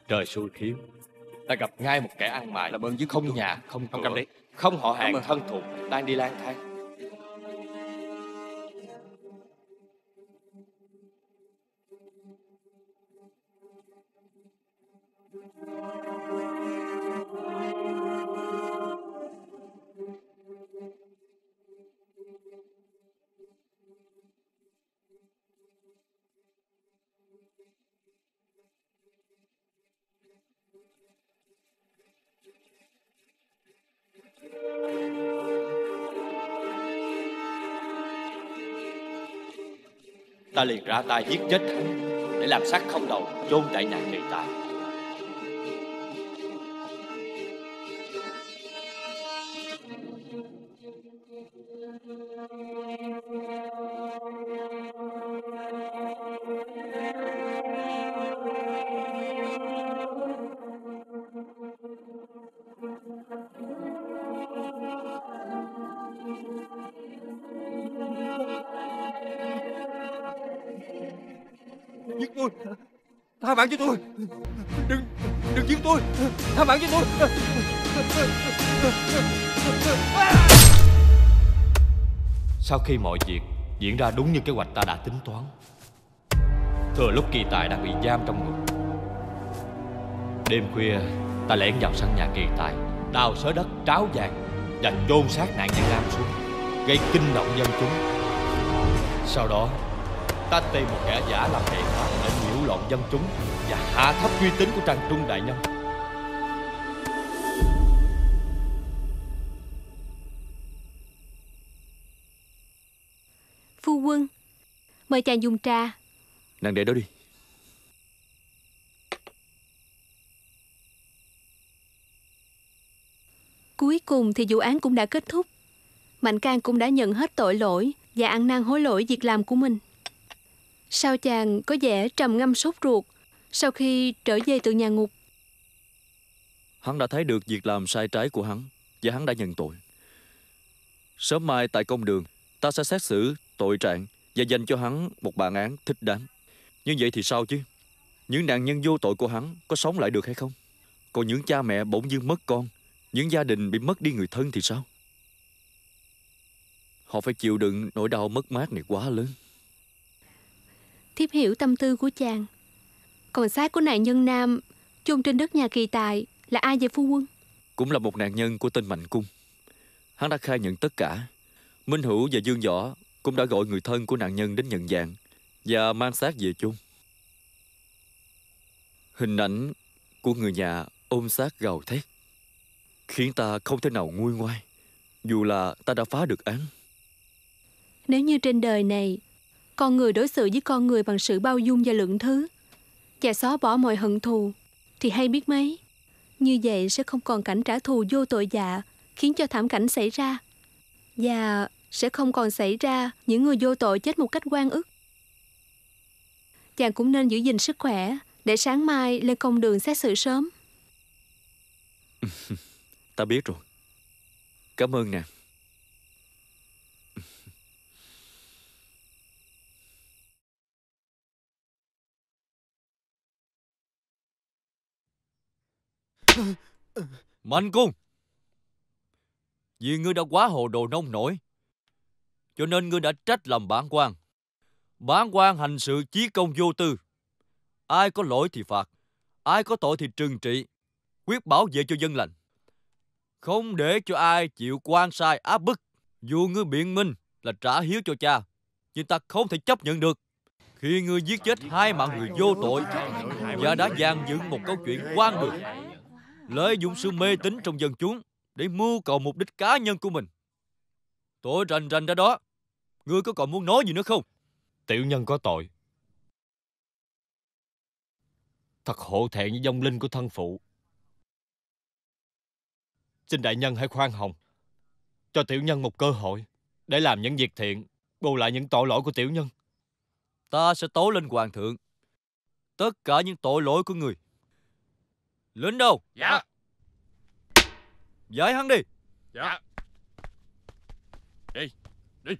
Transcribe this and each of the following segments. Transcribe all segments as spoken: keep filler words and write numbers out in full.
Trời xui khiến, ta gặp ngay một kẻ ăn mày, làm ơn với không tôi. nhà, không Không cửa, cầm đi. không họ Cảm hàng ơn. thân thuộc, đang đi lang thang. Ta liền ra tay giết chết hắn, để làm xác không đầu chôn tại nhà kỳ tài. Giết tôi, tha mạng cho tôi. Đừng, đừng giết tôi, tha mạng cho tôi. Sau khi mọi việc diễn ra đúng như kế hoạch ta đã tính toán, thừa lúc kỳ tài đang bị giam trong ngục, đêm khuya ta lẻn vào sân nhà kỳ tài, đào xới đất tráo vàng và chôn xác nạn nhân Lam xuống, gây kinh động dân chúng. Sau đó ta tìm một kẻ giả làm biện pháp để nhiễu loạn dân chúng và hạ thấp uy tín của Trang Trung đại nhân. Phu quân, mời chàng dùng trà. Nàng để đó đi. Cuối cùng thì vụ án cũng đã kết thúc. Mạnh Can cũng đã nhận hết tội lỗi và ăn năn hối lỗi việc làm của mình. Sao chàng có vẻ trầm ngâm sốt ruột sau khi trở về từ nhà ngục? Hắn đã thấy được việc làm sai trái của hắn và hắn đã nhận tội. Sớm mai tại công đường, ta sẽ xét xử tội trạng và dành cho hắn một bản án thích đáng. Như vậy thì sao chứ? Những nạn nhân vô tội của hắn có sống lại được hay không? Còn những cha mẹ bỗng dưng mất con, những gia đình bị mất đi người thân thì sao? Họ phải chịu đựng nỗi đau mất mát này quá lớn. Thiếp hiểu tâm tư của chàng. Còn xác của nạn nhân nam chôn trên đất nhà kỳ tài là ai vậy phu quân? Cũng là một nạn nhân của tên Mạnh Cung. Hắn đã khai nhận tất cả. Minh Hữu và Dương Võ cũng đã gọi người thân của nạn nhân đến nhận dạng và mang xác về chôn. Hình ảnh của người nhà ôm xác gào thét khiến ta không thể nào nguôi ngoai, dù là ta đã phá được án. Nếu như trên đời này con người đối xử với con người bằng sự bao dung và lượng thứ và xóa bỏ mọi hận thù thì hay biết mấy. Như vậy sẽ không còn cảnh trả thù vô tội vạ khiến cho thảm cảnh xảy ra, và sẽ không còn xảy ra những người vô tội chết một cách oan ức. Chàng cũng nên giữ gìn sức khỏe để sáng mai lên công đường xét xử sớm. Ta biết rồi. Cảm ơn nàng. Mạnh Cung, vì ngươi đã quá hồ đồ nông nổi, cho nên ngươi đã trách lầm bản quan. Bản quan hành sự chí công vô tư. Ai có lỗi thì phạt, ai có tội thì trừng trị, quyết bảo vệ cho dân lành, không để cho ai chịu quan sai áp bức. Dù ngươi biện minh là trả hiếu cho cha, nhưng ta không thể chấp nhận được khi ngươi giết chết hai mạng người vô tội và đã dàn dựng một câu chuyện oan đường, lợi dụng sự mê tín trong dân chúng để mưu cầu mục đích cá nhân của mình. Tội rành rành ra đó, ngươi có còn muốn nói gì nữa không? Tiểu nhân có tội. Thật hổ thẹn với vong linh của thân phụ. Xin đại nhân hãy khoan hồng, cho tiểu nhân một cơ hội để làm những việc thiện, bù lại những tội lỗi của tiểu nhân. Ta sẽ tố lên hoàng thượng tất cả những tội lỗi của người. Lính đâu? Dạ. Giải hắn đi. Dạ. Đi, đi.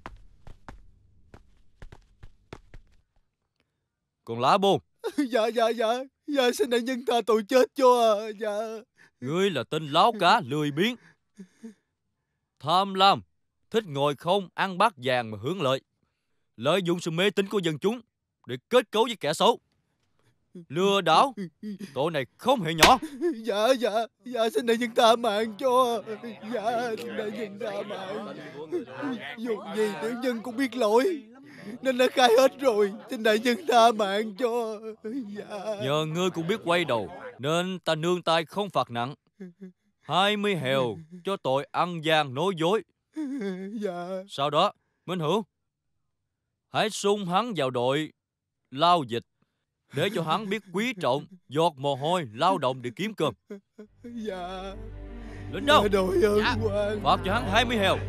Còn Lã Bôn, Dạ, dạ, dạ. Dạ xin đại nhân tha tội chết cho. Dạ. Ngươi là tên láo cá lười biếng, tham lam, thích ngồi không ăn bát vàng mà hưởng lợi, lợi dụng sự mê tín của dân chúng để kết cấu với kẻ xấu, lừa đảo. Tội này không hề nhỏ. Dạ dạ dạ xin đại nhân tha mạng cho. Dạ xin đại nhân tha mạng. Dù gì tiểu nhân cũng biết lỗi nên đã khai hết rồi. Xin đại nhân tha mạng cho. Dạ. Nhờ ngươi cũng biết quay đầu nên ta nương tay không phạt nặng. Hai mươi hèo cho tội ăn gian nói dối. Dạ. Sau đó Minh Hữu, hãy xung hắn vào đội lao dịch để cho hắn biết quý trọng giọt mồ hôi lao động để kiếm cơm. Dạ. Lính đâu? Đội ơn Dạ. quan. Phạt cho hắn hai mươi hèo.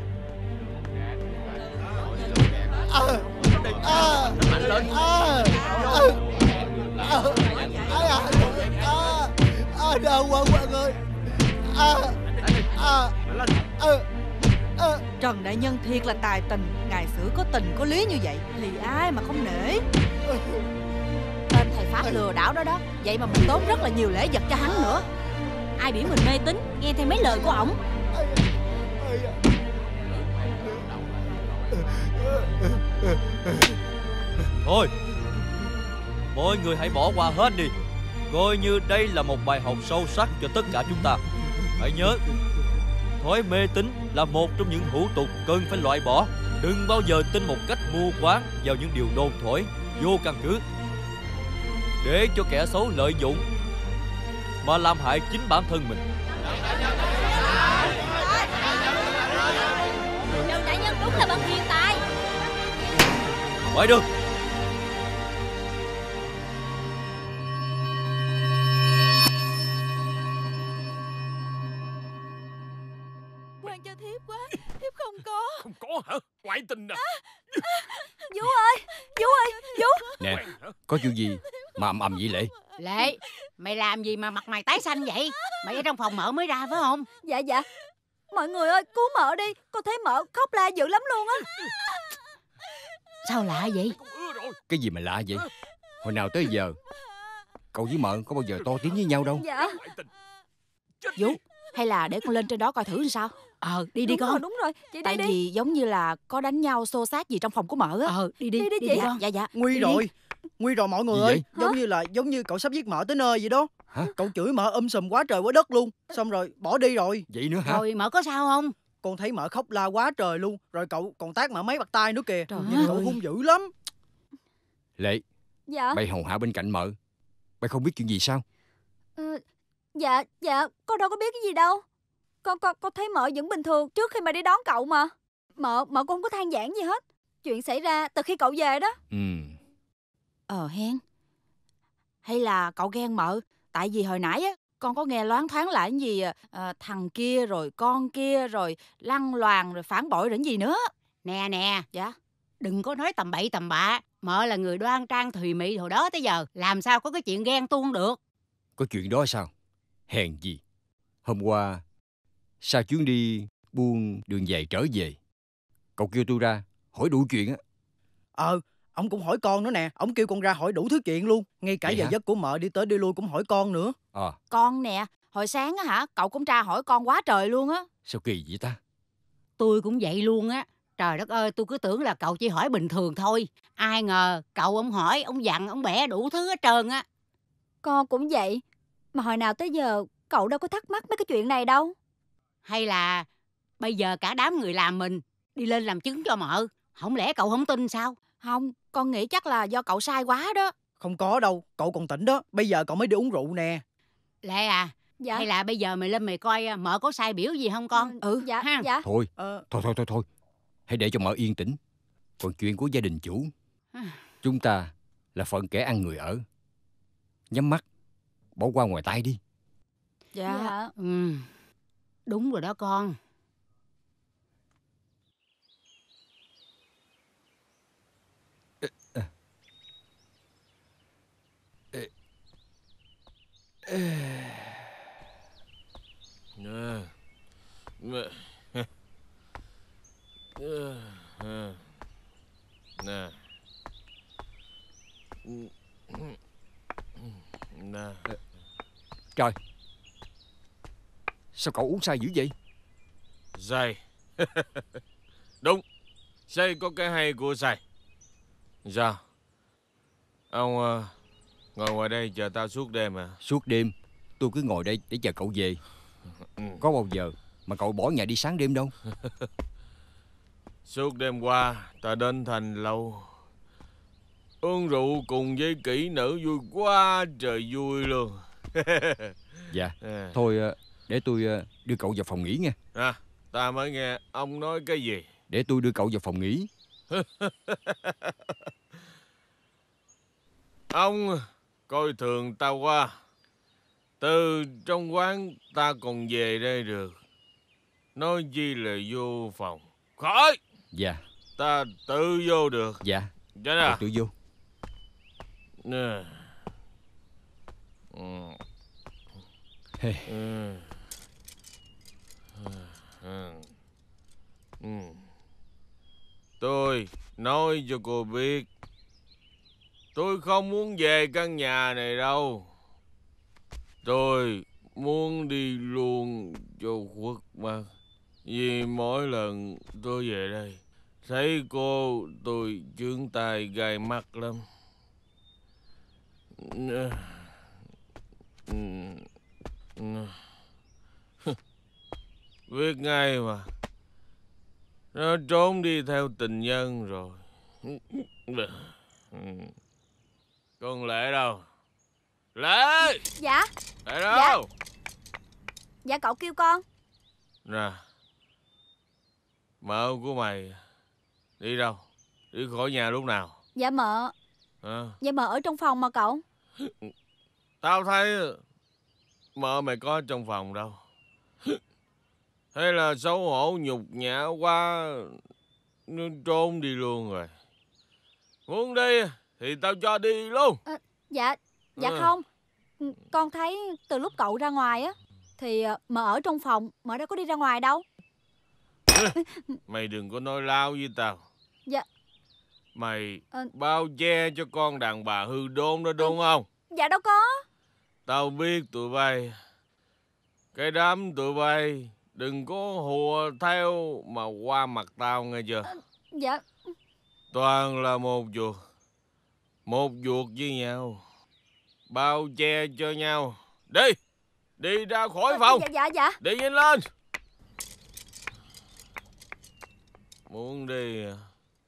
À, à, à, à, à, à, à, đau quá quan ơi. À, à, à, à. Trần đại nhân thiệt là tài tình, ngài xử có tình có lý như vậy thì ai mà không nể. Tên thầy Pháp lừa đảo đó đó, vậy mà mình tốn rất là nhiều lễ vật cho hắn nữa. Ai biểu mình mê tín, nghe theo mấy lời của ổng. Thôi, mọi người hãy bỏ qua hết đi, coi như đây là một bài học sâu sắc cho tất cả chúng ta. Hãy nhớ, thói mê tín là một trong những hủ tục cần phải loại bỏ. Đừng bao giờ tin một cách mù quáng vào những điều đồn thổi vô căn cứ, để cho kẻ xấu lợi dụng mà làm hại chính bản thân mình. Trần đại nhân đúng là bậc hiền tài. Ngoài đường. Quan cho thiếp quá, thiếp không có. Không có hả? Ngoại tình à? Vú ơi, Vú ơi, Vú. Nè, có chuyện gì mà ầm ầm vậy Lệ? Lệ, mày làm gì mà mặt mày tái xanh vậy? Mày ở trong phòng mợ mới ra phải không? Dạ dạ. Mọi người ơi, cứu mợ đi, con thấy mợ khóc la dữ lắm luôn á. Sao lạ vậy? Cái gì mà lạ vậy? Hồi nào tới giờ cậu với mợ có bao giờ to tiếng với nhau đâu. Dạ. Vú, hay là để con lên trên đó coi thử sao? Ờ, đi đi Đúng con. rồi, đúng rồi, chị Tại đi đi. vì giống như là có đánh nhau xô xát gì trong phòng của mợ á. Ờ, đi đi. Đi đi, đi chị. Dạ, dạ dạ. Nguy Đi rồi, đi. nguy rồi mọi người Gì ơi. vậy? Giống Hả? như là giống như cậu sắp giết mợ tới nơi vậy đó. Hả? Cậu chửi mợ um sùm quá trời quá đất luôn. Xong rồi bỏ đi rồi. Vậy nữa hả? Rồi mợ có sao không? Con thấy mợ khóc la quá trời luôn. Rồi cậu còn tát mợ mấy bạt tay nữa kìa. Trời Nhìn cậu ơi. hung dữ lắm. Lệ, Dạ. bay hầu hạ bên cạnh mợ, bay không biết chuyện gì sao? Ờ, dạ, dạ, con đâu có biết cái gì đâu. Con con con thấy mợ vẫn bình thường trước khi mà đi đón cậu mà. Mợ mợ con không có than vãn gì hết. Chuyện xảy ra từ khi cậu về đó. Ừ. Ờ hen. Hay là cậu ghen mợ? Tại vì hồi nãy á, con có nghe loáng thoáng là cái gì à, thằng kia rồi con kia rồi lăng loàn rồi phản bội rồi cái gì nữa. Nè nè. Dạ. Đừng có nói tầm bậy tầm bạ. Mợ là người đoan trang thùy mị hồi đó tới giờ, làm sao có cái chuyện ghen tuông được. Có chuyện đó sao? Hèn gì. Hôm qua sau chuyến đi buôn đường dài trở về, cậu kêu tôi ra hỏi đủ chuyện á. Ờ, ông cũng hỏi con nữa nè. Ông kêu con ra hỏi đủ thứ chuyện luôn. Ngay cả Vậy giờ hả? giấc của mợ đi tới đi lui cũng hỏi con nữa. Ờ, Con nè, hồi sáng á hả, cậu cũng tra hỏi con quá trời luôn á. sao kỳ vậy ta? Tôi cũng vậy luôn á. Trời đất ơi, tôi cứ tưởng là cậu chỉ hỏi bình thường thôi. Ai ngờ cậu ông hỏi, ông dặn, ông bẻ đủ thứ hết trơn á. Con cũng vậy. Mà hồi nào tới giờ cậu đâu có thắc mắc mấy cái chuyện này đâu. Hay là bây giờ cả đám người làm mình đi lên làm chứng cho mợ. Không lẽ cậu không tin sao? Không, con nghĩ chắc là do cậu sai quá đó. Không có đâu, cậu còn tỉnh đó. Bây giờ cậu mới đi uống rượu nè. Lệ à, Dạ. hay là bây giờ mày lên mày coi mợ có sai biểu gì không con? Ừ, dạ, ha. dạ. Thôi, Ờ, thôi thôi thôi thôi. Hãy để cho mợ yên tĩnh. Còn chuyện của gia đình chủ, chúng ta là phận kẻ ăn người ở. Nhắm mắt, bỏ qua ngoài tai đi. Dạ. Dạ. Ừ, đúng rồi đó con. Nè. Trời, sao cậu uống say dữ vậy? Say. Đúng, say có cái hay của say. Sao? Ông uh, ngồi ngoài đây chờ tao suốt đêm à? Suốt đêm tôi cứ ngồi đây để chờ cậu về. Có bao giờ mà cậu bỏ nhà đi sáng đêm đâu. Suốt đêm qua ta đến thành lâu, uống rượu cùng với kỹ nữ vui quá trời vui luôn. Dạ, thôi để tôi đưa cậu vào phòng nghỉ nha. À, ta mới nghe ông nói cái gì? Để tôi đưa cậu vào phòng nghỉ. Ông coi thường ta quá. Từ trong quán ta còn về đây được, nói chi là vô phòng. Khỏi. Dạ. Ta tự vô được. Dạ. Cho nào. Tự vô. Nè. Ừ. Hey. Ừ. Ừ. Tôi nói cho cô biết, tôi không muốn về căn nhà này đâu. Tôi muốn đi luôn cho khuất mắt. Vì mỗi lần tôi về đây, thấy cô tôi chướng tai gai mắt lắm. Biết ngay mà, nó trốn đi theo tình nhân rồi. Con Lệ đâu? Lệ! Dạ. Lệ đâu? Dạ. Dạ cậu kêu con. Nè, mợ của mày đi đâu? Đi khỏi nhà lúc nào? Dạ mợ. À. Dạ mợ ở trong phòng mà cậu. Tao thấy mợ mày có trong phòng đâu. Hay là xấu hổ nhục nhã quá nó trốn đi luôn rồi. Muốn đi thì tao cho đi luôn. À, dạ. Dạ à. Không. Con thấy từ lúc cậu ra ngoài á thì mợ ở trong phòng, mợ đâu có đi ra ngoài đâu. Mày đừng có nói láo với tao. Dạ. Mày à. bao che cho con đàn bà hư đốn đó đúng à. không? Dạ đâu có. Tao biết tụi bay. Cái đám tụi bay đừng có hùa theo mà qua mặt tao nghe chưa? À, dạ. Toàn là một chuột. Một chuột với nhau, bao che cho nhau. Đi. Đi ra khỏi phòng. Dạ dạ dạ. Đi nhanh lên. Muốn đi à?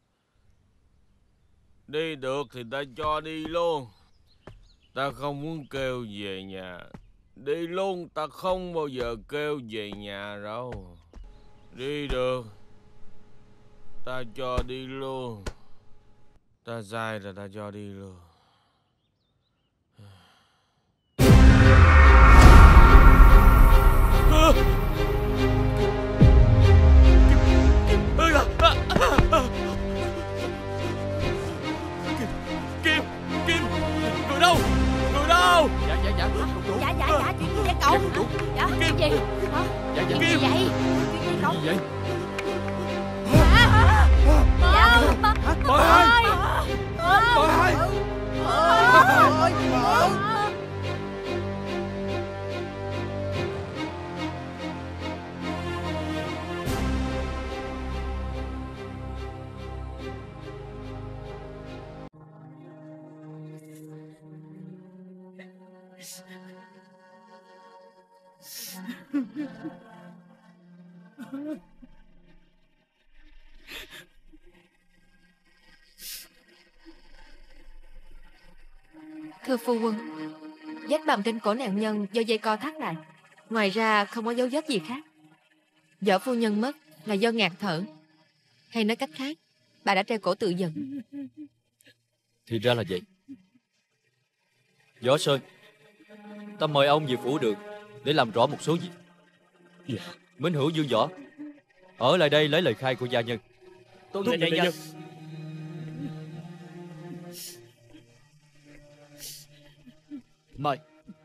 Đi được thì ta cho đi luôn. Ta không muốn kêu về nhà. Đi luôn, ta không bao giờ kêu về nhà đâu. Đi được, ta cho đi luôn. Ta sai rồi ta cho đi luôn. Kim, Kim, người đâu? Người đâu? Dạ, dạ, dạ. Dạ, dạ, dạ, chuyện gì vậy cậu? Dạ, chuyện gì? Hả? Dạ, dạ. Chuyện gì vậy? Chuyện gì cậu? Gì vậy? Dạ. Dạ. Mợ ơi! Mợ ơi! Mợ ơi! Mợ! Thưa phu quân, vết bầm trên cổ nạn nhân do dây co thắt lại. Ngoài ra không có dấu vết gì khác. Vợ phu nhân mất là do ngạt thở. Hay nói cách khác, bà đã treo cổ tự giận. Thì ra là vậy. Võ Sơn, ta mời ông về phủ đường để làm rõ một số việc. Dạ. Minh Hữu Dương Võ, ở lại đây lấy lời khai của gia nhân. Tôi nghe đại nhân. Mời.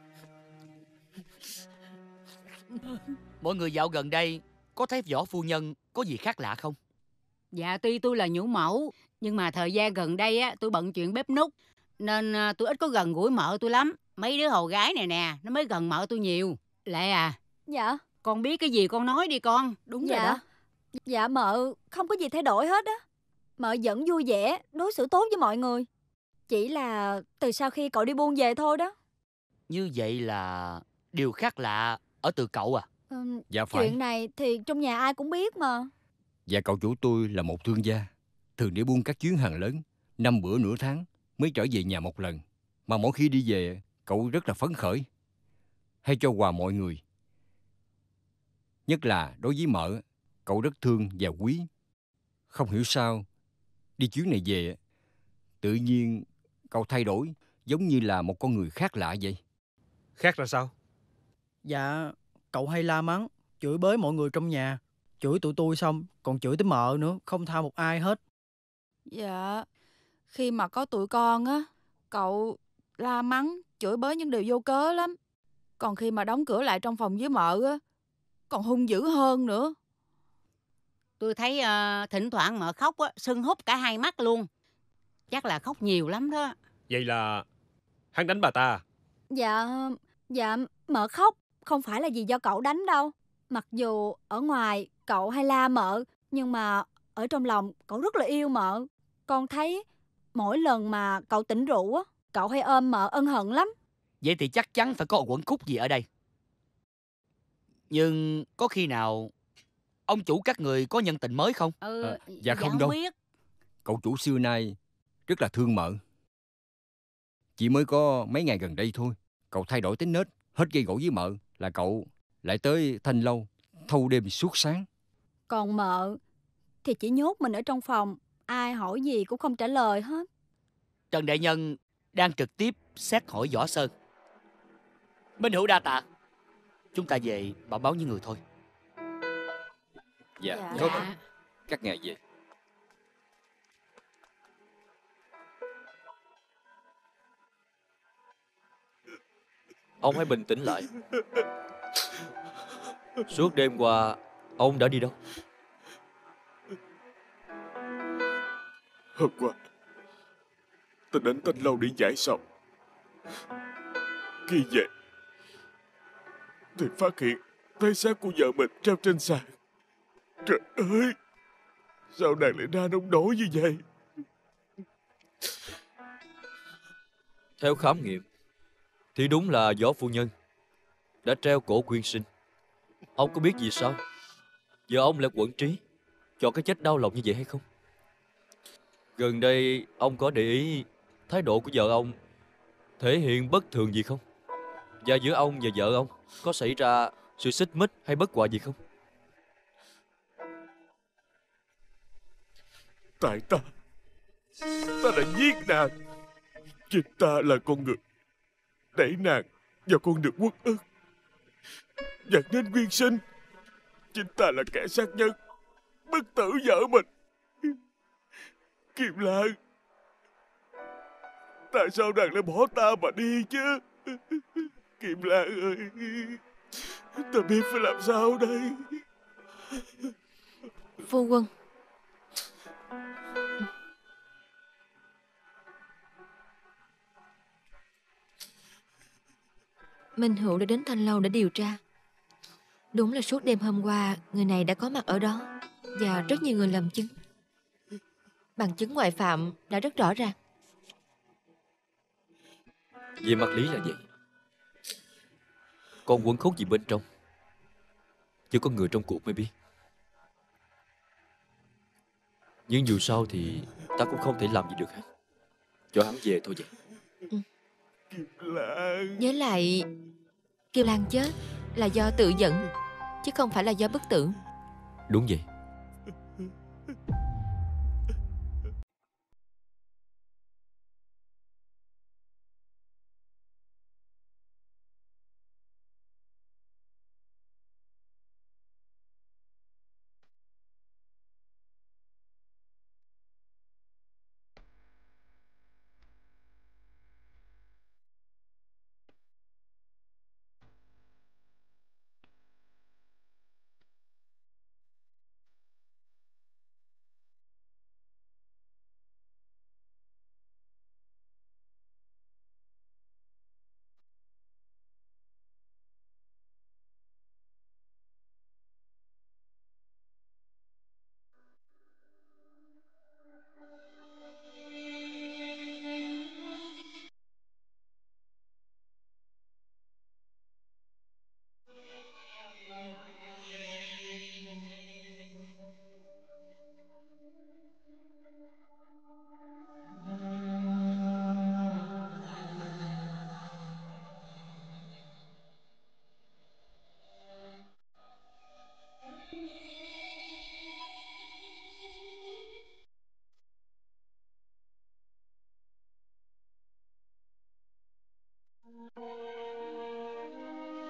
Mọi người dạo gần đây có thấy Võ phu nhân có gì khác lạ không? Dạ tuy tôi là nhũ mẫu, nhưng mà thời gian gần đây á tôi bận chuyện bếp núc, Nên à, tôi ít có gần gũi mợ tôi lắm. Mấy đứa hầu gái này nè, nó mới gần mợ tôi nhiều. Lệ à, Dạ. con biết cái gì con nói đi con. Đúng dạ. rồi đó. Dạ mợ không có gì thay đổi hết á. Mợ vẫn vui vẻ, đối xử tốt với mọi người. Chỉ là từ sau khi cậu đi buôn về thôi đó. Như vậy là điều khác lạ ở từ cậu à? Ừm, Dạ phải. Chuyện này thì trong nhà ai cũng biết mà. Và cậu chủ tôi là một thương gia, thường đi buôn các chuyến hàng lớn, năm bữa nửa tháng mới trở về nhà một lần. Mà mỗi khi đi về, cậu rất là phấn khởi, hay cho quà mọi người. Nhất là đối với mợ, cậu rất thương và quý. Không hiểu sao, đi chuyến này về, tự nhiên cậu thay đổi giống như là một con người khác lạ vậy. Khác là sao? Dạ, cậu hay la mắng, chửi bới mọi người trong nhà. Chửi tụi tôi xong, còn chửi tới mợ nữa, không tha một ai hết. Dạ, khi mà có tụi con á, cậu la mắng, chửi bới những điều vô cớ lắm. Còn khi mà đóng cửa lại trong phòng với mợ á, còn hung dữ hơn nữa. Tôi thấy à, thỉnh thoảng mợ khóc á, sưng húp cả hai mắt luôn. Chắc là khóc nhiều lắm đó. Vậy là hắn đánh bà ta à? Dạ, dạ mợ khóc không phải là vì do cậu đánh đâu. Mặc dù ở ngoài cậu hay la mợ, nhưng mà ở trong lòng cậu rất là yêu mợ. Con thấy mỗi lần mà cậu tỉnh rượu á, cậu hay ôm mợ ân hận lắm. Vậy thì chắc chắn phải có quẩn khúc gì ở đây. Nhưng có khi nào ông chủ các người có nhân tình mới không? Ừ, À, dạ không đâu. biết. Cậu chủ xưa nay rất là thương mợ. Chỉ mới có mấy ngày gần đây thôi, cậu thay đổi tính nết, hết gây gổ với mợ là cậu lại tới Thanh Lâu thâu đêm suốt sáng. Còn mợ thì chỉ nhốt mình ở trong phòng, ai hỏi gì cũng không trả lời hết. Trần đại nhân đang trực tiếp xét hỏi Võ Sơn. Minh hữu đa tạ. Chúng ta về bảo báo với người thôi. Dạ, Dạ. tốt. Các ngài về. Ông hãy bình tĩnh lại. Suốt đêm qua ông đã đi đâu? Hôm qua tôi đến Thanh Lâu để giải sầu. Khi về thì phát hiện thấy xác của vợ mình treo trên sàn. Trời ơi, sao nàng lại ra nông nổi như vậy? Theo khám nghiệm thì đúng là Võ phu nhân đã treo cổ quyên sinh. Ông có biết vì sao vợ ông lại quẫn trí cho cái chết đau lòng như vậy hay không? Gần đây ông có để ý thái độ của vợ ông thể hiện bất thường gì không? Và giữa ông và vợ ông có xảy ra sự xích mích hay bất hòa gì không? Tại ta Ta đã giết nàng. Chính ta là con người đẩy nàng vào con đường uất ức, dẫn đến quyên sinh. Chính ta là kẻ sát nhân, bất tử vợ mình. Kim Lan, tại sao nàng lại bỏ ta mà đi chứ? Kim Lan ơi, ta biết phải làm sao đây. Phu quân, Minh Hữu đã đến Thanh Lâu để điều tra. Đúng là suốt đêm hôm qua người này đã có mặt ở đó, và rất nhiều người làm chứng. Bằng chứng ngoại phạm đã rất rõ ràng. Về mặt lý là vậy. Còn quẩn khúc gì bên trong chỉ có người trong cuộc mới biết. Nhưng dù sao thì ta cũng không thể làm gì được hết. Cho hắn về thôi vậy. Với lại Kiều Lan chết là do tự giận, chứ không phải là do bất tử. Đúng vậy.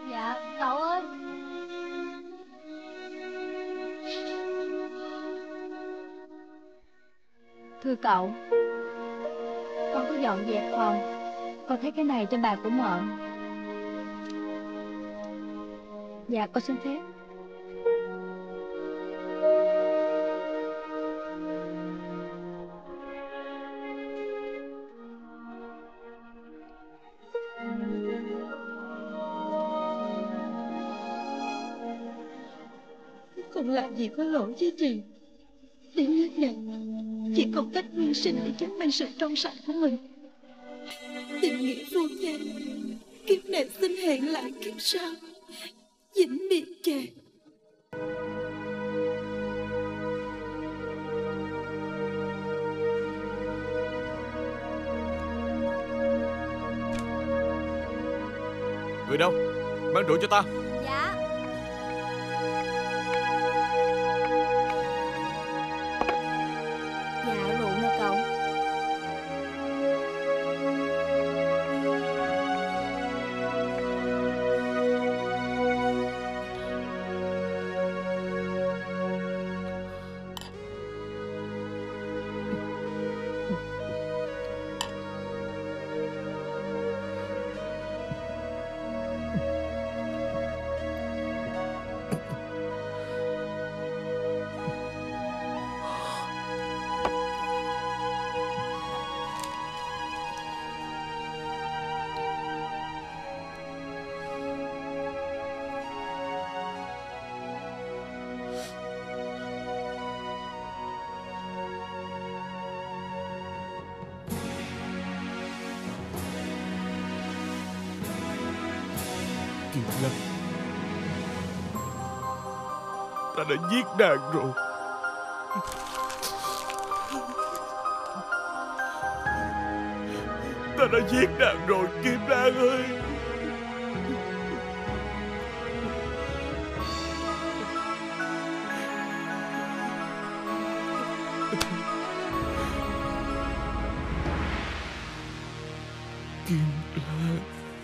Dạ cậu ơi. Thưa cậu, con có dọn dẹp phòng. Con thấy cái này trên bàn của mợ. Dạ con xin phép. Con làm gì có lỗi với chị. Đến nước này chỉ còn cách nguyên sinh để chứng minh sự trong sạch của mình. Tình nghĩa vô nhân, kiếp này xin hẹn lại kiếp sau, vĩnh biệt chàng. Người đâu? Mang rượu cho ta. Dạ. Dạ rượu nè cậu. Kiều Lan, ta đã giết nàng rồi. Ta đã giết nàng rồi, Kim Lan ơi. Kim Lan.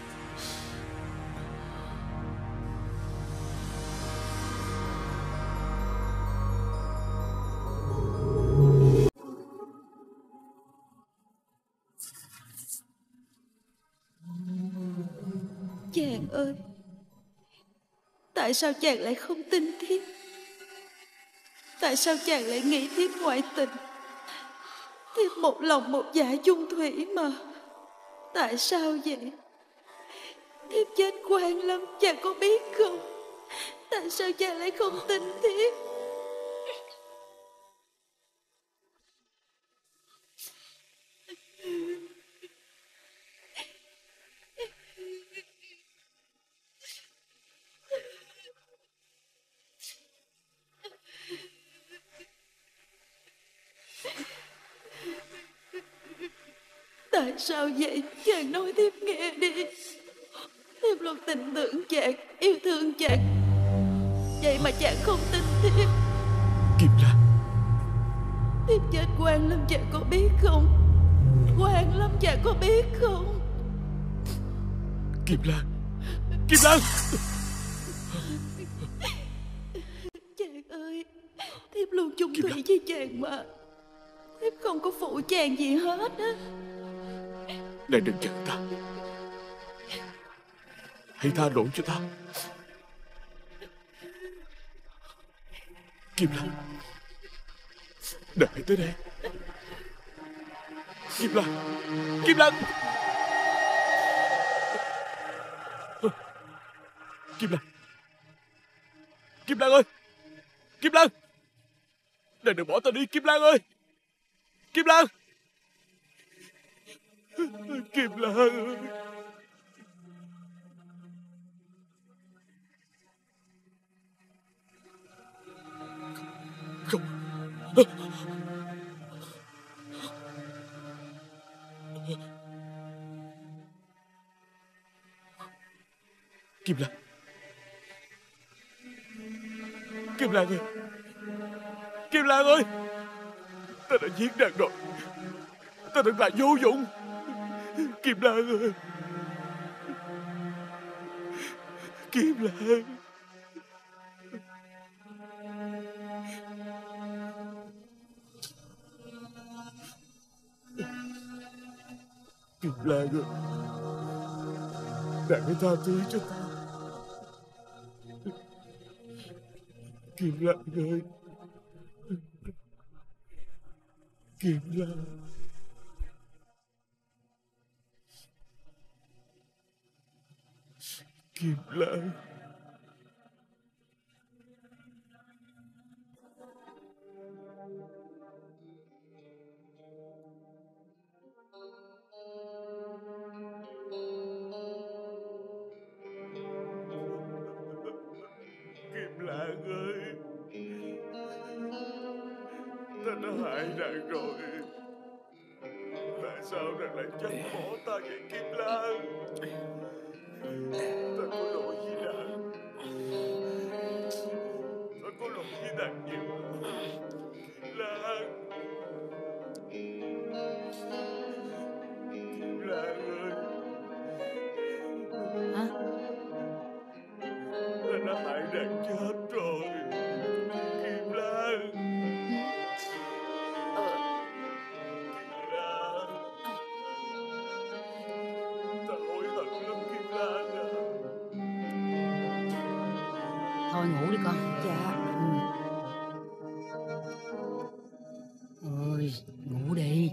Chàng ơi, tại sao chàng lại không tin thiếp? Tại sao chàng lại nghĩ thiếp ngoại tình? Thiếp một lòng một dạ chung thủy mà. Tại sao vậy? Thiếp chết quan lắm, chàng có biết không? Tại sao chàng lại không tin thiếp? Tại sao vậy? Chàng nói thiếp nghe đi. Thiếp luôn tin tưởng chàng, yêu thương chàng. Vậy mà chàng không tin thiếp. Kim Lan. Thiếp chết quan lắm, chàng có biết không? Quan lắm, chàng có biết không? Kim Lan. Kim Lan. Chàng ơi, thiếp luôn chung Kim thủy Lan. với chàng mà. Thiếp không có phụ chàng gì hết á. Nàng đừng giận ta. Hãy tha lỗi cho ta. Kim Lan. Nàng hãy tới đây. Kim Lan. Kim Lan. Kim Lan. Kim Lan ơi. Kim Lan. Nàng đừng bỏ ta đi, Kim Lan ơi. Kim Lan. Kim Lan ơi. Không. Kim Lan. Kim Lan ơi. Kim Lan ơi. Ta đã giết nàng rồi. Ta thật là vô dụng. Kim Lan ơi. Kim Lan. Kim Lan ơi, nàng hãy tha thứ cho ta. Kim Lan ơi, Kim Lan. Kim Lan. Kim Lan ơi, ta đã hại nàng rồi. Tại sao nàng lại chán bỏ ta vậy Kim Lan? Ta có lỗi với nàng. Ta có lỗi với nàng nhiều. Kim Lan. Kim Lan ơi. Hả? Ta đã hại nàng chết rồi. Kim Lan. Kim Lan. Ta hối hận lắm Kim Lan à. Thôi ngủ đi con. Dạ. Ôi, ngủ đi.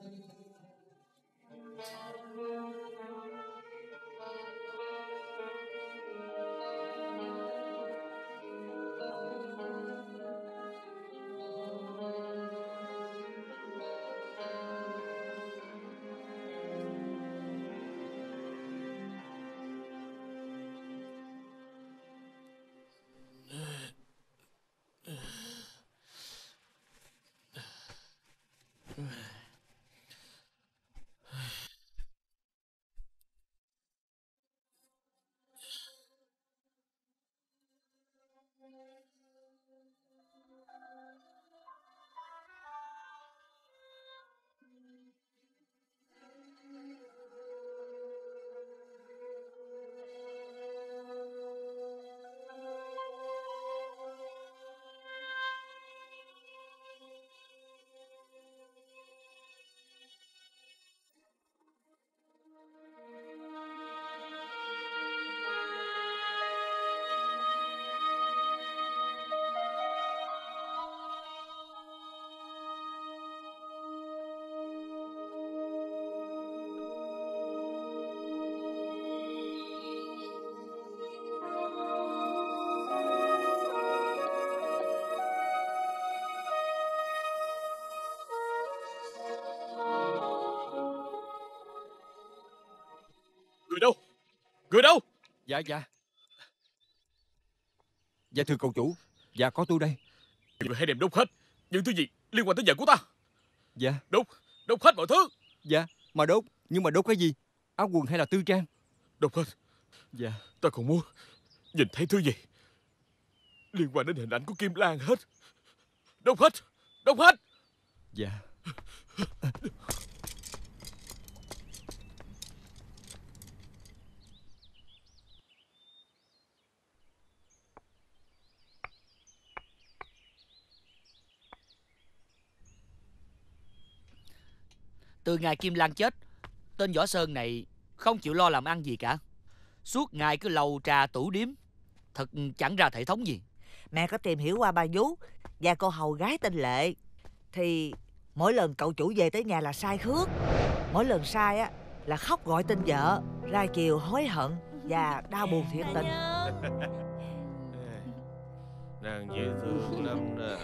Người đâu? Người đâu? Dạ dạ. Dạ thưa cậu chủ. Dạ có tôi đây. Người hãy đem đốt hết những thứ gì liên quan tới vợ của ta. Dạ. Đốt, đốt hết mọi thứ. Dạ, mà đốt. Nhưng mà đốt cái gì? Áo quần hay là tư trang? Đốt hết. Dạ. Ta còn muốn nhìn thấy thứ gì liên quan đến hình ảnh của Kim Lan hết. Đốt hết. Đốt hết. Dạ. Từ ngày Kim Lan chết, tên Võ Sơn này không chịu lo làm ăn gì cả. Suốt ngày cứ lầu trà tủ điếm, thật chẳng ra thể thống gì. Mẹ có tìm hiểu qua bà vú và cô hầu gái tên Lệ, thì mỗi lần cậu chủ về tới nhà là sai khước. Mỗi lần sai á là khóc gọi tên vợ, ra chiều hối hận và đau buồn thiệt tình. Nàng dễ thương lắm nè.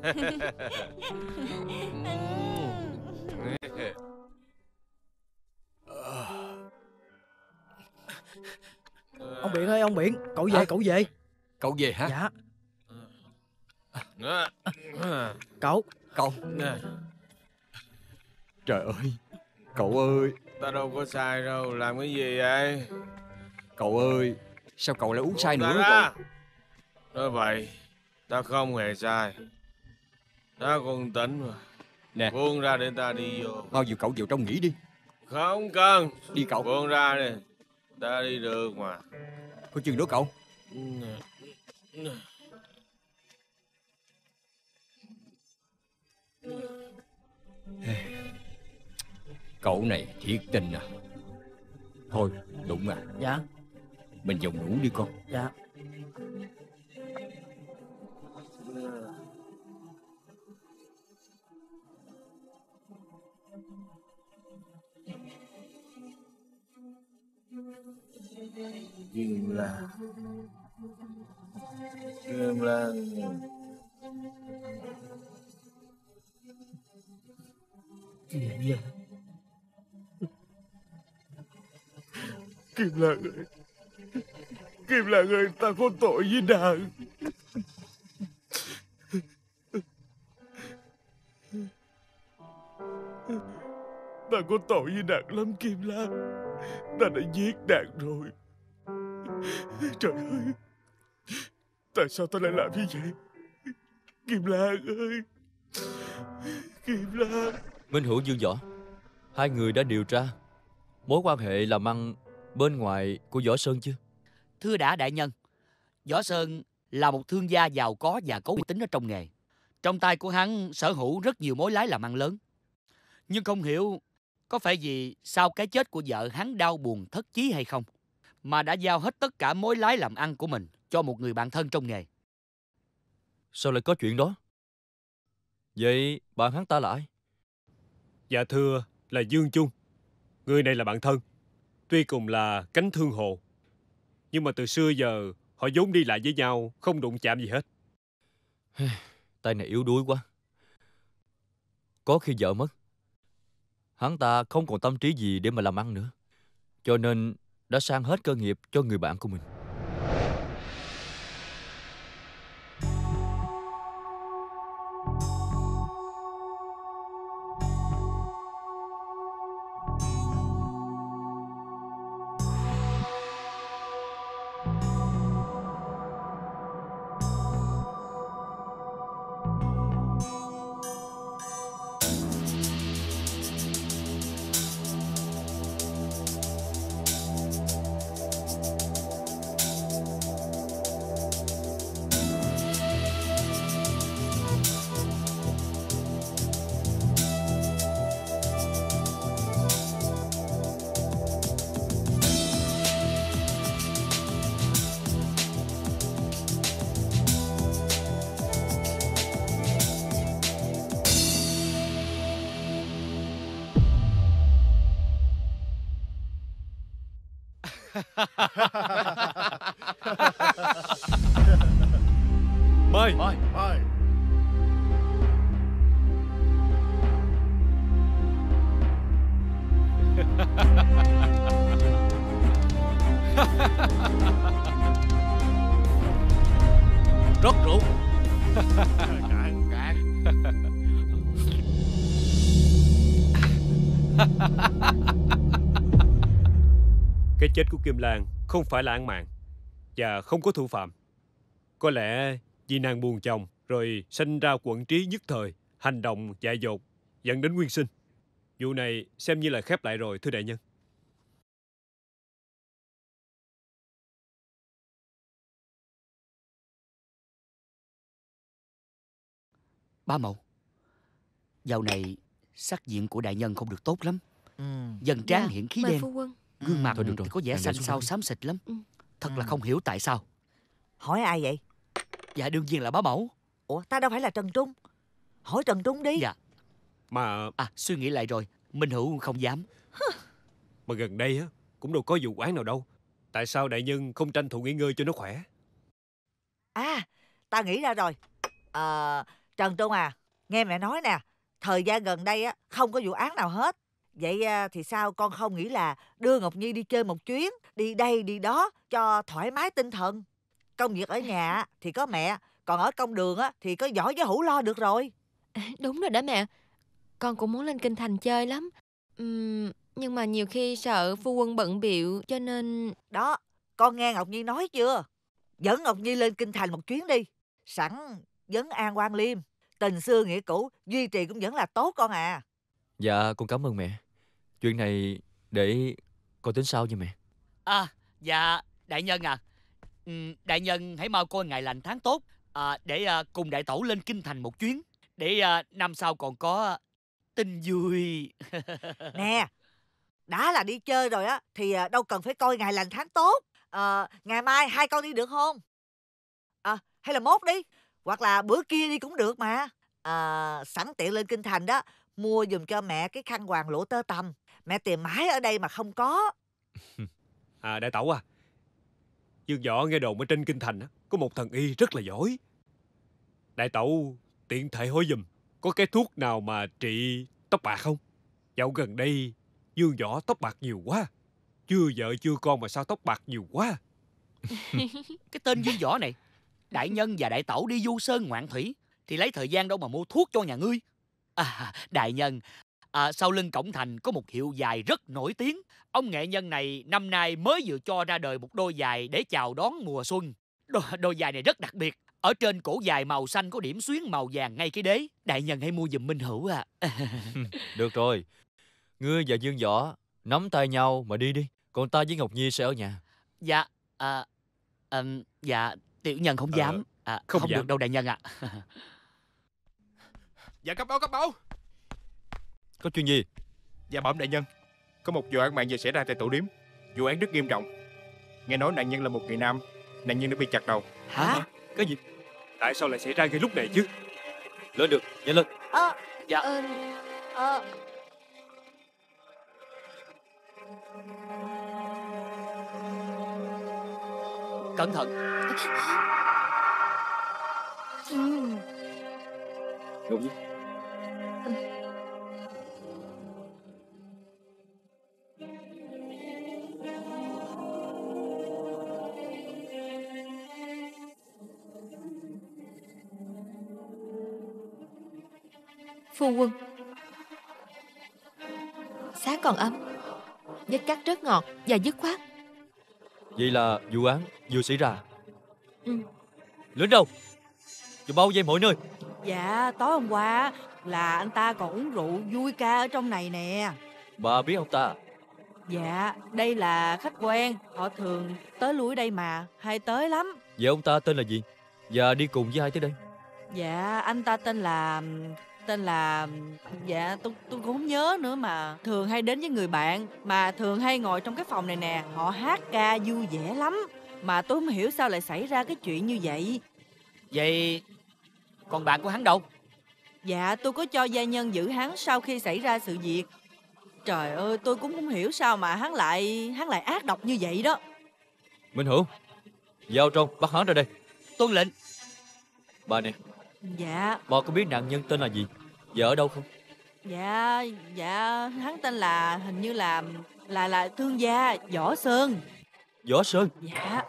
Ông Biện ơi, ông Biện, cậu về, Hả? cậu về. Cậu về hả? Dạ. Cậu. Cậu. Trời ơi. Cậu ơi. Ta đâu có sai đâu. Làm cái gì vậy? Cậu ơi. Sao cậu lại uống sai nữa ra. cậu? Nói vậy, ta không hề sai. Ta còn tỉnh mà. Nè. Buông ra để ta đi vô. Mau dìu cậu vào trong nghỉ đi. Không cần. Đi cậu. Buông ra đi. Ta đi được mà. Có chừng đó cậu. Cậu này thiệt tình à. Thôi Đụng à, Dạ. mình vào ngủ đi con. Dạ. Kim Lan, Kim Lan, Kim Lan, Kim Lan ơi, Kim Lan ơi, ta có tội với nàng. Ta có tội với nàng lắm Kim Lan. Ta đã giết nàng rồi. Trời ơi, tại sao ta lại làm như vậy? Kim Lan ơi, Kim Lan. Minh Hữu, Dương Võ, hai người đã điều tra mối quan hệ làm ăn bên ngoài của Võ Sơn chưa? Thưa đã đại nhân, Võ Sơn là một thương gia giàu có và có uy tín ở trong nghề. Trong tay của hắn sở hữu rất nhiều mối lái làm ăn lớn. Nhưng không hiểu có phải vì sau cái chết của vợ hắn đau buồn thất chí hay không, mà đã giao hết tất cả mối lái làm ăn của mình cho một người bạn thân trong nghề. Sao lại có chuyện đó? Vậy bạn hắn ta là ai? Dạ thưa là Dương Chung. Người này là bạn thân. Tuy cùng là cánh thương hồ, nhưng mà từ xưa giờ họ vốn đi lại với nhau, không đụng chạm gì hết. Tay này yếu đuối quá. Có khi vợ mất, hắn ta không còn tâm trí gì để mà làm ăn nữa, cho nên đã sang hết cơ nghiệp cho người bạn của mình. Mời. Mời. Mời. Rót rượu. Cạn, cạn. Cái chết của Kim Lan không phải là án mạng và không có thủ phạm. Có lẽ vì nàng buồn chồng rồi sanh ra quẫn trí nhất thời, hành động dại dột dẫn đến nguyên sinh. Vụ này xem như là khép lại rồi thưa đại nhân. Bá mẫu, dạo này sắc diện của đại nhân không được tốt lắm. Ừ. Dần trán Dạ, hiện khí mời đen, phu quân. gương mặt Thôi được rồi, thì có vẻ nàng để xanh xuống xao đi. xám xịt lắm. Ừ. Thật Ừ. là không hiểu tại sao. Hỏi ai vậy? Dạ đương nhiên là bá mẫu. Ủa, ta đâu phải là Trần Trung. Hỏi Trần Trung đi. Dạ. Mà À, suy nghĩ lại rồi, Minh Hữu không dám. mà gần đây á cũng đâu có vụ án nào đâu. Tại sao đại nhân không tranh thủ nghỉ ngơi cho nó khỏe? À, ta nghĩ ra rồi. Ờ, Trần Trung à, nghe mẹ nói nè, thời gian gần đây á không có vụ án nào hết. Vậy à, thì sao con không nghĩ là đưa Ngọc Nhi đi chơi một chuyến, đi đây đi đó cho thoải mái tinh thần. Công việc ở nhà á, thì có mẹ, còn ở công đường á thì có Võ với Hữu lo được rồi. Đúng rồi đó mẹ. Con cũng muốn lên kinh thành chơi lắm. Ừm, nhưng mà nhiều khi sợ phu quân bận bịu cho nên... Đó, con nghe Ngọc Nhi nói chưa? Dẫn Ngọc Nhi lên kinh thành một chuyến đi. Sẵn vấn an quan liêm, tình xưa nghĩa cũ duy trì cũng vẫn là tốt con à. Dạ con cảm ơn mẹ. Chuyện này để con tính sau nha mẹ. À, dạ đại nhân à, Ừ, đại nhân hãy mau coi ngày lành tháng tốt, à, để à, cùng đại tẩu lên kinh thành một chuyến, để à, năm sau còn có tin vui. Nè, đã là đi chơi rồi á thì à, đâu cần phải coi ngày lành tháng tốt. À, ngày mai hai con đi được không? À, hay là mốt đi, hoặc là bữa kia đi cũng được mà. À, sẵn tiện lên kinh thành đó, mua giùm cho mẹ cái khăn quàng lụa tơ tằm. Mẹ tìm mãi ở đây mà không có. À, đại tẩu à, Dương Võ nghe đồn ở trên kinh thành á, có một thần y rất là giỏi. Đại tẩu tiện thể hỏi giùm, có cái thuốc nào mà trị tóc bạc không? Dạo gần đây Dương Võ tóc bạc nhiều quá, chưa vợ chưa con mà sao tóc bạc nhiều quá. Cái tên Dương Võ này, đại nhân và đại tẩu đi du sơn ngoạn thủy thì lấy thời gian đâu mà mua thuốc cho nhà ngươi. À, đại nhân, à, sau lưng cổng thành có một hiệu dài rất nổi tiếng. Ông nghệ nhân này năm nay mới vừa cho ra đời một đôi giày để chào đón mùa xuân. Đôi, đôi giày này rất đặc biệt. Ở trên cổ giày màu xanh có điểm xuyến màu vàng ngay cái đế. Đại nhân hãy mua giùm Minh Hữu à. Được rồi, ngươi và Dương Võ nắm tay nhau mà đi đi, còn ta với Ngọc Nhi sẽ ở nhà. Dạ, à, à, dạ, tiểu nhân không dám. À, không không được dám. đâu đại nhân ạ. Dạ cấp báo cấp báo. Có chuyện gì? Dạ bẩm đại nhân, có một vụ án mạng vừa xảy ra tại Tổ Điếm. Vụ án rất nghiêm trọng. Nghe nói nạn nhân là một người nam, nạn nhân đã bị chặt đầu. Hả? Cái gì? Tại sao lại xảy ra ngay lúc này chứ? Lên được, nhanh lên. À, dạ. ờ, ờ. Cẩn thận. Ngọc Nhi. Phu quân, xác còn ấm, vết cắt rất ngọt và dứt khoát. Vậy là vụ án vừa xảy ra. Ừ. Lính đâu? Cho bao vây mọi nơi. Dạ, tối hôm qua là anh ta còn uống rượu vui ca ở trong này nè. Bà biết ông ta? Dạ, đây là khách quen, họ thường tới lui ở đây mà, hay tới lắm. Vậy ông ta tên là gì? Và đi cùng với ai tới đây? Dạ, anh ta tên là... Tên là... Dạ, tôi tôi cũng không nhớ nữa mà. Thường hay đến với người bạn, mà thường hay ngồi trong cái phòng này nè. Họ hát ca vui vẻ lắm. Mà tôi không hiểu sao lại xảy ra cái chuyện như vậy. Vậy còn bạn của hắn đâu? Dạ, tôi có cho gia nhân giữ hắn sau khi xảy ra sự việc. Trời ơi, tôi cũng không hiểu sao mà hắn lại hắn lại ác độc như vậy đó. Minh Hữu, vào trong bắt hắn ra đây. Tuân lệnh. Bà nè, Dạ, bà có biết nạn nhân tên là gì? Và ở đâu không? dạ, dạ, hắn tên là, hình như là, là, là thương gia Võ Sơn. Võ Sơn? Dạ.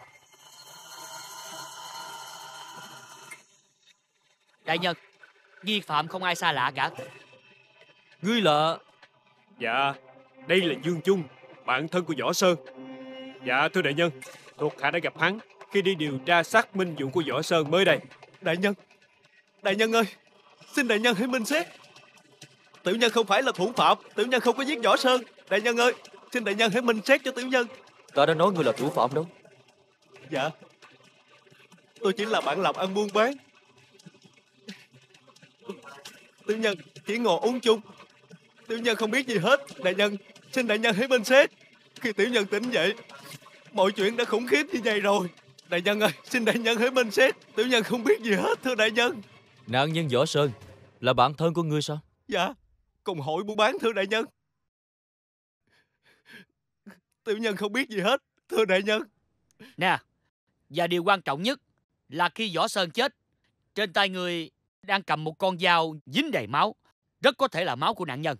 Đại nhân, nghi phạm không ai xa lạ cả. Ngươi là... Dạ, đây là Dương Chung, bạn thân của Võ Sơn. Dạ thưa đại nhân, thuộc hạ đã gặp hắn khi đi điều tra xác minh vụ của Võ Sơn mới đây. Đại nhân, đại nhân ơi, xin đại nhân hãy minh xét. Tiểu nhân không phải là thủ phạm, tiểu nhân không có giết Võ Sơn. Đại nhân ơi, xin đại nhân hãy minh xét cho tiểu nhân. Ta đã nói ngươi là thủ phạm đâu. Dạ, tôi chỉ là bạn làm ăn buôn bán. Tiểu nhân chỉ ngồi uống chung. Tiểu nhân không biết gì hết. Đại nhân, xin đại nhân hãy minh xét. Khi tiểu nhân tỉnh dậy, mọi chuyện đã khủng khiếp như vậy rồi. Đại nhân ơi, xin đại nhân hãy minh xét. Tiểu nhân không biết gì hết, thưa đại nhân. Nạn nhân Võ Sơn là bạn thân của ngươi sao? Dạ, cùng hội buôn bán, thưa đại nhân. Tiểu nhân không biết gì hết, thưa đại nhân. Nè, và điều quan trọng nhất là khi Võ Sơn chết, trên tay người đang cầm một con dao dính đầy máu, rất có thể là máu của nạn nhân.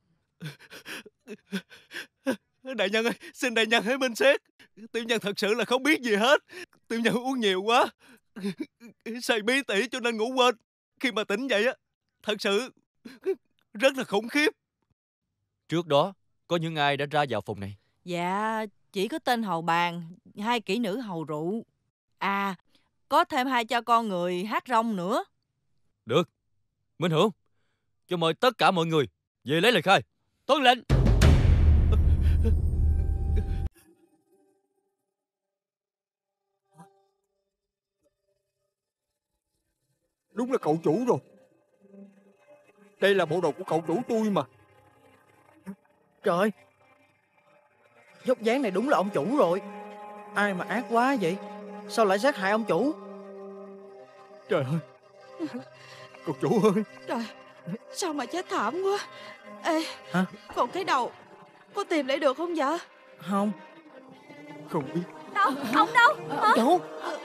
Đại nhân ơi, xin đại nhân hãy minh xét. Tiểu nhân thật sự là không biết gì hết. Tiểu nhân uống nhiều quá, say bí tỉ cho nên ngủ quên. Khi mà tỉnh dậy á, thật sự rất là khủng khiếp. Trước đó, có những ai đã ra vào phòng này? Dạ, chỉ có tên hầu bàn, hai kỹ nữ hầu rượu. À, có thêm hai cha con người hát rong nữa. Được, Minh Hữu, cho mời tất cả mọi người về lấy lời khai. Tuân lệnh. Đúng là cậu chủ rồi. Đây là bộ đồ của cậu chủ tôi mà. Trời, dốc dáng này đúng là ông chủ rồi. Ai mà ác quá vậy? Sao lại sát hại ông chủ? Trời ơi, cậu chủ ơi. Trời, sao mà chết thảm quá. Ê, Hả? còn cái đầu có tìm lại được không vậy? Không. Không biết. Đâu, ông đâu? Hả? Chủ.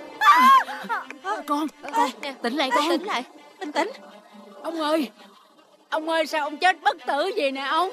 Con, con, tỉnh lại con. Tỉnh lại, bình tĩnh. Ông ơi, ông ơi sao ông chết bất tử vậy nè ông?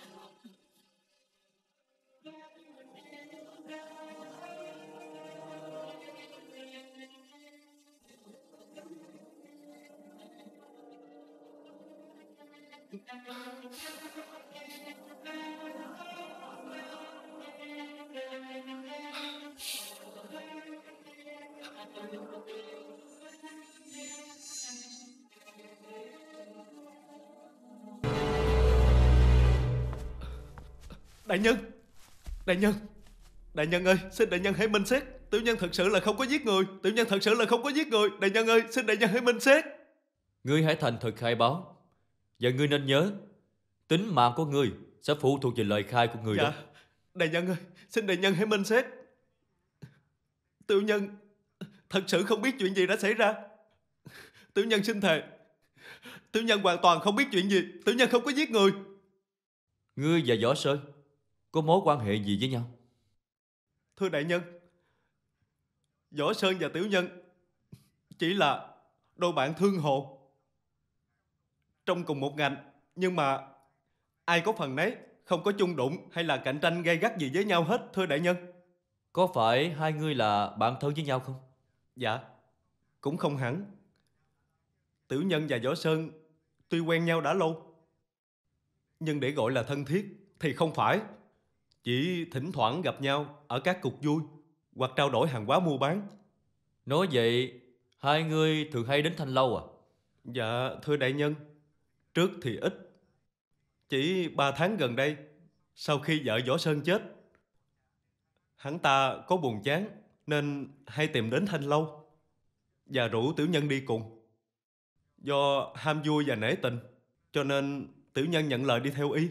Đại nhân, đại nhân, đại nhân ơi, xin đại nhân hãy minh xét. Tiểu nhân thật sự là không có giết người. Tiểu nhân thật sự là không có giết người. Đại nhân ơi, xin đại nhân hãy minh xét. Ngươi hãy thành thực khai báo. Và ngươi nên nhớ, tính mạng của ngươi sẽ phụ thuộc vào lời khai của ngươi Dạ, đó. đại nhân ơi, xin đại nhân hãy minh xét. Tiểu nhân thật sự không biết chuyện gì đã xảy ra. Tiểu nhân xin thề, tiểu nhân hoàn toàn không biết chuyện gì. Tiểu nhân không có giết người. Ngươi và Võ Sơn có mối quan hệ gì với nhau? Thưa đại nhân, Võ Sơn và tiểu nhân chỉ là đôi bạn thương hồ trong cùng một ngành, nhưng mà ai có phần nấy, không có chung đụng hay là cạnh tranh gay gắt gì với nhau hết, thưa đại nhân. Có phải hai ngươi là bạn thân với nhau không? Dạ, cũng không hẳn. Tiểu nhân và Võ Sơn tuy quen nhau đã lâu, nhưng để gọi là thân thiết thì không phải. Chỉ thỉnh thoảng gặp nhau ở các cuộc vui hoặc trao đổi hàng hóa mua bán. Nói vậy, hai ngươi thường hay đến Thanh Lâu à? Dạ, thưa đại nhân, trước thì ít. Chỉ ba tháng gần đây, sau khi vợ Võ Sơn chết, hắn ta có buồn chán nên hay tìm đến Thanh Lâu và rủ tiểu nhân đi cùng. Do ham vui và nể tình, cho nên tiểu nhân nhận lời đi theo y.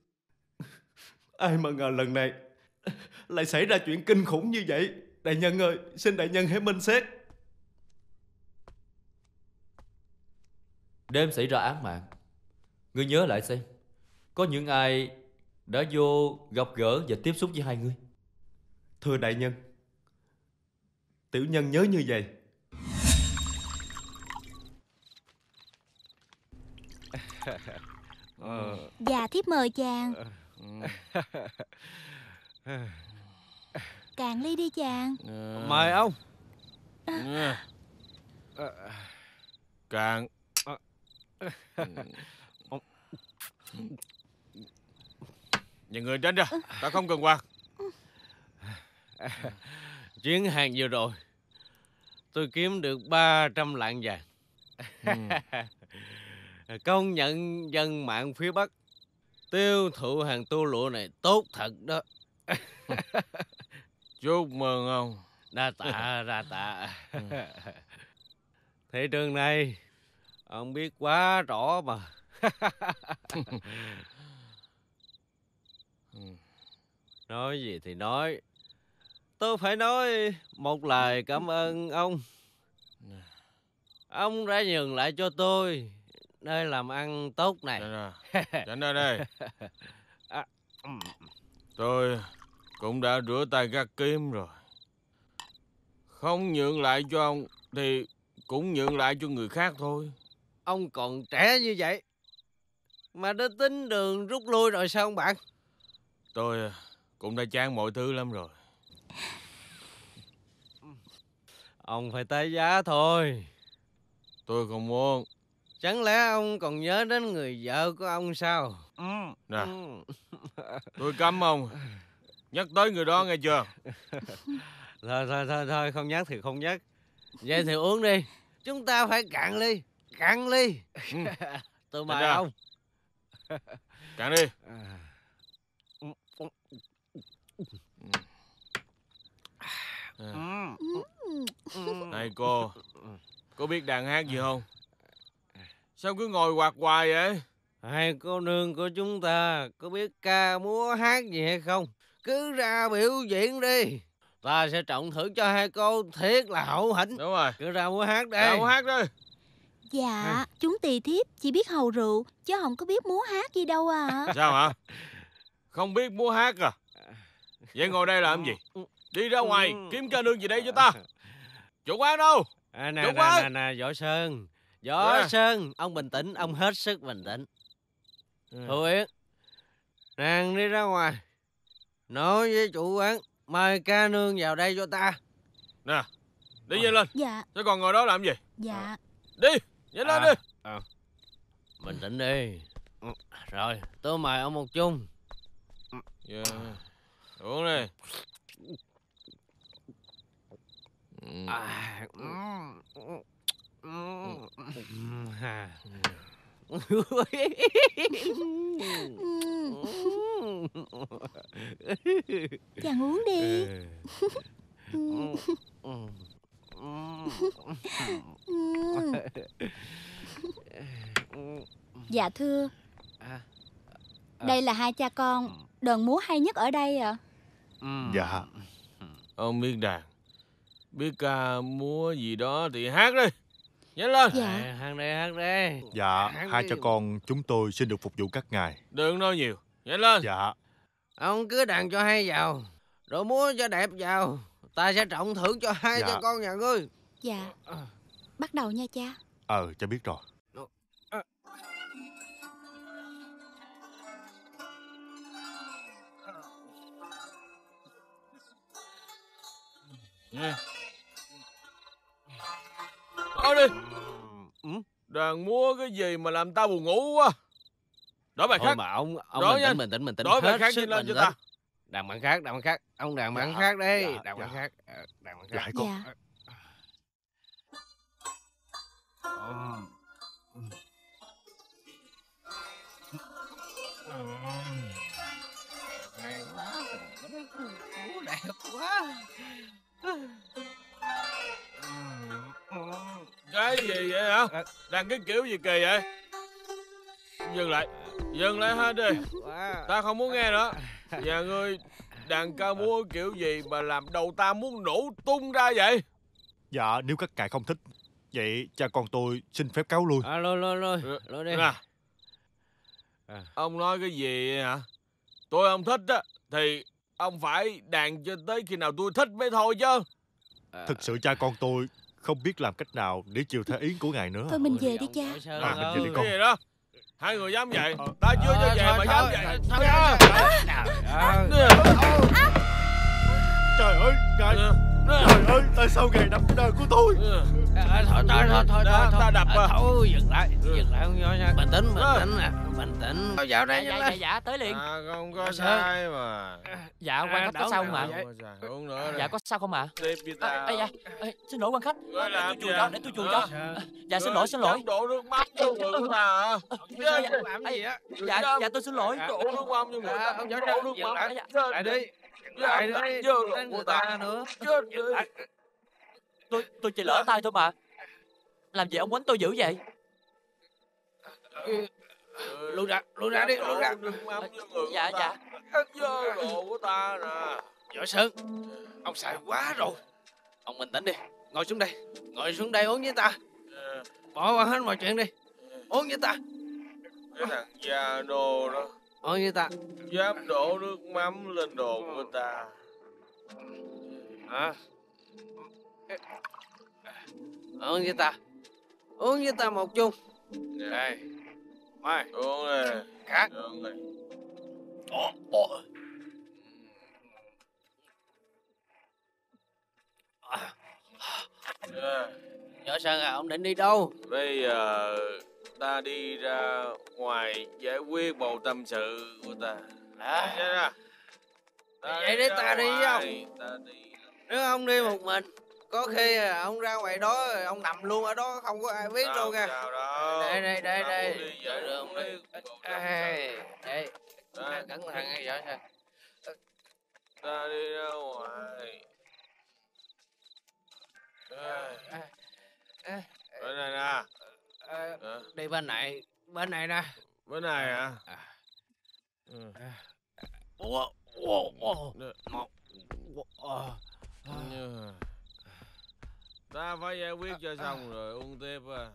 Ai mà ngờ lần này lại xảy ra chuyện kinh khủng như vậy. Đại nhân ơi, xin đại nhân hãy minh xét. Đêm xảy ra án mạng, ngươi nhớ lại xem, có những ai đã vô gặp gỡ và tiếp xúc với hai ngươi? Thưa đại nhân, tiểu nhân nhớ như vậy. Dạ thiếp mời chàng. Cạn ly đi chàng. Mời ông. Cạn. Nhà người tránh ra, ta không cần quạt. Chuyến hàng vừa rồi tôi kiếm được ba trăm lạng vàng. Công nhận dân mạng phía Bắc tiêu thụ hàng tơ lụa này tốt thật đó. Chúc mừng ông. Đa tạ, đa tạ. Thị trường này ông biết quá rõ mà. Nói gì thì nói, tôi phải nói một lời cảm ơn ông. Ông đã nhường lại cho tôi nơi làm ăn tốt này. Tránh ra đây. Tôi cũng đã rửa tay gác kiếm rồi. Không nhượng lại cho ông thì cũng nhượng lại cho người khác thôi. Ông còn trẻ như vậy mà đã tính đường rút lui rồi sao ông bạn? Tôi cũng đã chán mọi thứ lắm rồi. Ông phải tái giá thôi. Tôi không muốn. Chẳng lẽ ông còn nhớ đến người vợ của ông sao? Ừ. Nè, tôi cấm ông nhắc tới người đó nghe chưa? Thôi thôi thôi thôi, không nhắc thì không nhắc. Vậy thì uống đi. Chúng ta phải cạn ly. Cạn ly. Ừ. Tôi mời ông. Cạn đi. Này cô, có biết đàn hát gì không? Sao cứ ngồi quạt hoài vậy? Hai cô nương của chúng ta có biết ca múa hát gì hay không? Cứ ra biểu diễn đi. Ta sẽ trọng thưởng cho hai cô thiệt là hậu hĩnh. Đúng rồi. Cứ ra múa hát đi. Ra múa hát đi. Dạ, chúng tỳ thiếp chỉ biết hầu rượu, chứ không có biết múa hát gì đâu à. Sao hả? Không biết múa hát à? Vậy ngồi đây làm gì? Đi ra ngoài kiếm ca nương gì đây cho ta. Chủ quán đâu? À, nè, Chủ nè, quán. nè, nè, Võ Sơn. Võ Nè. Sơn, ông bình tĩnh, ông hết sức bình tĩnh. Thu Yến, nàng đi ra ngoài, nói với chủ quán mời ca nương vào đây cho ta. Nè, đi nhanh lên. Dạ. Chứ còn ngồi đó làm gì? Dạ. Đi, nhanh lên À, đi. à. Bình tĩnh đi. Rồi, tôi mời ông một chung. Yeah. Uống đi. À, mm, mm, mm, ha. Chàng uống đi. Dạ thưa, đây là hai cha con đờn múa hay nhất ở đây ạ. Dạ. Ông biết đàn, biết ca múa gì đó thì hát đi. Nhanh lên. Dạ. Hát đi, hát đi. Dạ, Hát hai đi. cha con chúng tôi xin được phục vụ các ngài. Đừng nói nhiều. Nhanh lên. Dạ. Ông cứ đàn cho hay vào, rồi múa cho đẹp vào. Ta sẽ trọng thưởng cho hai Dạ. cha con nhà ngươi. Dạ. Bắt đầu nha cha. Ờ, cha biết rồi. Nè. Thôi đi. Đàn múa cái gì mà làm ta buồn ngủ quá. Đổi bài Thôi khác. mà ông ông Đổi bình nhanh. tĩnh bình tĩnh bình tĩnh. Đổi bài hết khác sức nhanh lên bình cho ta. tĩnh. Đàn bạn khác, đàn bạn khác. Ông đàn bạn Dạ, khác đi, dạ, đàn bạn dạ. khác. Ờ, Đàn bạn khác. Dạ, con. Dạ. Đẹp quá. Cái gì vậy hả? Đàn cái kiểu gì kỳ vậy? Dừng lại. Dừng lại hết đi. Ta không muốn nghe nữa. Nhà ngươi đàn ca múa kiểu gì mà làm đầu ta muốn nổ tung ra vậy? Dạ, nếu các ngài không thích, vậy cha con tôi xin phép cáo lui. À, lôi lôi lôi. Lôi đi. Nè. Ông nói cái gì vậy hả? Tôi không thích á thì ông phải đàn cho tới khi nào tôi thích mới thôi chứ. Thực sự cha con tôi không biết làm cách nào để chiều theo ý của ngài nữa. Thôi mình về đi cha. À, mình về đi con. Cái gì đó? Hai người dám vậy? Ta chưa cho về thôi, mà dám thôi, vậy? thôi, Trời ơi, ngài. Trời ơi, tại sao ngài đập cái đời của tôi? Thôi thôi thôi thôi Ta- thôi. ta đập À, à. Thôi dừng lại, dừng lại không nhỏ nha. Bình tĩnh, bình tĩnh nè, bình tĩnh. Thôi vào đây Dạ, nhanh dạ, lên. dạ, tới liền. À, không có Dạ, sai mà. Dạ, quan khách có đỡ sao nào không ạ? vậy? Uống nữa Dạ, có sao không ạ? Tiếp với À, tao. ây da, ê, xin lỗi quan khách. Gọi Để làm tôi chùi gì? cho, để tôi chùi cho. Hả? Dạ, xin lỗi, xin lỗi. Dám đổ nước mắm cho người của ta hả? Dạ, dạ, làm ây, gì á? Dạ, dạ, tôi xin lỗi. Đổ nước mắm cho người À, ta. ông Võ Đổ Sơn, nước dừng mắm. lại. Chết Lại đi. đi. Lại Chết đi. dơ Đánh của người ta ta nữa. Chết đi. Tôi tôi chỉ lỡ tay thôi mà. Làm gì ông quánh tôi dữ vậy? Lui ra, lui ra đi, lui ra. Đổ nước mắm cho người Dạ, của ta. dạ. Chết dơ đồ của ta nè. Võ Sơn, ông xài quá rồi. Ông bình tĩnh đi, ngồi xuống đây. Ngồi xuống đây uống với ta. Bỏ qua hết mọi chuyện đi. Uống với ta. Cái thằng già đồ đó Uống với ta. dám đổ nước mắm lên đồ của ta. Hả? Uống với ta. Uống với ta một chung. Đây. Mời. Uống đi. Cắt. Uống đi. Ồ, ồ. Yeah. Võ Sơn à, ông định đi đâu? Bây giờ ta đi ra ngoài giải quyết bầu tâm sự của ta. À. Nghe ra. Ta Vậy để ta đi với ngoài, ông. Ta đi. Nếu ông đi một mình, có khi à, ông ra ngoài đó, ông nằm luôn ở đó, không có ai biết đâu nha. Sao đâu. Đây, đây, đây, Ta đây. muốn đi giải Được, ông đi. quyết bầu tâm Đây, sự. đây. Ta- Cẩn thận nghe Võ Sơn. Ta đi ra ngoài. À, à, Ở đây nè. à, Hả? đi đi bên này. Bên này nè. Bên này hả? Ừ. Ủa, ủa, ủa. Một. Ta phải giải quyết cho xong rồi uống tiếp à.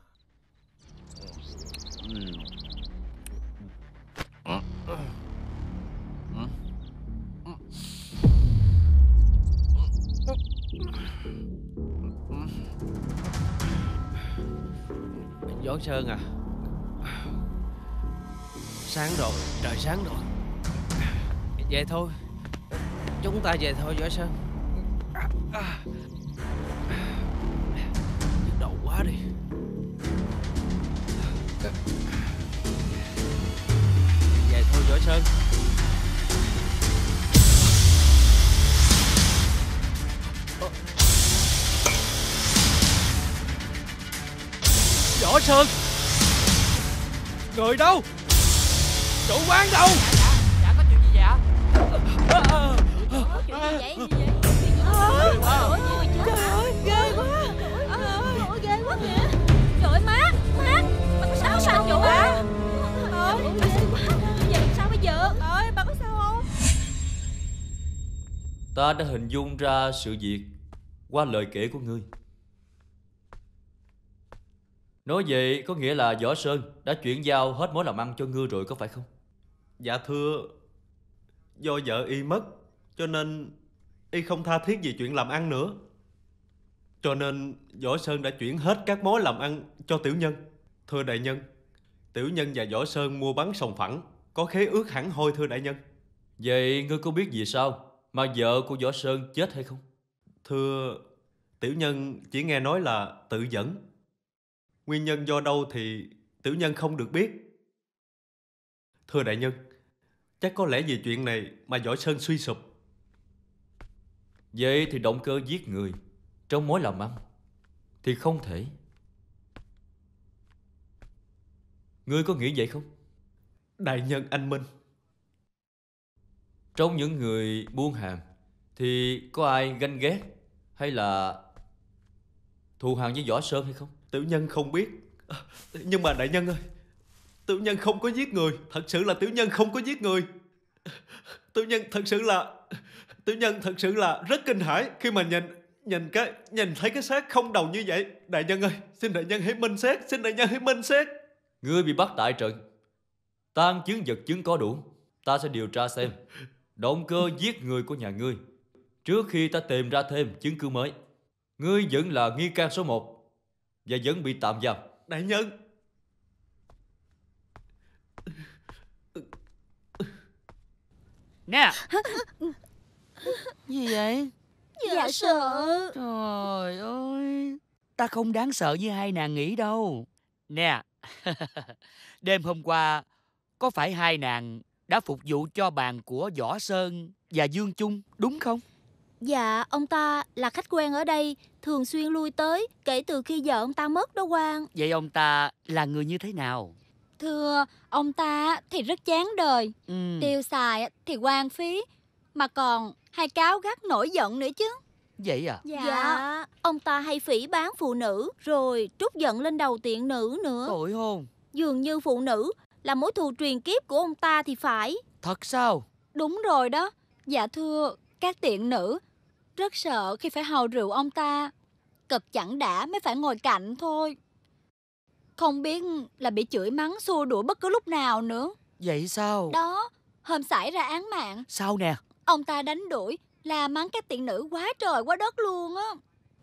Võ Sơn à, sáng rồi, trời sáng rồi. Về thôi. Chúng ta về thôi Võ Sơn. Nhức đầu quá đi. Về thôi Võ Sơn. Võ Sơn. Người đâu? Chủ quán đâu? Dạ có chuyện gì vậy ạ? Chuyện gì vậy? Gì vậy? Ôi, ôi, trời ơi, ghê quá. Ôi, ghê quá kìa. Trời ơi, má, má, bà có sao sao chủ à? Ôi, ghê quá. Giờ sao bây giờ? Ơi, bà có sao không? Ta đã hình dung ra sự việc qua lời kể của ngươi. Nói vậy có nghĩa là Võ Sơn đã chuyển giao hết mối làm ăn cho ngươi rồi có phải không? Dạ thưa, do vợ y mất cho nên y không tha thiết về chuyện làm ăn nữa. Cho nên Võ Sơn đã chuyển hết các mối làm ăn cho tiểu nhân. Thưa đại nhân, tiểu nhân và Võ Sơn mua bán sòng phẳng, có khế ước hẳn hoi thưa đại nhân. Vậy ngươi có biết vì sao mà vợ của Võ Sơn chết hay không? Thưa, tiểu nhân chỉ nghe nói là tự dẫn. Nguyên nhân do đâu thì tiểu nhân không được biết. Thưa đại nhân, chắc có lẽ vì chuyện này mà Võ Sơn suy sụp. Vậy thì động cơ giết người trong mối làm ăn thì không thể. Ngươi có nghĩ vậy không? Đại nhân anh minh. Trong những người buôn hàng thì có ai ganh ghét hay là thù hằn với Võ Sơn hay không? Tiểu nhân không biết. Nhưng mà đại nhân ơi, tiểu nhân không có giết người. Thật sự là tiểu nhân không có giết người. Tiểu nhân thật sự là Tiểu nhân thật sự là rất kinh hãi khi mà nhìn Nhìn cái Nhìn thấy cái xác không đầu như vậy. Đại nhân ơi, xin đại nhân hãy minh xét. Xin đại nhân hãy minh xét. Ngươi bị bắt tại trận, tang chứng vật chứng có đủ. Ta sẽ điều tra xem động cơ giết người của nhà ngươi trước khi ta tìm ra thêm chứng cứ mới. Ngươi vẫn là nghi can số một và vẫn bị tạm giam. Đại nhân. Nè. Gì vậy? Dạ sợ. Trời ơi, ta không đáng sợ như hai nàng nghĩ đâu. Nè, đêm hôm qua có phải hai nàng đã phục vụ cho bàn của Võ Sơn và Dương Chung đúng không? Dạ, ông ta là khách quen ở đây, thường xuyên lui tới kể từ khi vợ ông ta mất đó quan. Vậy ông ta là người như thế nào? Thưa, ông ta thì rất chán đời, ừ. tiêu xài thì hoang phí, mà còn hay cáu gắt nổi giận nữa chứ. Vậy à? Dạ. dạ Ông ta hay phỉ báng phụ nữ, rồi trút giận lên đầu tiện nữ nữa. Tội hôn. Dường như phụ nữ là mối thù truyền kiếp của ông ta thì phải. Thật sao? Đúng rồi đó. Dạ thưa, các tiện nữ rất sợ khi phải hầu rượu ông ta. Cực chẳng đã mới phải ngồi cạnh thôi. Không biết là bị chửi mắng xua đuổi bất cứ lúc nào nữa. Vậy sao? Đó, hôm xảy ra án mạng. Sao nè? Ông ta đánh đuổi, la mắng các tiện nữ quá trời quá đất luôn á.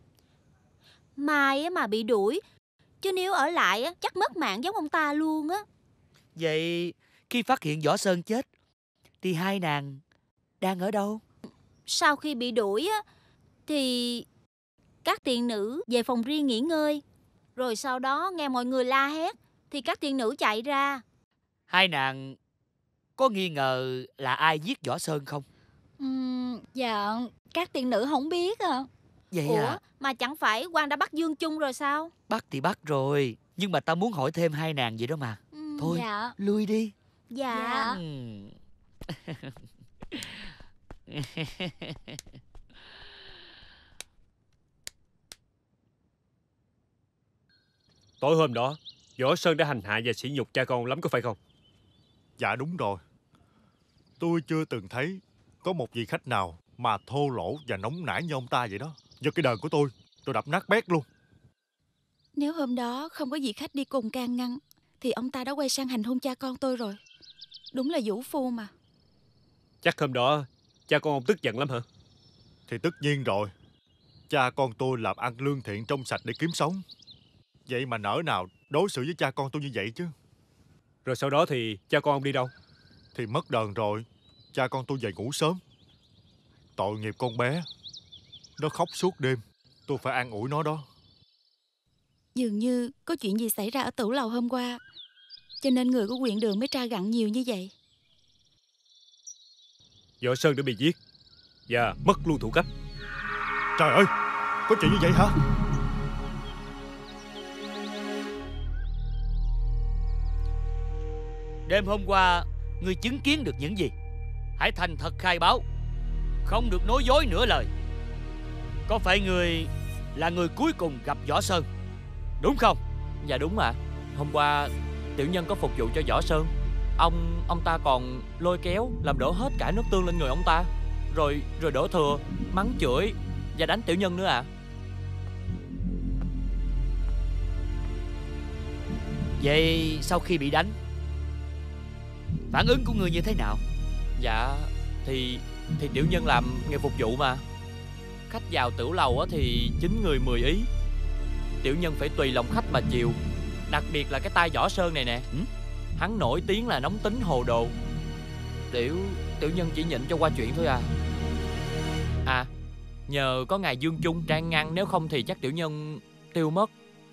Mai mà bị đuổi, chứ nếu ở lại chắc mất mạng giống ông ta luôn á. Vậy khi phát hiện Võ Sơn chết thì hai nàng đang ở đâu? Sau khi bị đuổi á thì các tiện nữ về phòng riêng nghỉ ngơi. Rồi sau đó nghe mọi người la hét thì các tiện nữ chạy ra. Hai nàng có nghi ngờ là ai giết Võ Sơn không? Uhm, dạ các tiện nữ không biết à. Vậy Ủa, à? Mà chẳng phải quan đã bắt Dương Chung rồi sao? Bắt thì bắt rồi, nhưng mà ta muốn hỏi thêm hai nàng vậy đó mà. uhm, Thôi dạ. lui đi. Dạ, dạ. Uhm. Tối hôm đó Võ Sơn đã hành hạ và sỉ nhục cha con lắm có phải không? Dạ đúng rồi. Tôi chưa từng thấy có một vị khách nào mà thô lỗ và nóng nảy như ông ta vậy đó. Do cái đờn của tôi, tôi đập nát bét luôn. Nếu hôm đó không có vị khách đi cùng can ngăn thì ông ta đã quay sang hành hung cha con tôi rồi. Đúng là vũ phu mà. Chắc hôm đó cha con ông tức giận lắm hả? Thì tất nhiên rồi. Cha con tôi làm ăn lương thiện trong sạch để kiếm sống. Vậy mà nỡ nào đối xử với cha con tôi như vậy chứ. Rồi sau đó thì cha con ông đi đâu? Thì mất đờn rồi. Cha con tôi về ngủ sớm. Tội nghiệp con bé. Nó khóc suốt đêm. Tôi phải an ủi nó đó. Dường như có chuyện gì xảy ra ở tửu lầu hôm qua, cho nên người của huyện đường mới tra gặn nhiều như vậy. Võ Sơn đã bị giết và mất luôn thủ cấp. Trời ơi, có chuyện như vậy hả? Đêm hôm qua ngươi chứng kiến được những gì? Hãy thành thật khai báo, không được nói dối nửa lời. Có phải người là người cuối cùng gặp Võ Sơn, đúng không? Dạ đúng ạ. Hôm qua tiểu nhân có phục vụ cho Võ Sơn. Ông ông ta còn lôi kéo làm đổ hết cả nước tương lên người ông ta. Rồi rồi đổ thừa, mắng chửi và đánh tiểu nhân nữa ạ. Vậy sau khi bị đánh, phản ứng của người như thế nào? Dạ thì thì tiểu nhân làm nghề phục vụ mà. Khách vào tửu lầu thì chín người mười ý. Tiểu nhân phải tùy lòng khách mà chiều. Đặc biệt là cái tay Võ Sơn này nè. ừ? Hắn nổi tiếng là nóng tính hồ đồ. Tiểu tiểu nhân chỉ nhịn cho qua chuyện thôi à. À, nhờ có ngài Dương Trung can ngăn, nếu không thì chắc tiểu nhân tiêu mất.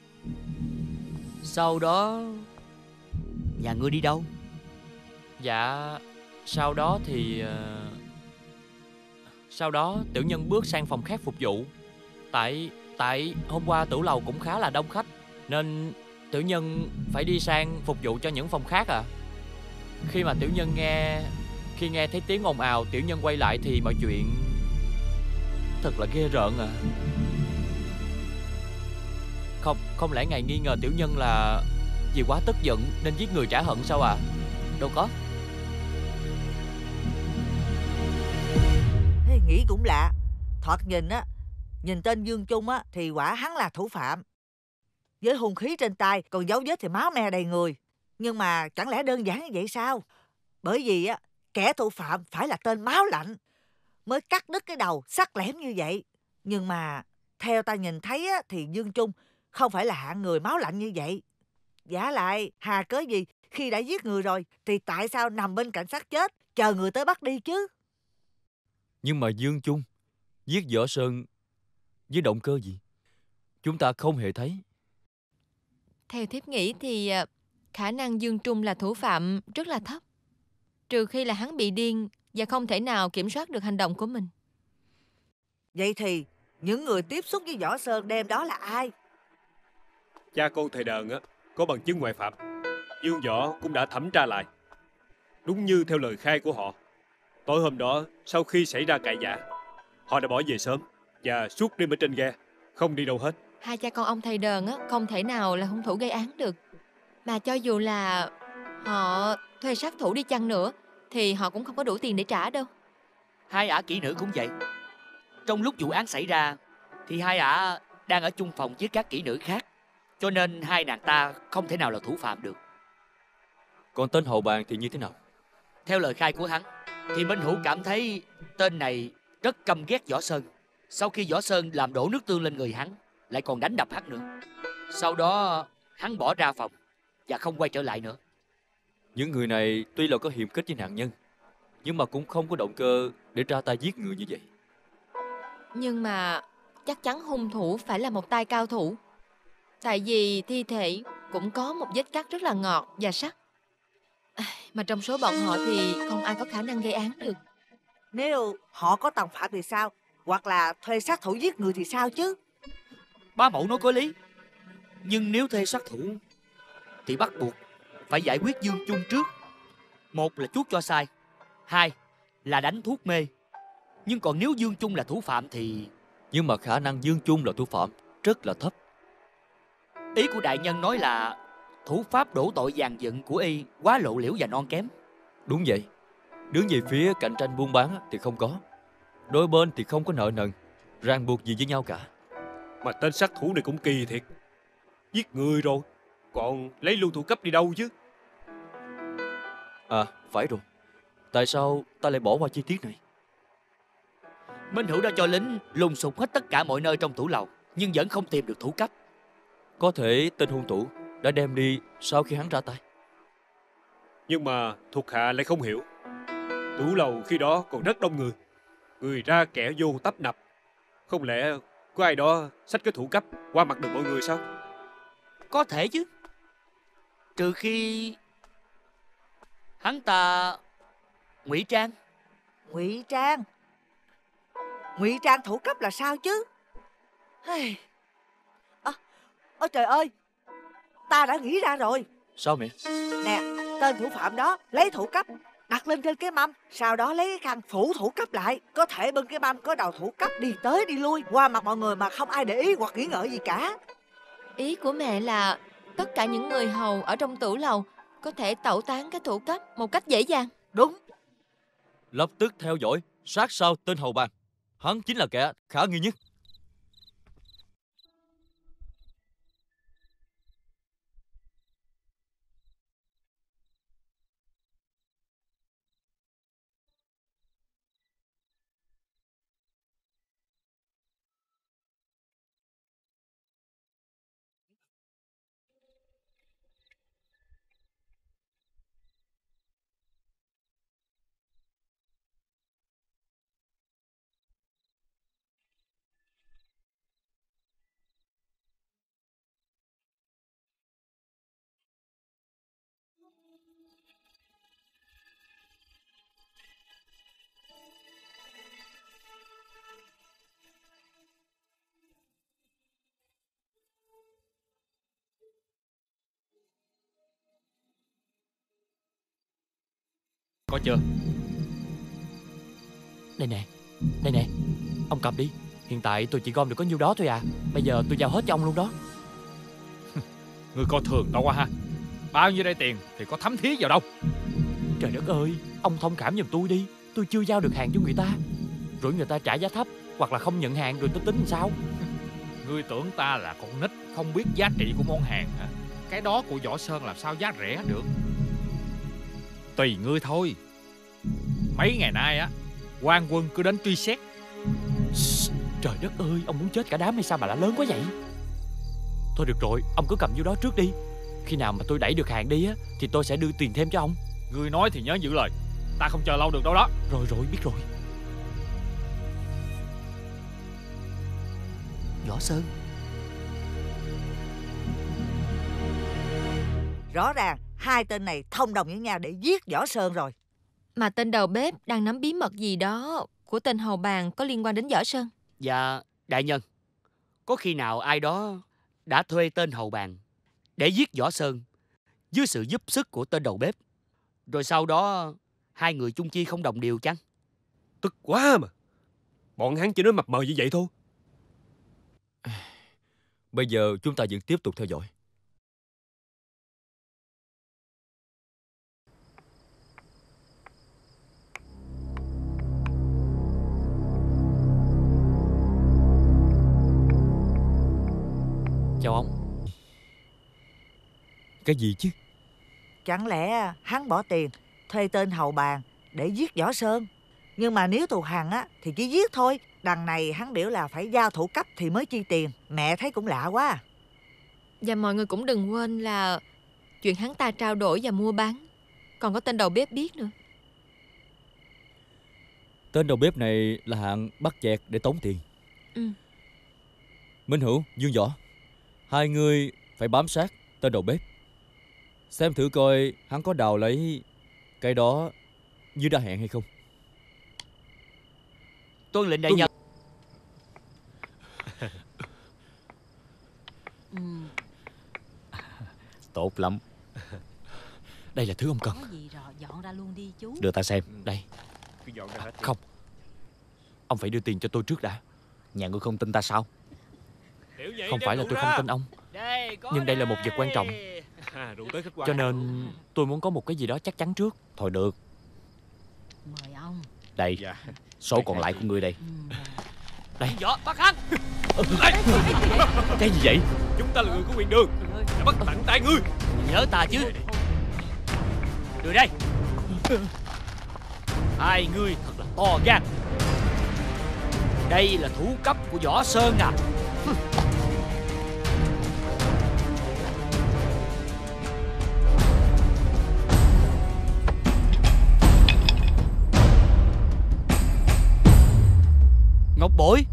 Sau đó nhà ngươi đi đâu? Dạ sau đó thì uh... sau đó tiểu nhân bước sang phòng khác phục vụ. Tại Tại hôm qua tửu lầu cũng khá là đông khách, nên tiểu nhân phải đi sang phục vụ cho những phòng khác à. Khi mà tiểu nhân nghe Khi nghe thấy tiếng ồn ào, tiểu nhân quay lại thì mọi chuyện thật là ghê rợn à. Không không lẽ ngài nghi ngờ tiểu nhân là vì quá tức giận nên giết người trả hận sao à? Đâu có. Thế nghĩ cũng lạ. Thoạt nhìn á, nhìn tên Dương Trung á thì quả hắn là thủ phạm. Với hung khí trên tay, còn dấu vết thì máu me đầy người. Nhưng mà chẳng lẽ đơn giản như vậy sao? Bởi vì á, kẻ thủ phạm phải là tên máu lạnh mới cắt đứt cái đầu sắc lẻm như vậy. Nhưng mà theo ta nhìn thấy á, thì Dương Trung không phải là hạng người máu lạnh như vậy. Giả lại hà cớ gì khi đã giết người rồi thì tại sao nằm bên cạnh xác chết chờ người tới bắt đi chứ? Nhưng mà Dương Trung giết Võ Sơn với động cơ gì? Chúng ta không hề thấy. Theo thiếp nghĩ thì khả năng Dương Trung là thủ phạm rất là thấp. Trừ khi là hắn bị điên và không thể nào kiểm soát được hành động của mình. Vậy thì những người tiếp xúc với Võ Sơn đêm đó là ai? Cha con thầy Đờn á có bằng chứng ngoại phạm. Dương Võ cũng đã thẩm tra lại. Đúng như theo lời khai của họ, tối hôm đó sau khi xảy ra cãi vã, họ đã bỏ về sớm và suốt đêm ở trên ghe, không đi đâu hết. Hai cha con ông thầy Đờn á không thể nào là hung thủ gây án được. Mà cho dù là họ thuê sát thủ đi chăng nữa thì họ cũng không có đủ tiền để trả đâu. Hai ả kỹ nữ cũng vậy. Trong lúc vụ án xảy ra thì hai ả đang ở chung phòng với các kỹ nữ khác, cho nên hai nàng ta không thể nào là thủ phạm được. Còn tên hậu bàn thì như thế nào? Theo lời khai của hắn thì Minh Hữu cảm thấy tên này rất căm ghét Võ Sơn. Sau khi Võ Sơn làm đổ nước tương lên người hắn, lại còn đánh đập hắn nữa. Sau đó hắn bỏ ra phòng và không quay trở lại nữa. Những người này tuy là có hiềm khích với nạn nhân, nhưng mà cũng không có động cơ để ra tay giết người như vậy. Nhưng mà chắc chắn hung thủ phải là một tay cao thủ. Tại vì thi thể cũng có một vết cắt rất là ngọt và sắc. Mà trong số bọn họ thì không ai có khả năng gây án được. Nếu họ có tòng phạm thì sao? Hoặc là thuê sát thủ giết người thì sao chứ? Ba mẫu nói có lý. Nhưng nếu thuê sát thủ thì bắt buộc phải giải quyết Dương Trung trước. Một là chuốt cho sai, hai là đánh thuốc mê. Nhưng còn nếu Dương Trung là thủ phạm thì... Nhưng mà khả năng Dương Trung là thủ phạm rất là thấp. Ý của đại nhân nói là thủ pháp đổ tội dàn dựng của y quá lộ liễu và non kém. Đúng vậy. Đứng về phía cạnh tranh buôn bán thì không có. Đôi bên thì không có nợ nần, ràng buộc gì với nhau cả. Mà tên sát thủ này cũng kỳ thiệt. Giết người rồi, còn lấy lưu thủ cấp đi đâu chứ? À, phải rồi. Tại sao ta lại bỏ qua chi tiết này? Minh Hữu đã cho lính lùng sục hết tất cả mọi nơi trong tủ lầu, nhưng vẫn không tìm được thủ cấp. Có thể tên hung thủ đã đem đi sau khi hắn ra tay. Nhưng mà thuộc hạ lại không hiểu. Tủ lầu khi đó còn rất đông người, người ra kẻ vô tấp nập. Không lẽ có ai đó xách cái thủ cấp qua mặt được mọi người sao? Có thể chứ. Trừ khi hắn ta ngụy trang. Ngụy trang? Ngụy trang thủ cấp là sao chứ? Hey. À, ôi trời ơi, ta đã nghĩ ra rồi. Sao mẹ? Nè, tên thủ phạm đó lấy thủ cấp đặt lên trên cái mâm, sau đó lấy cái khăn phủ thủ cấp lại. Có thể bưng cái mâm có đầu thủ cấp đi tới đi lui qua mặt mọi người mà không ai để ý hoặc nghĩ ngợi gì cả. Ý của mẹ là tất cả những người hầu ở trong tủ lầu có thể tẩu tán cái thủ cấp một cách dễ dàng. Đúng. Lập tức theo dõi sát sao tên hầu bàn. Hắn chính là kẻ khả nghi nhất. Có chưa? Đây nè, đây nè, ông cầm đi. Hiện tại tôi chỉ gom được có nhiêu đó thôi à. Bây giờ tôi giao hết cho ông luôn đó. Ngươi coi thường tao quá ha. Bao nhiêu đây tiền thì có thấm thía vào đâu. Trời đất ơi, ông thông cảm giùm tôi đi. Tôi chưa giao được hàng cho người ta, rồi người ta trả giá thấp hoặc là không nhận hàng, rồi tôi tính làm sao? Ngươi tưởng ta là con nít không biết giá trị của món hàng hả? Cái đó của Võ Sơn làm sao giá rẻ được. Tùy ngươi thôi. Mấy ngày nay á, quan quân cứ đến truy xét. Trời đất ơi, ông muốn chết cả đám hay sao mà đã lớn quá vậy? Thôi được rồi, ông cứ cầm vô đó trước đi. Khi nào mà tôi đẩy được hàng đi á thì tôi sẽ đưa tiền thêm cho ông. Ngươi nói thì nhớ giữ lời. Ta không chờ lâu được đâu đó. Rồi rồi, biết rồi. Võ Sơn. Rõ ràng hai tên này thông đồng với nhau để giết Võ Sơn rồi. Mà tên đầu bếp đang nắm bí mật gì đó của tên hầu bàn có liên quan đến Võ Sơn. Dạ, đại nhân, có khi nào ai đó đã thuê tên hầu bàn để giết Võ Sơn dưới sự giúp sức của tên đầu bếp, rồi sau đó hai người chung chi không đồng điều chăng? Tức quá mà. Bọn hắn chỉ nói mập mờ như vậy thôi. Bây giờ chúng ta vẫn tiếp tục theo dõi. Chào ông. Cái gì chứ? Chẳng lẽ hắn bỏ tiền thuê tên hầu bàn để giết Võ Sơn? Nhưng mà nếu thù hằn á thì chỉ giết thôi. Đằng này hắn biểu là phải giao thủ cấp thì mới chi tiền. Mẹ thấy cũng lạ quá. Và mọi người cũng đừng quên là chuyện hắn ta trao đổi và mua bán còn có tên đầu bếp biết nữa. Tên đầu bếp này là hạng bắt chẹt để tống tiền. Ừ. Minh Hữu, Dương Võ, hai người phải bám sát tên đầu bếp, xem thử coi hắn có đào lấy cái đó như đã hẹn hay không. Tuân lệnh đại nhân. Tốt lắm. Đây là thứ ông cần. Có gì rồi, dọn ra luôn đi chú. Đưa ta xem. Đây. À, không. Ông phải đưa tiền cho tôi trước đã. Nhà ngươi không tin ta sao? Không phải là tôi không tin ông, nhưng đây là một việc quan trọng. À, rượu tới khách quan. Cho nên tôi muốn có một cái gì đó chắc chắn trước. Thôi được. Mời ông. Đây, Dạ. số còn lại của ngươi đây. Đây. Võ Bác Khanh. Cái gì vậy? Chúng ta là người của Huyền Đường, đã bắt tặng tay ngươi. Nhớ ta chứ. Đưa đây. Hai ngươi thật là to gan. Đây là thủ cấp của Võ Sơn à. Ngọc bội.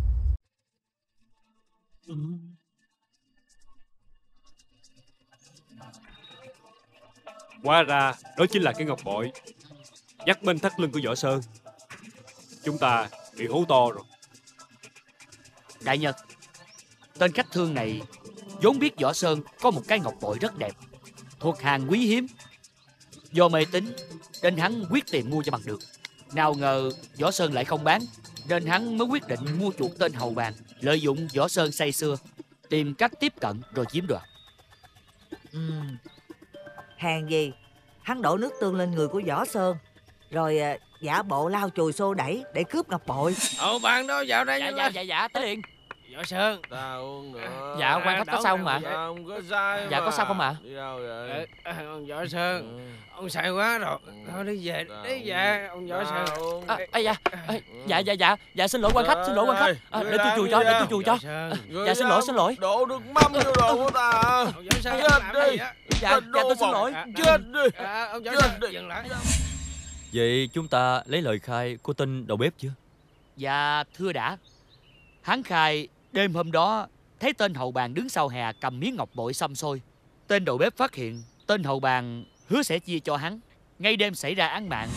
Hóa ra đó chính là cái ngọc bội dắt bên thắt lưng của Võ Sơn. Chúng ta bị hố to rồi. Đại Nhật, tên khách thương này vốn biết Võ Sơn có một cái ngọc bội rất đẹp, thuộc hàng quý hiếm. Do mê tín nên hắn quyết tiền mua cho bằng được. Nào ngờ Võ Sơn lại không bán, nên hắn mới quyết định mua chuộc tên hầu bàn, lợi dụng Võ Sơn say sưa, tìm cách tiếp cận rồi chiếm đoạt. Ừ. Hèn gì hắn đổ nước tương lên người của Võ Sơn, rồi à, giả bộ lau chùi xô đẩy để cướp ngọc bội. Hầu bàn đâu vào đây? Dạ dạ dạ dạ tới liền. Võ Sơn. Ta uống nữa. Dạ quan khách có sao không ạ? Không có sai. Dạ có sao không ạ? Đi đâu vậy? Ông Võ Sơn, ông say quá rồi. Thôi đi về, đi về ông Võ Sơn. À, à, dạ, à, dạ dạ dạ dạ xin lỗi quan khách, xin lỗi quan khách. À, để tôi chùi cho, để tôi chùi cho. À, dạ xin lỗi, xin lỗi. Đổ nước mắm vô đồ của ta. Ông Võ Sơn chết đi. Dạ dạ tôi xin lỗi. Chết đi. Ông Võ Sơn dừng lại. Vậy chúng ta lấy lời khai của tên đầu bếp chưa? Dạ thưa đã. Hắn khai đêm hôm đó thấy tên hầu bàn đứng sau hè cầm miếng ngọc bội xăm xôi. Tên đầu bếp phát hiện tên hầu bàn hứa sẽ chia cho hắn. Ngay đêm xảy ra án mạng.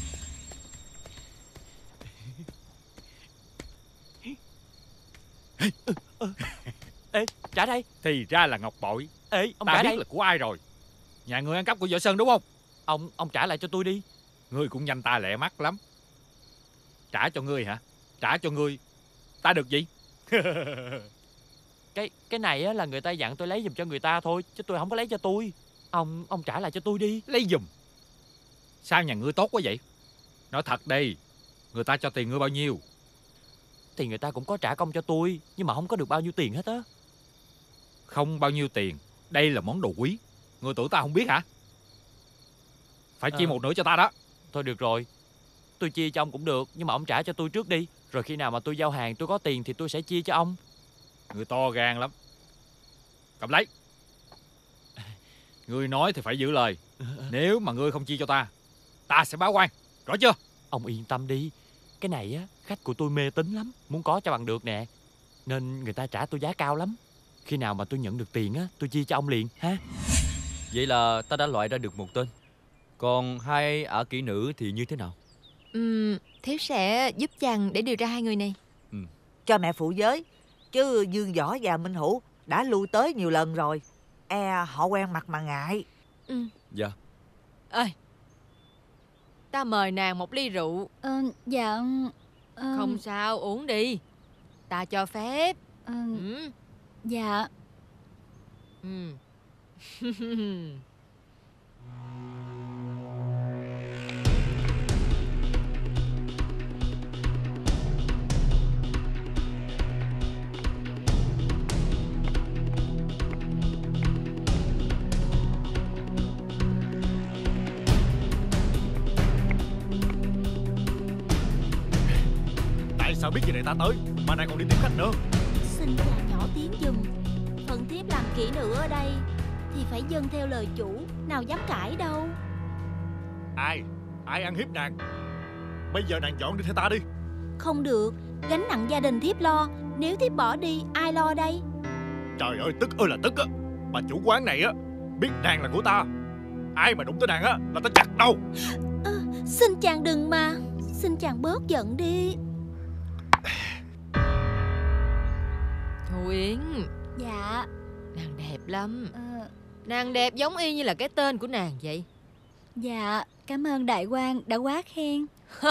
Ê, trả đây. Thì ra là ngọc bội. Ê, ông Ta trả biết đây. là của ai rồi. Nhà người ăn cắp của Võ Sơn đúng không? Ông ông trả lại cho tôi đi. Ngươi cũng nhanh ta lẹ mắt lắm. Trả cho ngươi hả? Trả cho ngươi. Ta được gì? Cái cái này á, là người ta dặn tôi lấy giùm cho người ta thôi, chứ tôi không có lấy cho tôi. Ông ông trả lại cho tôi đi. Lấy giùm? Sao nhà ngươi tốt quá vậy? Nói thật đi, người ta cho tiền ngươi bao nhiêu? Thì người ta cũng có trả công cho tôi, nhưng mà không có được bao nhiêu tiền hết á. Không bao nhiêu tiền. Đây là món đồ quý. Ngươi tưởng ta không biết hả? Phải chia À. một nửa cho ta đó. Thôi được rồi, tôi chia cho ông cũng được, nhưng mà ông trả cho tôi trước đi. Rồi khi nào mà tôi giao hàng tôi có tiền thì tôi sẽ chia cho ông. Ngươi to gan lắm. Cầm lấy. Ngươi nói thì phải giữ lời. Nếu mà ngươi không chia cho ta, ta sẽ báo quan. Rõ chưa? Ông yên tâm đi. Cái này á, khách của tôi mê tín lắm, muốn có cho bằng được nè. Nên người ta trả tôi giá cao lắm. Khi nào mà tôi nhận được tiền á, tôi chia cho ông liền ha. Vậy là ta đã loại ra được một tên. Còn hai ả kỹ nữ thì như thế nào? Ừm, thiếp sẽ giúp chàng để điều tra hai người này. Cho mẹ phụ giới. Chứ Dương Võ và Minh Hữu đã lui tới nhiều lần rồi. E họ quen mặt mà ngại. Ừ. Dạ. Ơi, ta mời nàng một ly rượu. Ờ, dạ ờ, Không sao, uống đi. Ta cho phép. ờ, Ừ. Dạ. Ừ. Tại sao biết giờ này ta tới mà nàng còn đi tiếp khách nữa? Xin chàng nhỏ tiếng giùm. Phần thiếp làm kỹ nữ ở đây thì phải dâng theo lời chủ, nào dám cãi đâu. Ai? Ai ăn hiếp nàng? Bây giờ nàng chọn đi theo ta đi. Không được, gánh nặng gia đình thiếp lo. Nếu thiếp bỏ đi, ai lo đây? Trời ơi, tức ơi là tức á. Bà chủ quán này á, biết nàng là của ta, ai mà đụng tới nàng á là ta chặt đầu. À, xin chàng đừng mà. Xin chàng bớt giận đi. Thu Yến, Dạ. nàng đẹp lắm. Ờ, Nàng đẹp giống y như là cái tên của nàng vậy. dạ, cảm ơn đại quan đã quá khen.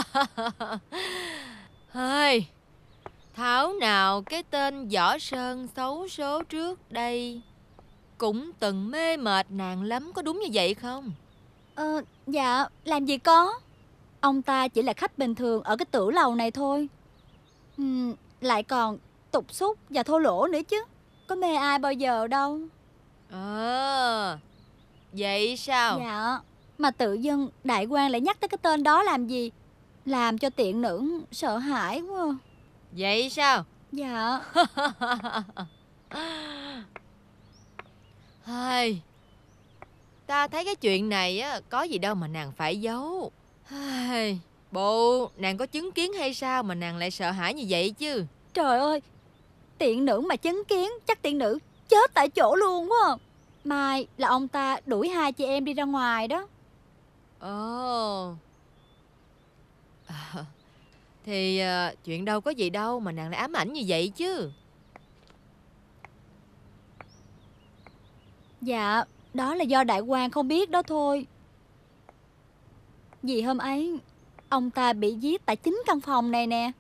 Hơi, thảo nào cái tên Võ Sơn xấu số trước đây cũng từng mê mệt nàng lắm, có đúng như vậy không? Ờ, dạ, làm gì có. Ông ta chỉ là khách bình thường ở cái tử lầu này thôi. ừ, Lại còn tục xúc và thô lỗ nữa chứ. Có mê ai bao giờ đâu. Ờ, vậy sao? Dạ, mà tự dưng đại quan lại nhắc tới cái tên đó làm gì? Làm cho tiện nữ sợ hãi quá. Vậy sao? Dạ. Hai, ta thấy cái chuyện này á có gì đâu mà nàng phải giấu. Hai, bộ nàng có chứng kiến hay sao mà nàng lại sợ hãi như vậy chứ? Trời ơi, tiện nữ mà chứng kiến chắc tiện nữ chết tại chỗ luôn quá. Mai là ông ta đuổi hai chị em đi ra ngoài đó. Ồ. À, thì à, chuyện đâu có gì đâu mà nàng lại ám ảnh như vậy chứ. Dạ, đó là do đại quan không biết đó thôi. Vì hôm ấy ông ta bị giết tại chính căn phòng này nè.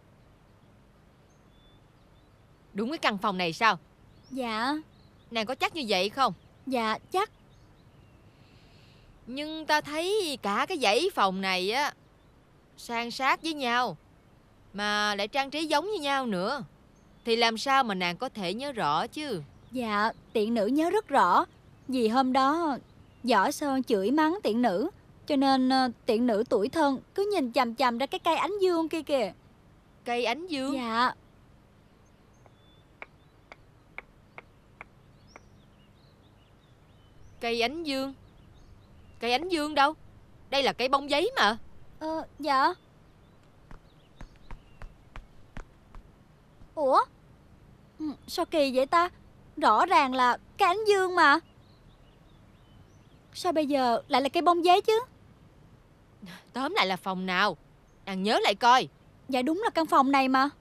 Đúng cái căn phòng này sao? Dạ. Nàng có chắc như vậy không? Dạ, chắc. Nhưng ta thấy cả cái dãy phòng này á san sát với nhau, mà lại trang trí giống như nhau nữa, thì làm sao mà nàng có thể nhớ rõ chứ? Dạ, tiện nữ nhớ rất rõ. Vì hôm đó Võ Sơn chửi mắng tiện nữ, cho nên uh, tiện nữ tủi thân cứ nhìn chằm chằm ra cái cây ánh dương kia kìa. Cây ánh dương? Dạ. Cây ánh dương? Cây ánh dương đâu? Đây là cây bông giấy mà. Ờ, dạ. Ủa? Ừ, sao kỳ vậy ta? Rõ ràng là cây ánh dương mà. Sao bây giờ lại là cây bông giấy chứ? Tóm lại là phòng nào? Nàng nhớ lại coi. Dạ đúng là căn phòng này mà.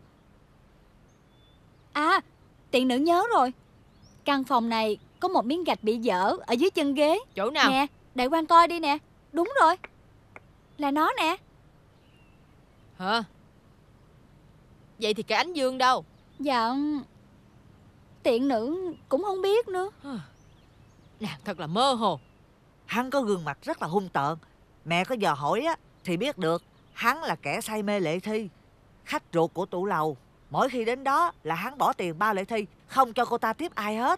À, tiện nữ nhớ rồi. Căn phòng này có một miếng gạch bị dở ở dưới chân ghế. Chỗ nào? Nè, đại quan coi đi nè. Đúng rồi, là nó nè. Hả? Vậy thì cái ánh dương đâu? Dạ, tiện nữ cũng không biết nữa. Nàng thật là mơ hồ. Hắn có gương mặt rất là hung tợn. Mẹ có dò hỏi á thì biết được hắn là kẻ say mê Lệ Thi, khách ruột của tủ lầu. Mỗi khi đến đó là hắn bỏ tiền bao Lệ Thi, không cho cô ta tiếp ai hết.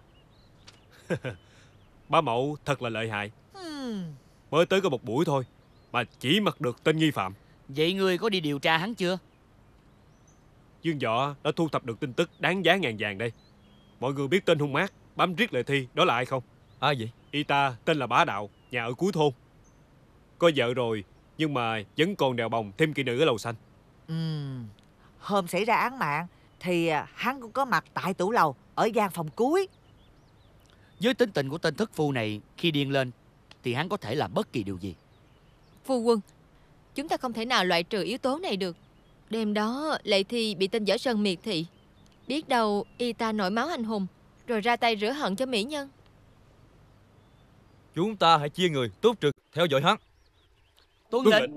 Bá Mậu thật là lợi hại. Hmm. Mới tới có một buổi thôi mà chỉ mặc được tên nghi phạm. Vậy ngươi có đi điều tra hắn chưa? Dương Võ đã thu thập được tin tức đáng giá ngàn vàng đây. Mọi người biết tên hung ác bám riết Lệ Thi đó là ai không? Ai vậy? Y ta tên là Bá Đạo, nhà ở cuối thôn. Có vợ rồi nhưng mà vẫn còn đèo bồng thêm kỹ nữ ở lầu xanh. Uhm. Hôm xảy ra án mạng thì hắn cũng có mặt tại tủ lầu ở gian phòng cuối. Với tính tình của tên thất phu này, khi điên lên thì hắn có thể làm bất kỳ điều gì. Phu quân, chúng ta không thể nào loại trừ yếu tố này được. Đêm đó Lệ Thi bị tên Võ Sơn miệt thị, biết đâu y ta nổi máu anh hùng rồi ra tay rửa hận cho mỹ nhân. Chúng ta hãy chia người túc trực theo dõi hắn. Tuân lệnh.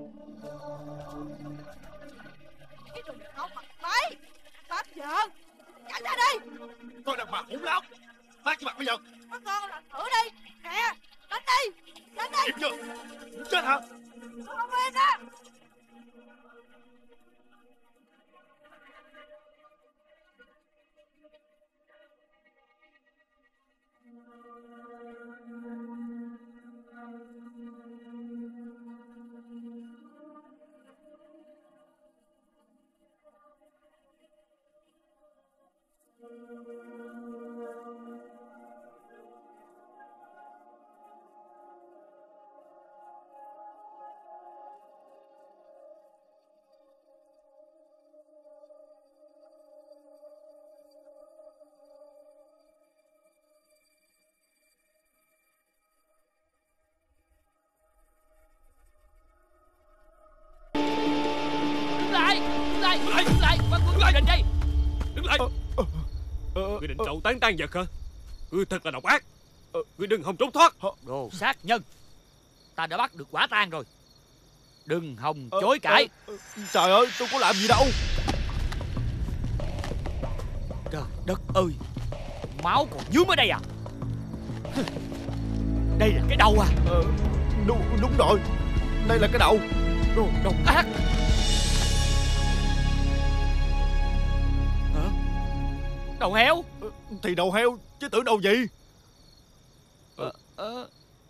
Mày bắt vợ, chạy ra đây. Con đàn bà hỗn láo, bắt cho mặt bây giờ. Bắt con làm thử đi. Nè, đánh đi, đánh đi. Im chưa? Chết hả? Con không yên đó. lại, dừng lại, quan quân lại định đây. Đứng lại. Ngươi định trậu tán tan vật hả? Ngươi thật là độc ác. Ngươi đừng hòng trốn thoát. Đồ sát nhân, ta đã bắt được quả tang rồi. Đừng hòng chối cãi. Trời ơi, tôi có làm gì đâu. Trời đất ơi, máu còn nhuốm ở đây à? Đây là cái đầu à? Ờ, đúng, đúng rồi. Đây là cái đầu. Đồ độc ác. Hả? Đầu heo? Thì đầu heo chứ tưởng đầu gì. Ờ, ờ.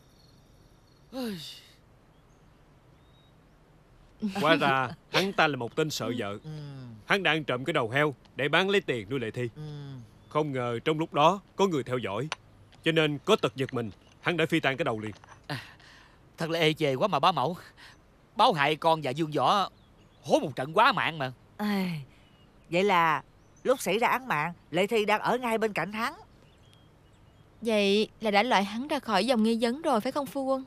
Hóa ra hắn ta là một tên sợ vợ. Hắn đang trộm cái đầu heo để bán lấy tiền nuôi Lệ Thi. Không ngờ trong lúc đó có người theo dõi, cho nên có tật giật mình, hắn đã phi tan cái đầu liền. À, thật là ê chề quá mà bá mẫu. Báo hại con và Dương Võ hố một trận quá mạng mà. À, vậy là lúc xảy ra án mạng, Lệ Thi đang ở ngay bên cạnh hắn. Vậy là đã loại hắn ra khỏi dòng nghi vấn rồi phải không phu quân?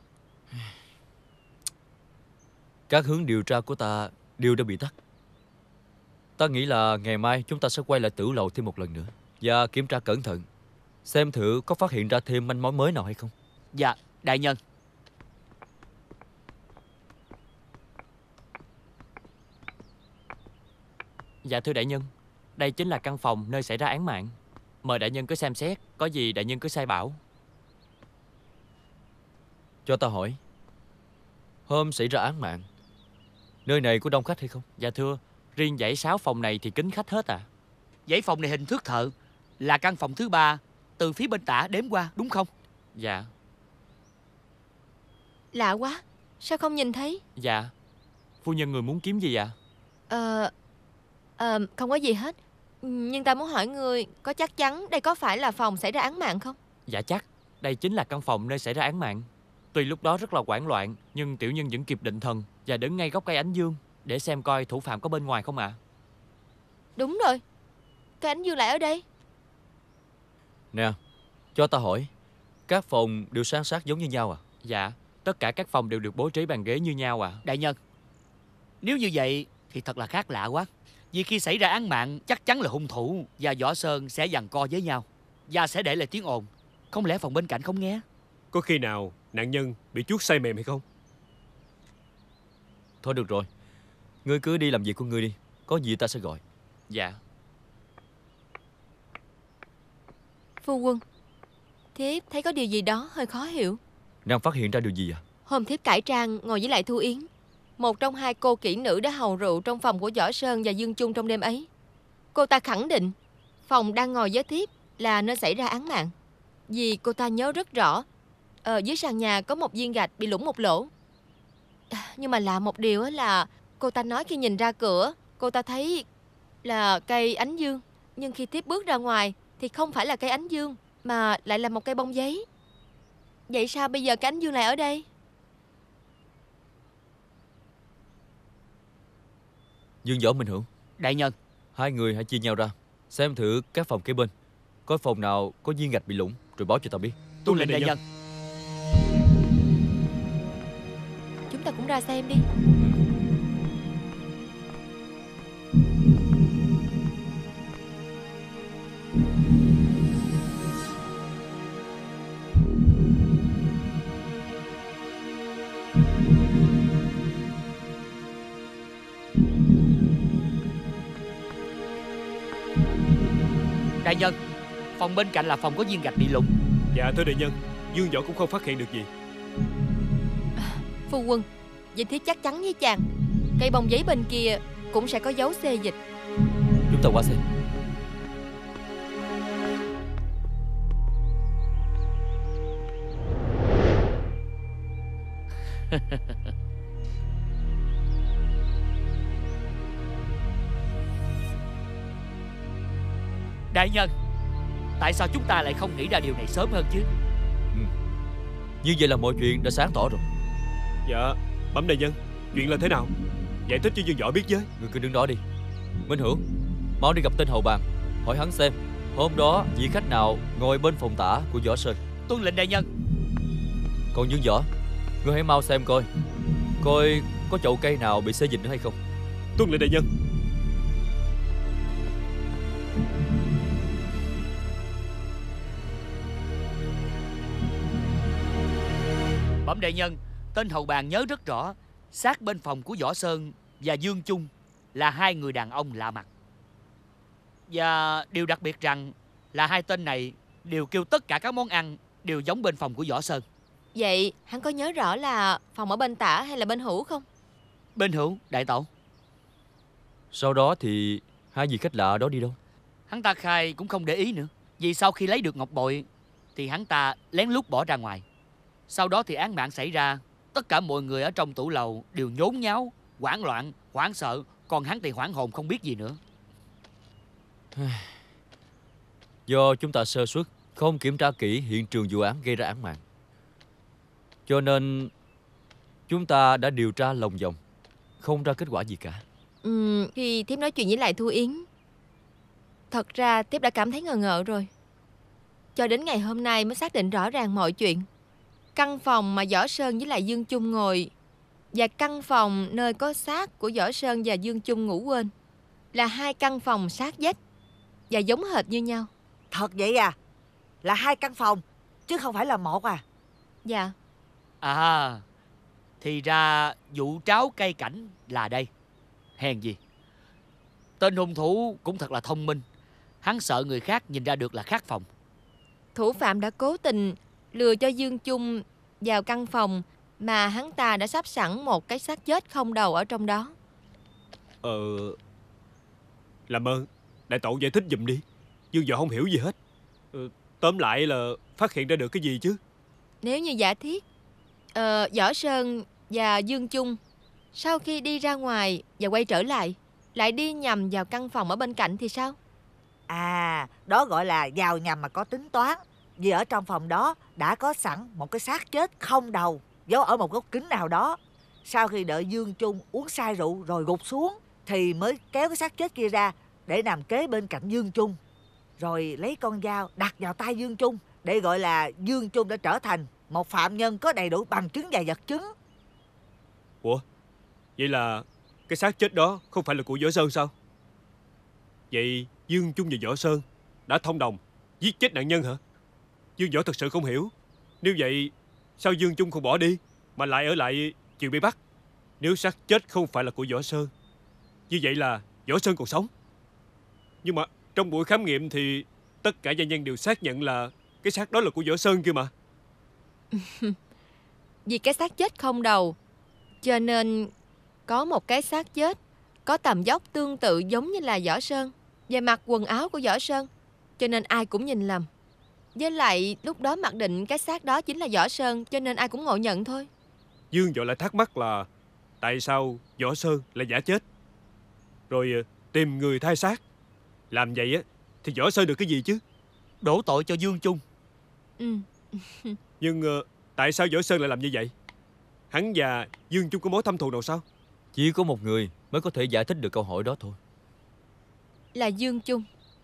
Các hướng điều tra của ta đều đã bị tắt. Ta nghĩ là ngày mai chúng ta sẽ quay lại tử lầu thêm một lần nữa và kiểm tra cẩn thận, xem thử có phát hiện ra thêm manh mối mới nào hay không. Dạ, đại nhân. Dạ thưa đại nhân, đây chính là căn phòng nơi xảy ra án mạng. Mời đại nhân cứ xem xét, có gì đại nhân cứ sai bảo. Cho ta hỏi, hôm xảy ra án mạng, nơi này có đông khách hay không? Dạ thưa, riêng dãy sáu phòng này thì kín khách hết à. Dãy phòng này hình thước thợ, là căn phòng thứ ba từ phía bên tả đếm qua, đúng không? Dạ. Lạ quá, sao không nhìn thấy? Dạ. Phu nhân người muốn kiếm gì ạ? Ờ... Ờ... Không có gì hết. Nhưng ta muốn hỏi người, có chắc chắn đây có phải là phòng xảy ra án mạng không? Dạ chắc, đây chính là căn phòng nơi xảy ra án mạng. Tuy lúc đó rất là hoảng loạn, nhưng tiểu nhân vẫn kịp định thần và đứng ngay gốc cây ánh dương để xem coi thủ phạm có bên ngoài không ạ. À? Đúng rồi, cây ánh dương lại ở đây. Nè, cho ta hỏi, các phòng đều san sát giống như nhau à? Dạ, tất cả các phòng đều được bố trí bàn ghế như nhau ạ. À. Đại nhân, nếu như vậy thì thật là khác lạ quá. Vì khi xảy ra án mạng, chắc chắn là hung thủ và Võ Sơn sẽ giằng co với nhau và sẽ để lại tiếng ồn. Không lẽ phòng bên cạnh không nghe? Có khi nào nạn nhân bị chuốt say mềm hay không? Thôi được rồi, ngươi cứ đi làm việc của ngươi đi, có gì ta sẽ gọi. Dạ. Phu quân, thiếp thấy có điều gì đó hơi khó hiểu. Nàng phát hiện ra điều gì à? Hôm thiếp cải trang ngồi với lại Thu Yến, một trong hai cô kỹ nữ đã hầu rượu trong phòng của Võ Sơn và Dương Chung trong đêm ấy. Cô ta khẳng định phòng đang ngồi với thiếp là nơi xảy ra án mạng, vì cô ta nhớ rất rõ ở dưới sàn nhà có một viên gạch bị lủng một lỗ. Nhưng mà lạ một điều là cô ta nói khi nhìn ra cửa, cô ta thấy là cây ánh dương, nhưng khi thiếp bước ra ngoài thì không phải là cây ánh dương mà lại là một cây bông giấy. Vậy sao bây giờ cái ánh dương lại ở đây? Dương Võ, Minh Hữu, đại nhân, hai người hãy chia nhau ra, xem thử các phòng kế bên có phòng nào có viên gạch bị lủng rồi báo cho ta biết. Tuân lệnh đại nhân. Chúng ta cũng ra xem đi. Đại nhân, phòng bên cạnh là phòng có viên gạch bị lủng. Dạ thưa đại nhân, Dương Võ cũng không phát hiện được gì. Phu quân, vậy thiếp chắc chắn với chàng, cây bông giấy bên kia cũng sẽ có dấu xê dịch. Chúng ta qua xem. Đại nhân, tại sao chúng ta lại không nghĩ ra điều này sớm hơn chứ? Ừ. Như vậy là mọi chuyện đã sáng tỏ rồi. Dạ, bẩm đại nhân, chuyện là thế nào? Giải thích cho Dương Võ biết với. Người cứ đứng đó đi. Minh Hữu, mau đi gặp tên hầu bàn, hỏi hắn xem hôm đó vị khách nào ngồi bên phòng tả của Võ Sơn. Tuân lệnh đại nhân. Còn Dương Võ, ngươi hãy mau xem coi coi có chậu cây nào bị xê dịch nữa hay không. Tuân lệnh đại nhân. Bẩm đại nhân, tên hầu bàn nhớ rất rõ, sát bên phòng của Võ Sơn và Dương Chung là hai người đàn ông lạ mặt. Và điều đặc biệt rằng là hai tên này đều kêu tất cả các món ăn đều giống bên phòng của Võ Sơn. Vậy hắn có nhớ rõ là phòng ở bên tả hay là bên hữu không? Bên hữu, đại tẩu. Sau đó thì hai vị khách lạ đó đi đâu? Hắn ta khai cũng không để ý nữa. Vì sau khi lấy được ngọc bội thì hắn ta lén lút bỏ ra ngoài. Sau đó thì án mạng xảy ra. Tất cả mọi người ở trong tủ lầu đều nhốn nháo, hoảng loạn, hoảng sợ. Còn hắn thì hoảng hồn không biết gì nữa. Do chúng ta sơ suất, không kiểm tra kỹ hiện trường vụ án gây ra án mạng, cho nên chúng ta đã điều tra lòng vòng, không ra kết quả gì cả. Ừ, khi Thiếp nói chuyện với lại Thu Yến, thật ra Thiếp đã cảm thấy ngờ ngợ rồi. Cho đến ngày hôm nay mới xác định rõ ràng mọi chuyện. Căn phòng mà Võ Sơn với lại Dương Chung ngồi và căn phòng nơi có xác của Võ Sơn và Dương Chung ngủ quên là hai căn phòng sát vách và giống hệt như nhau. Thật vậy à? Là hai căn phòng chứ không phải là một à? Dạ. À, thì ra vụ tráo cây cảnh là đây. Hèn gì. Tên hung thủ cũng thật là thông minh. Hắn sợ người khác nhìn ra được là khác phòng. Thủ phạm đã cố tình lừa cho Dương Chung vào căn phòng mà hắn ta đã sắp sẵn một cái xác chết không đầu ở trong đó. Ờ... Làm ơn, đại tẩu giải thích giùm đi. Dương Võ không hiểu gì hết. ờ, Tóm lại là phát hiện ra được cái gì chứ? Nếu như giả thiết ờ, Võ Sơn và Dương Chung sau khi đi ra ngoài và quay trở lại lại đi nhầm vào căn phòng ở bên cạnh thì sao? À, đó gọi là vào nhầm mà có tính toán. Vì ở trong phòng đó đã có sẵn một cái xác chết không đầu giấu ở một góc kính nào đó. Sau khi đợi Dương Chung uống say rượu rồi gục xuống thì mới kéo cái xác chết kia ra để nằm kế bên cạnh Dương Chung, rồi lấy con dao đặt vào tay Dương Chung để gọi là Dương Chung đã trở thành một phạm nhân có đầy đủ bằng chứng và vật chứng. Ủa, vậy là cái xác chết đó không phải là của Võ Sơn sao? Vậy Dương Chung và Võ Sơn đã thông đồng giết chết nạn nhân hả? Dương Võ thật sự không hiểu. Nếu vậy sao Dương Chung không bỏ đi mà lại ở lại chịu bị bắt? Nếu xác chết không phải là của Võ Sơn, như vậy là Võ Sơn còn sống. Nhưng mà trong buổi khám nghiệm thì tất cả gia nhân đều xác nhận là cái xác đó là của Võ Sơn kia mà. Vì cái xác chết không đầu cho nên có một cái xác chết có tầm vóc tương tự giống như là Võ Sơn và mặc quần áo của Võ Sơn, cho nên ai cũng nhìn lầm. Với lại lúc đó mặc định cái xác đó chính là Võ Sơn, cho nên ai cũng ngộ nhận thôi. Dương Võ lại thắc mắc là tại sao Võ Sơn lại giả chết, rồi tìm người thay xác. Làm vậy á thì Võ Sơn được cái gì chứ? Đổ tội cho Dương Chung. Ừ. Nhưng uh, tại sao Võ Sơn lại làm như vậy? Hắn và Dương Chung có mối thâm thù nào sao? Chỉ có một người mới có thể giải thích được câu hỏi đó thôi. Là Dương Chung.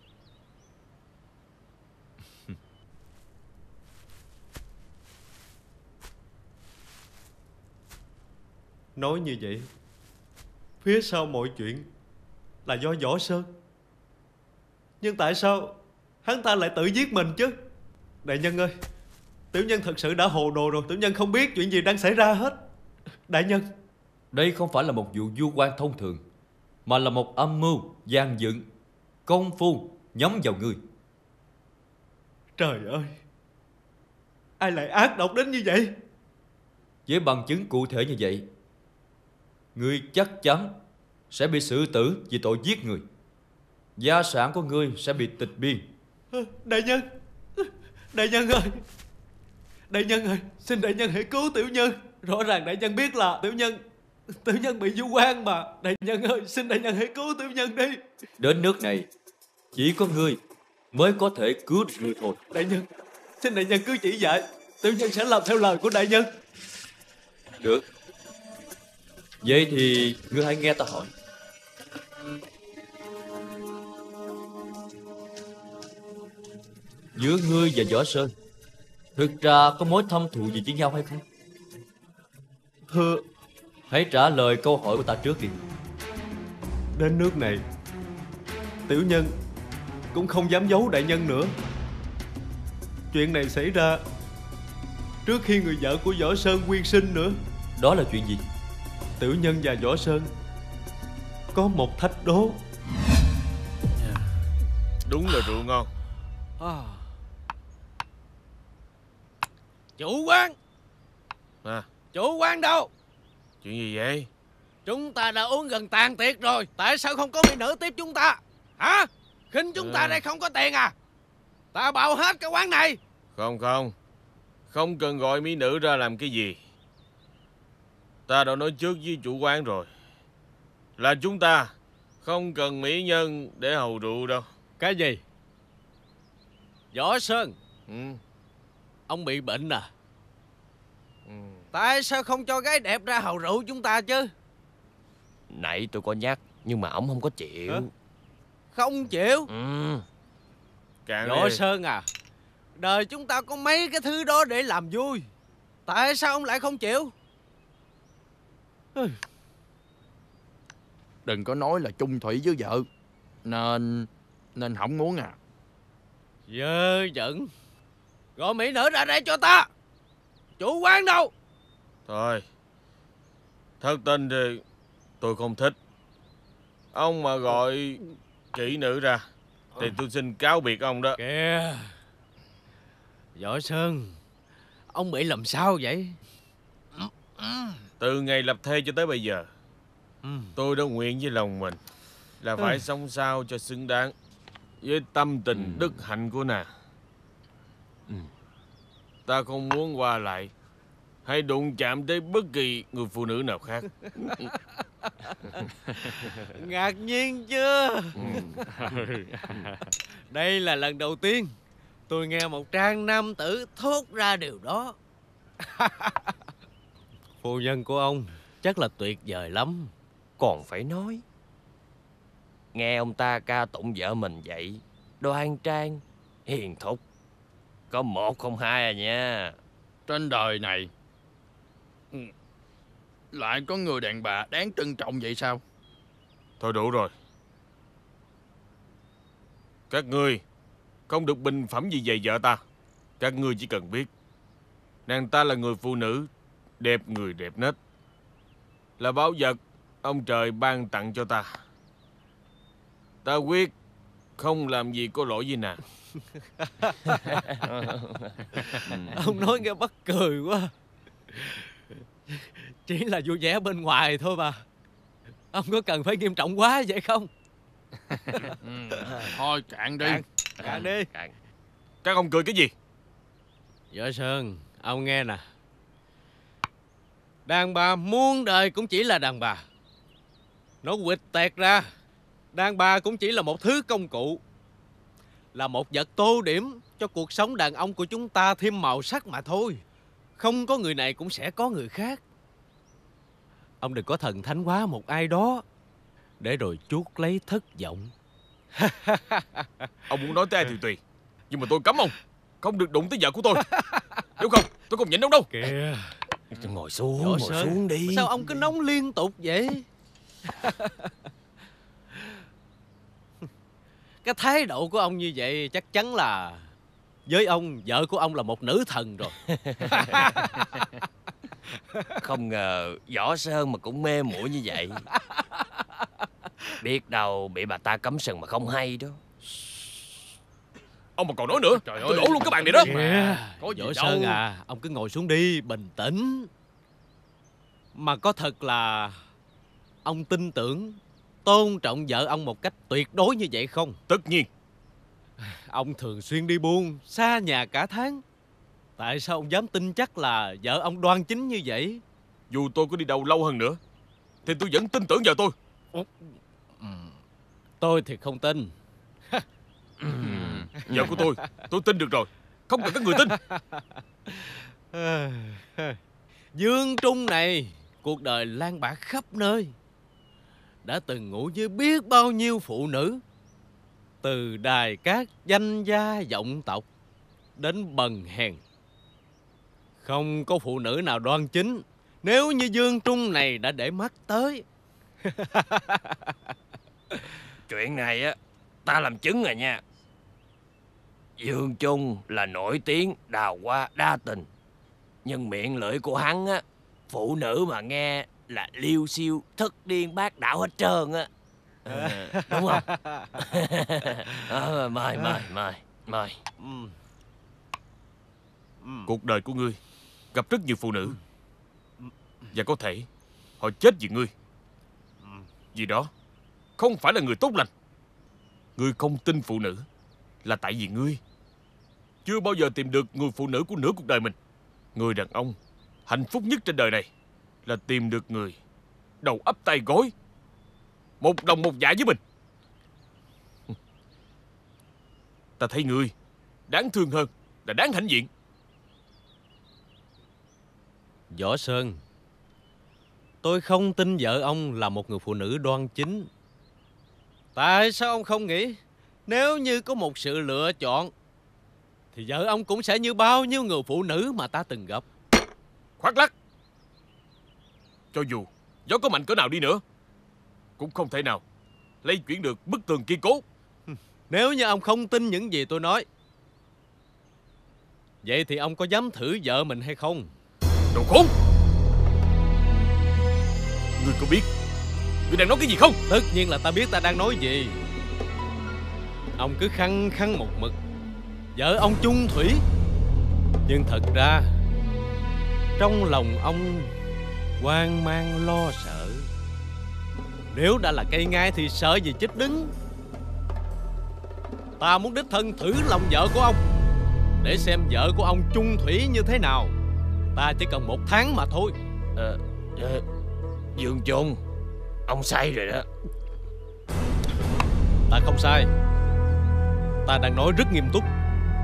Nói như vậy, phía sau mọi chuyện là do Võ Sơn. Nhưng tại sao hắn ta lại tự giết mình chứ? Đại nhân ơi, tiểu nhân thật sự đã hồ đồ rồi. Tiểu nhân không biết chuyện gì đang xảy ra hết. Đại nhân, đây không phải là một vụ vu oan thông thường, mà là một âm mưu gian dựng, công phu nhắm vào ngươi. Trời ơi, ai lại ác độc đến như vậy? Với bằng chứng cụ thể như vậy, ngươi chắc chắn sẽ bị xử tử vì tội giết người. Gia sản của ngươi sẽ bị tịch biên. Đại nhân, đại nhân ơi, đại nhân ơi, xin đại nhân hãy cứu tiểu nhân. Rõ ràng đại nhân biết là tiểu nhân Tiểu nhân bị vu oan mà. Đại nhân ơi, xin đại nhân hãy cứu tiểu nhân đi. Đến nước này chỉ có ngươi mới có thể cứu được ngươi thôi. Đại nhân, xin đại nhân cứ chỉ dạy, tiểu nhân sẽ làm theo lời của đại nhân. Được. Vậy thì ngươi hãy nghe ta hỏi. Giữa ngươi và Võ Sơn thực ra có mối thâm thù gì với nhau hay không? Thưa, hãy trả lời câu hỏi của ta trước đi. Đến nước này, tiểu nhân cũng không dám giấu đại nhân nữa. Chuyện này xảy ra trước khi người vợ của Võ Sơn quyên sinh nữa. Đó là chuyện gì? Tiểu nhân và Võ Sơn có một thách đố. Đúng là rượu ngon. Chủ quán. À, Chủ quán đâu? chuyện gì vậy? Chúng ta đã uống gần tàn tiệc rồi, tại sao không có mỹ nữ tiếp chúng ta? Hả? Khinh chúng ta Ừ. đây không có tiền à? Ta bạo hết cái quán này. Không không, không cần gọi mỹ nữ ra làm cái gì. Ta đã nói trước với chủ quán rồi, là chúng ta không cần mỹ nhân để hầu rượu đâu. Cái gì? Võ Sơn, Ừ. ông bị bệnh à? Ừ. Tại sao không cho gái đẹp ra hầu rượu chúng ta chứ? Nãy tôi có nhắc, nhưng mà ổng không có chịu. Hả? Không chịu? Ừ. Cạn Võ đi. Sơn à, đời chúng ta có mấy cái thứ đó để làm vui, tại sao ông lại không chịu? Đừng có nói là chung thủy với vợ. Nên Nên không muốn à. Dơ dẫn. Gọi mỹ nữ ra đây cho ta. Chủ quán đâu? Thôi, thất tình thì tôi không thích. Ông mà gọi kỹ nữ ra thì tôi xin cáo biệt ông đó. Kìa, Võ Sơn, ông bị làm sao vậy? Từ ngày lập thê cho tới bây giờ, tôi đã nguyện với lòng mình là phải Ừ. sống sao cho xứng đáng với tâm tình đức hạnh của nàng. Ta không muốn qua lại hay đụng chạm tới bất kỳ người phụ nữ nào khác. Ngạc nhiên chưa? Đây là lần đầu tiên tôi nghe một trang nam tử thốt ra điều đó. Phu nhân của ông chắc là tuyệt vời lắm. Còn phải nói. Nghe ông ta ca tụng vợ mình vậy, đoan trang, hiền thục, có một không hai à nha. Trên đời này ừ, lại có người đàn bà đáng trân trọng vậy sao? Thôi đủ rồi. Các ngươi không được bình phẩm gì về vợ ta. Các ngươi chỉ cần biết nàng ta là người phụ nữ đẹp người đẹp nết, là báu vật ông trời ban tặng cho ta. Ta quyết không làm gì có lỗi với nàng. Ông nói nghe mắc cười quá. Chỉ là vui vẻ bên ngoài thôi mà. Ông có cần phải nghiêm trọng quá vậy không? Thôi cạn đi. Cạn, cạn đi. Các ông cười cái gì? Võ Sơn, ông nghe nè. Đàn bà muôn đời cũng chỉ là đàn bà. Nó quỵt tẹt ra, đàn bà cũng chỉ là một thứ công cụ, là một vật tô điểm cho cuộc sống đàn ông của chúng ta thêm màu sắc mà thôi. Không có người này cũng sẽ có người khác. Ông đừng có thần thánh quá một ai đó để rồi chuốt lấy thất vọng. Ông muốn nói tới ai thì tùy, nhưng mà tôi cấm ông không được đụng tới vợ của tôi. Nếu không tôi không nhịn đâu đâu. Kìa, ngồi xuống, Võ ngồi Sơn, xuống đi. sao ông cứ nóng liên tục vậy? Cái thái độ của ông như vậy chắc chắn là với ông, vợ của ông là một nữ thần rồi. Không ngờ Võ Sơn mà cũng mê muội như vậy. Biết đâu bị bà ta cấm sừng mà không hay đó. Ông mà còn nói nữa, Trời tôi ơi. đổ luôn cái bàn này đó. Kìa, Có gì Võ đâu. Sơn à, ông cứ ngồi xuống đi, bình tĩnh. Mà có thật là ông tin tưởng, tôn trọng vợ ông một cách tuyệt đối như vậy không? Tất nhiên. Ông thường xuyên đi buôn, xa nhà cả tháng. Tại sao ông dám tin chắc là vợ ông đoan chính như vậy? Dù tôi có đi đâu lâu hơn nữa thì tôi vẫn tin tưởng vợ tôi. Tôi thì không tin. Vợ của tôi, tôi tin được rồi, không cần các người tin. Dương Trung này, cuộc đời lang bạc khắp nơi, đã từng ngủ với biết bao nhiêu phụ nữ, từ đài cát danh gia vọng tộc đến bần hèn. Không có phụ nữ nào đoan chính nếu như Dương Trung này đã để mắt tới. Chuyện này á, ta làm chứng rồi nha. Dương Trung là nổi tiếng đào hoa đa tình, nhưng miệng lưỡi của hắn á, phụ nữ mà nghe là liêu xiêu thất điên bát đảo hết trơn á. À, đúng không? À, mời mời mời mời. Cuộc đời của ngươi gặp rất nhiều phụ nữ, và có thể họ chết vì ngươi. Vì đó không phải là người tốt lành. Ngươi không tin phụ nữ là tại vì ngươi chưa bao giờ tìm được người phụ nữ của nửa cuộc đời mình. Người đàn ông hạnh phúc nhất trên đời này là tìm được người đầu ấp tay gối, một lòng một dạ với mình. Ta thấy ngươi đáng thương hơn là đáng hãnh diện. Võ Sơn, tôi không tin vợ ông là một người phụ nữ đoan chính. Tại sao ông không nghĩ nếu như có một sự lựa chọn thì vợ ông cũng sẽ như bao nhiêu người phụ nữ mà ta từng gặp? Khoác lác! Cho dù gió có mạnh cỡ nào đi nữa cũng không thể nào lay chuyển được bức tường kiên cố. Nếu như ông không tin những gì tôi nói, vậy thì ông có dám thử vợ mình hay không? Đồ khốn! Ngươi có biết ngươi đang nói cái gì không? Tất nhiên là ta biết ta đang nói gì. Ông cứ khăng khăng một mực vợ ông chung thủy, nhưng thật ra trong lòng ông hoang mang lo sợ. Nếu đã là cây ngai thì sợ gì chích đứng. Ta muốn đích thân thử lòng vợ của ông, để xem vợ của ông chung thủy như thế nào. Ta chỉ cần một tháng mà thôi. Ờ, ờ Dương Chôn, ông sai rồi đó. Ta không sai. Ta đang nói rất nghiêm túc.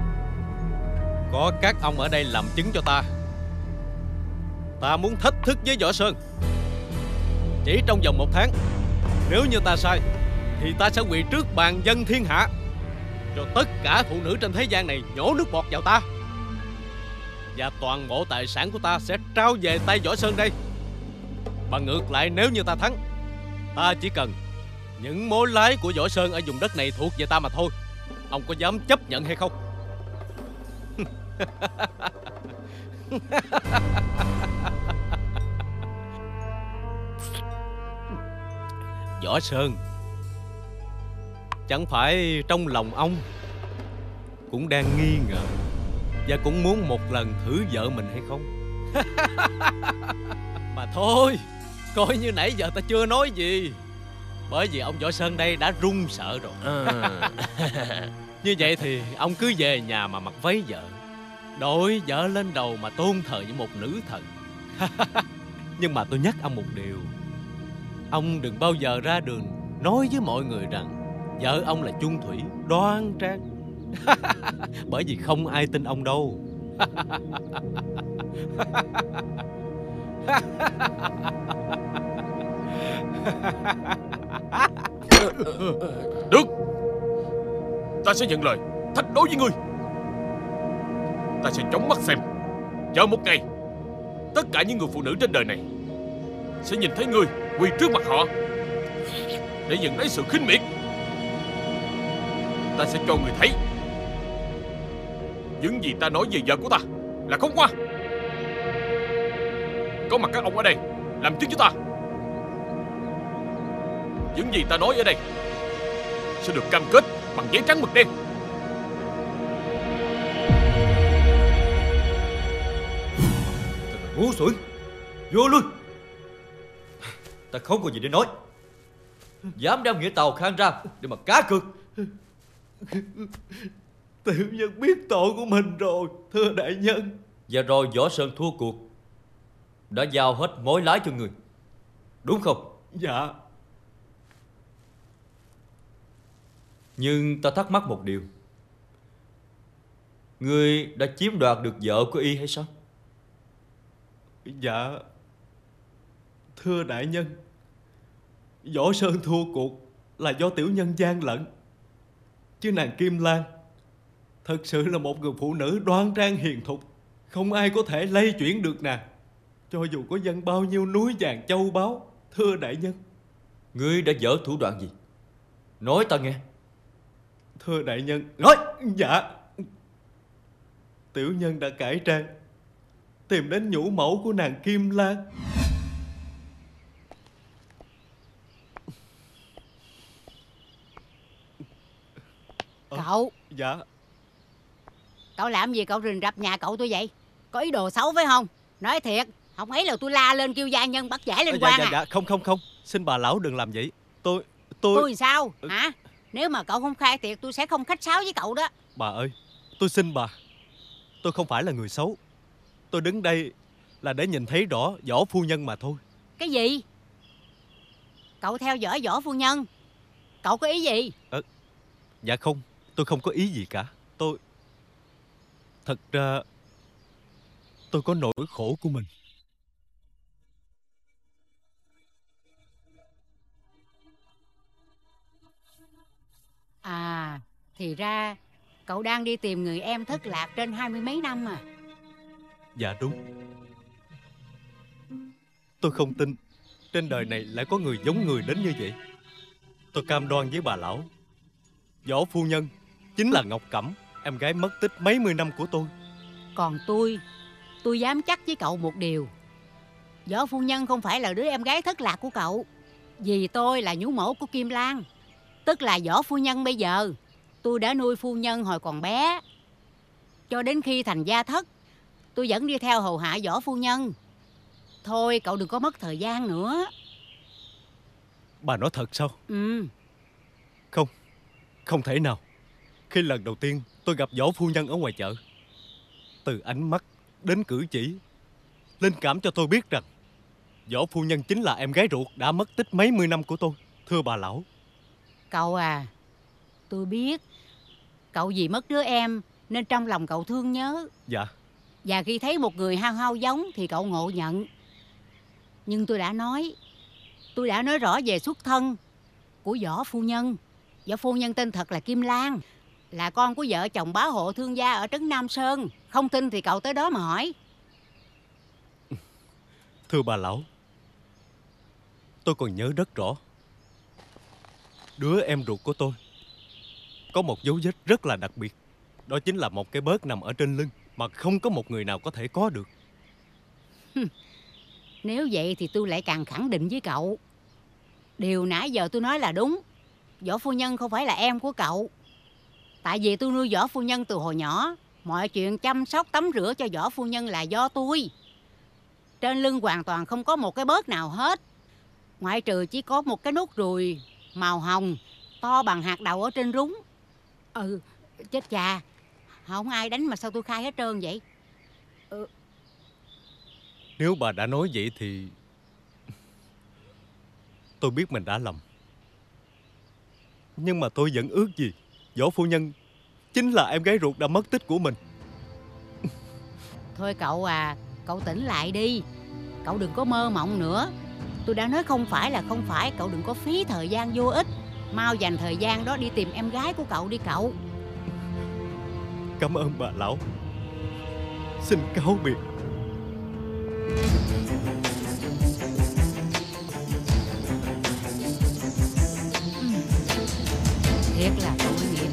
Có các ông ở đây làm chứng cho ta. Ta muốn thách thức với Võ Sơn. Chỉ trong vòng một tháng, nếu như ta sai thì ta sẽ quỳ trước bàn dân thiên hạ, cho tất cả phụ nữ trên thế gian này nhổ nước bọt vào ta. Và toàn bộ tài sản của ta sẽ trao về tay Võ Sơn đây. Và ngược lại, nếu như ta thắng, ta chỉ cần những mối lái của Võ Sơn ở vùng đất này thuộc về ta mà thôi. Ông có dám chấp nhận hay không? Võ Sơn, chẳng phải trong lòng ông cũng đang nghi ngờ và cũng muốn một lần thử vợ mình hay không? Mà thôi, coi như nãy giờ ta chưa nói gì, bởi vì ông Võ Sơn đây đã run sợ rồi. À. Như vậy thì ông cứ về nhà mà mặc váy vợ, đội vợ lên đầu mà tôn thờ như một nữ thần. Nhưng mà tôi nhắc ông một điều, ông đừng bao giờ ra đường nói với mọi người rằng vợ ông là chung thủy, đoan trang. Bởi vì không ai tin ông đâu. Được, ta sẽ nhận lời thách đối với ngươi. Ta sẽ chống mắt xem, chờ một ngày tất cả những người phụ nữ trên đời này sẽ nhìn thấy ngươi quỳ trước mặt họ để nhận lấy sự khinh miệt. Ta sẽ cho người thấy những gì ta nói về vợ của ta là không qua. Có mặt các ông ở đây làm chứng cho ta. Những gì ta nói ở đây sẽ được cam kết bằng giấy trắng mực đen. Ngu xuẩn, vô luôn. Ta không có gì để nói. Dám đem nghĩa tàu khang ra để mà cá cược. Tiểu nhân biết tội của mình rồi, thưa đại nhân. Và rồi Võ Sơn thua cuộc, đã giao hết mối lái cho người, đúng không? Dạ. Nhưng ta thắc mắc một điều, ngươi đã chiếm đoạt được vợ của y hay sao? Dạ, thưa đại nhân, Võ Sơn thua cuộc là do tiểu nhân gian lận. Chứ nàng Kim Lan thật sự là một người phụ nữ đoan trang hiền thục, không ai có thể lay chuyển được nàng, cho dù có dâng bao nhiêu núi vàng châu báu, thưa đại nhân. Ngươi đã dở thủ đoạn gì? Nói ta nghe. Thưa đại nhân, nói. Dạ, tiểu nhân đã cải trang tìm đến nhũ mẫu của nàng Kim Lan. Cậu. Dạ. Cậu làm gì cậu rình rập nhà cậu tôi vậy? Có ý đồ xấu phải không? Nói thiệt, không ấy là tôi la lên kêu gia nhân bắt giải lên Dạ quan dạ à? dạ, không không không. Xin bà lão đừng làm vậy. Tôi tôi Tôi sao? Hả? Nếu mà cậu không khai thiệt tôi sẽ không khách sáo với cậu đó. Bà ơi, tôi xin bà. Tôi không phải là người xấu. Tôi đứng đây là để nhìn thấy rõ Võ phu nhân mà thôi. Cái gì? Cậu theo dõi Võ phu nhân? Cậu có ý gì? Ờ, dạ không, tôi không có ý gì cả. Tôi Thật ra tôi có nỗi khổ của mình. À, thì ra cậu đang đi tìm người em thất lạc trên hai mươi mấy năm à? Dạ đúng. Tôi không tin trên đời này lại có người giống người đến như vậy. Tôi cam đoan với bà lão, Võ phu nhân chính là Ngọc Cẩm, em gái mất tích mấy mươi năm của tôi. Còn tôi, tôi dám chắc với cậu một điều. Võ phu nhân không phải là đứa em gái thất lạc của cậu. Vì tôi là nhũ mẫu của Kim Lan, tức là Võ phu nhân bây giờ. Tôi đã nuôi phu nhân hồi còn bé, cho đến khi thành gia thất, tôi vẫn đi theo hầu hạ Võ phu nhân. Thôi cậu đừng có mất thời gian nữa. Bà nói thật sao? Ừ. Không, không thể nào. Khi lần đầu tiên tôi gặp Võ phu nhân ở ngoài chợ, từ ánh mắt đến cử chỉ, linh cảm cho tôi biết rằng Võ phu nhân chính là em gái ruột đã mất tích mấy mươi năm của tôi. Thưa bà lão. Cậu à, tôi biết cậu vì mất đứa em nên trong lòng cậu thương nhớ. Dạ. Và khi thấy một người hao hao giống thì cậu ngộ nhận. Nhưng tôi đã nói Tôi đã nói rõ về xuất thân của Võ phu nhân. Võ phu nhân tên thật là Kim Lan, là con của vợ chồng bá hộ thương gia ở trấn Nam Sơn. Không tin thì cậu tới đó mà hỏi. Thưa bà lão, tôi còn nhớ rất rõ. Đứa em ruột của tôi có một dấu vết rất là đặc biệt. Đó chính là một cái bớt nằm ở trên lưng mà không có một người nào có thể có được. Nếu vậy thì tôi lại càng khẳng định với cậu, điều nãy giờ tôi nói là đúng. Võ phu nhân không phải là em của cậu. Tại vì tôi nuôi Võ phu nhân từ hồi nhỏ, mọi chuyện chăm sóc tắm rửa cho Võ phu nhân là do tôi. Trên lưng hoàn toàn không có một cái bớt nào hết, ngoại trừ chỉ có một cái nút ruồi màu hồng to bằng hạt đậu ở trên rúng. Ừ, chết cha, không ai đánh mà sao tôi khai hết trơn vậy? Ừ. Nếu bà đã nói vậy thì tôi biết mình đã lầm. Nhưng mà tôi vẫn ước gì Võ phu nhân chính là em gái ruột đã mất tích của mình. Thôi cậu à, cậu tỉnh lại đi. Cậu đừng có mơ mộng nữa. Tôi đã nói không phải là không phải. Cậu đừng có phí thời gian vô ích. Mau dành thời gian đó đi tìm em gái của cậu đi cậu. Cảm ơn bà lão. Xin cáo biệt. Thiệt là tội nghiệp.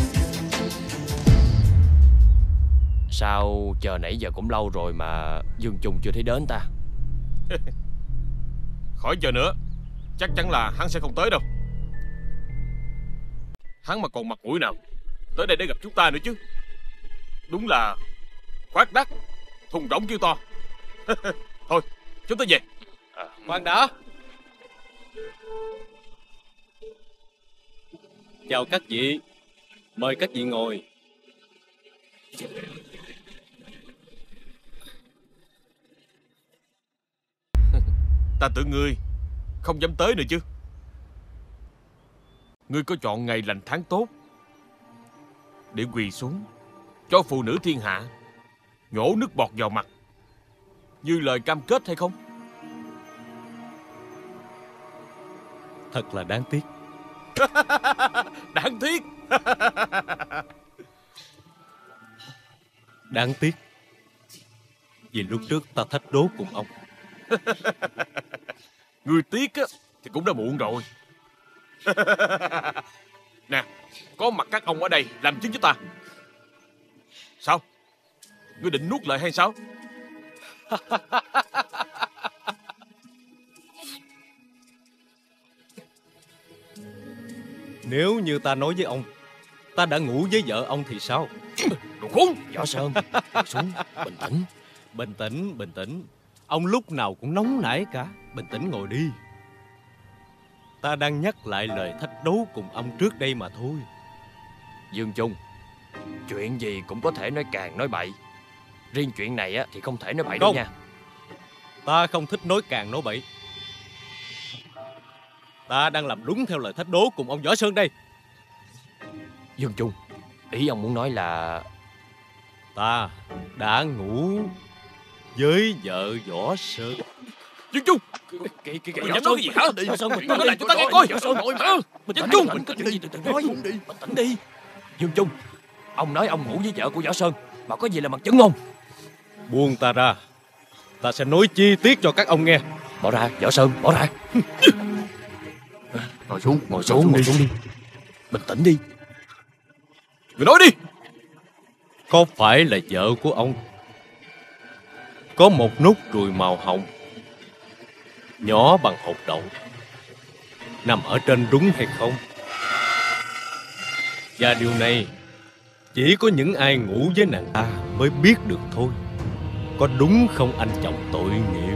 Sao chờ nãy giờ cũng lâu rồi mà Dương Trùng chưa thấy đến ta? Khỏi chờ nữa, chắc chắn là hắn sẽ không tới đâu. Hắn mà còn mặt mũi nào tới đây để gặp chúng ta nữa chứ. Đúng là khoác đắc, thùng rỗng kêu to. Thôi, chúng ta về. À, khoan đã. Chào các vị. Mời các vị ngồi. Ta tưởng ngươi không dám tới nữa chứ. Ngươi có chọn ngày lành tháng tốt để quỳ xuống cho phụ nữ thiên hạ nhổ nước bọt vào mặt như lời cam kết hay không? Thật là đáng tiếc. Đáng tiếc. Đáng tiếc vì lúc trước ta thách đố cùng ông. Ngươi tiếc á thì cũng đã muộn rồi. Nè, có mặt các ông ở đây làm chứng cho ta. Sao? Ngươi định nuốt lời hay sao? Nếu như ta nói với ông ta đã ngủ với vợ ông thì sao? Đồ khốn! Võ Sơn, ngồi xuống, bình tĩnh. Bình tĩnh, bình tĩnh. Ông lúc nào cũng nóng nảy cả. Bình tĩnh ngồi đi. Ta đang nhắc lại lời thách đố cùng ông trước đây mà thôi. Dương Chung, chuyện gì cũng có thể nói càng nói bậy. Riêng chuyện này á thì không thể nói bậy đâu nha. Ta không thích nói càng nói bậy. Ta đang làm đúng theo lời thách đố cùng ông Võ Sơn đây. Dương Chung, ý ông muốn nói là ta đã ngủ với vợ Võ Sơn. Dương Chung, Kì kì kì Võ Sơn cái gì hả? Võ Sơn, Nói lại cho ta nghe coi. Võ Sơn ngồi mà. Dương Chung, bình tĩnh đi, bình tĩnh đi. Dương Chung, ông nói ông ngủ với vợ của Võ Sơn mà có gì là bằng chứng không? Buông ta ra, ta sẽ nói chi tiết cho các ông nghe. Bỏ ra, Võ Sơn, bỏ ra. Ngồi xuống, ngồi xuống, ngồi xuống đi. Bình tĩnh đi. Người nói đi. Có phải là vợ của ông có một nốt ruồi màu hồng nhỏ bằng hột đậu nằm ở trên đúng hay không? Và điều này chỉ có những ai ngủ với nàng ta mới biết được thôi. Có đúng không anh chồng tội nghiệp?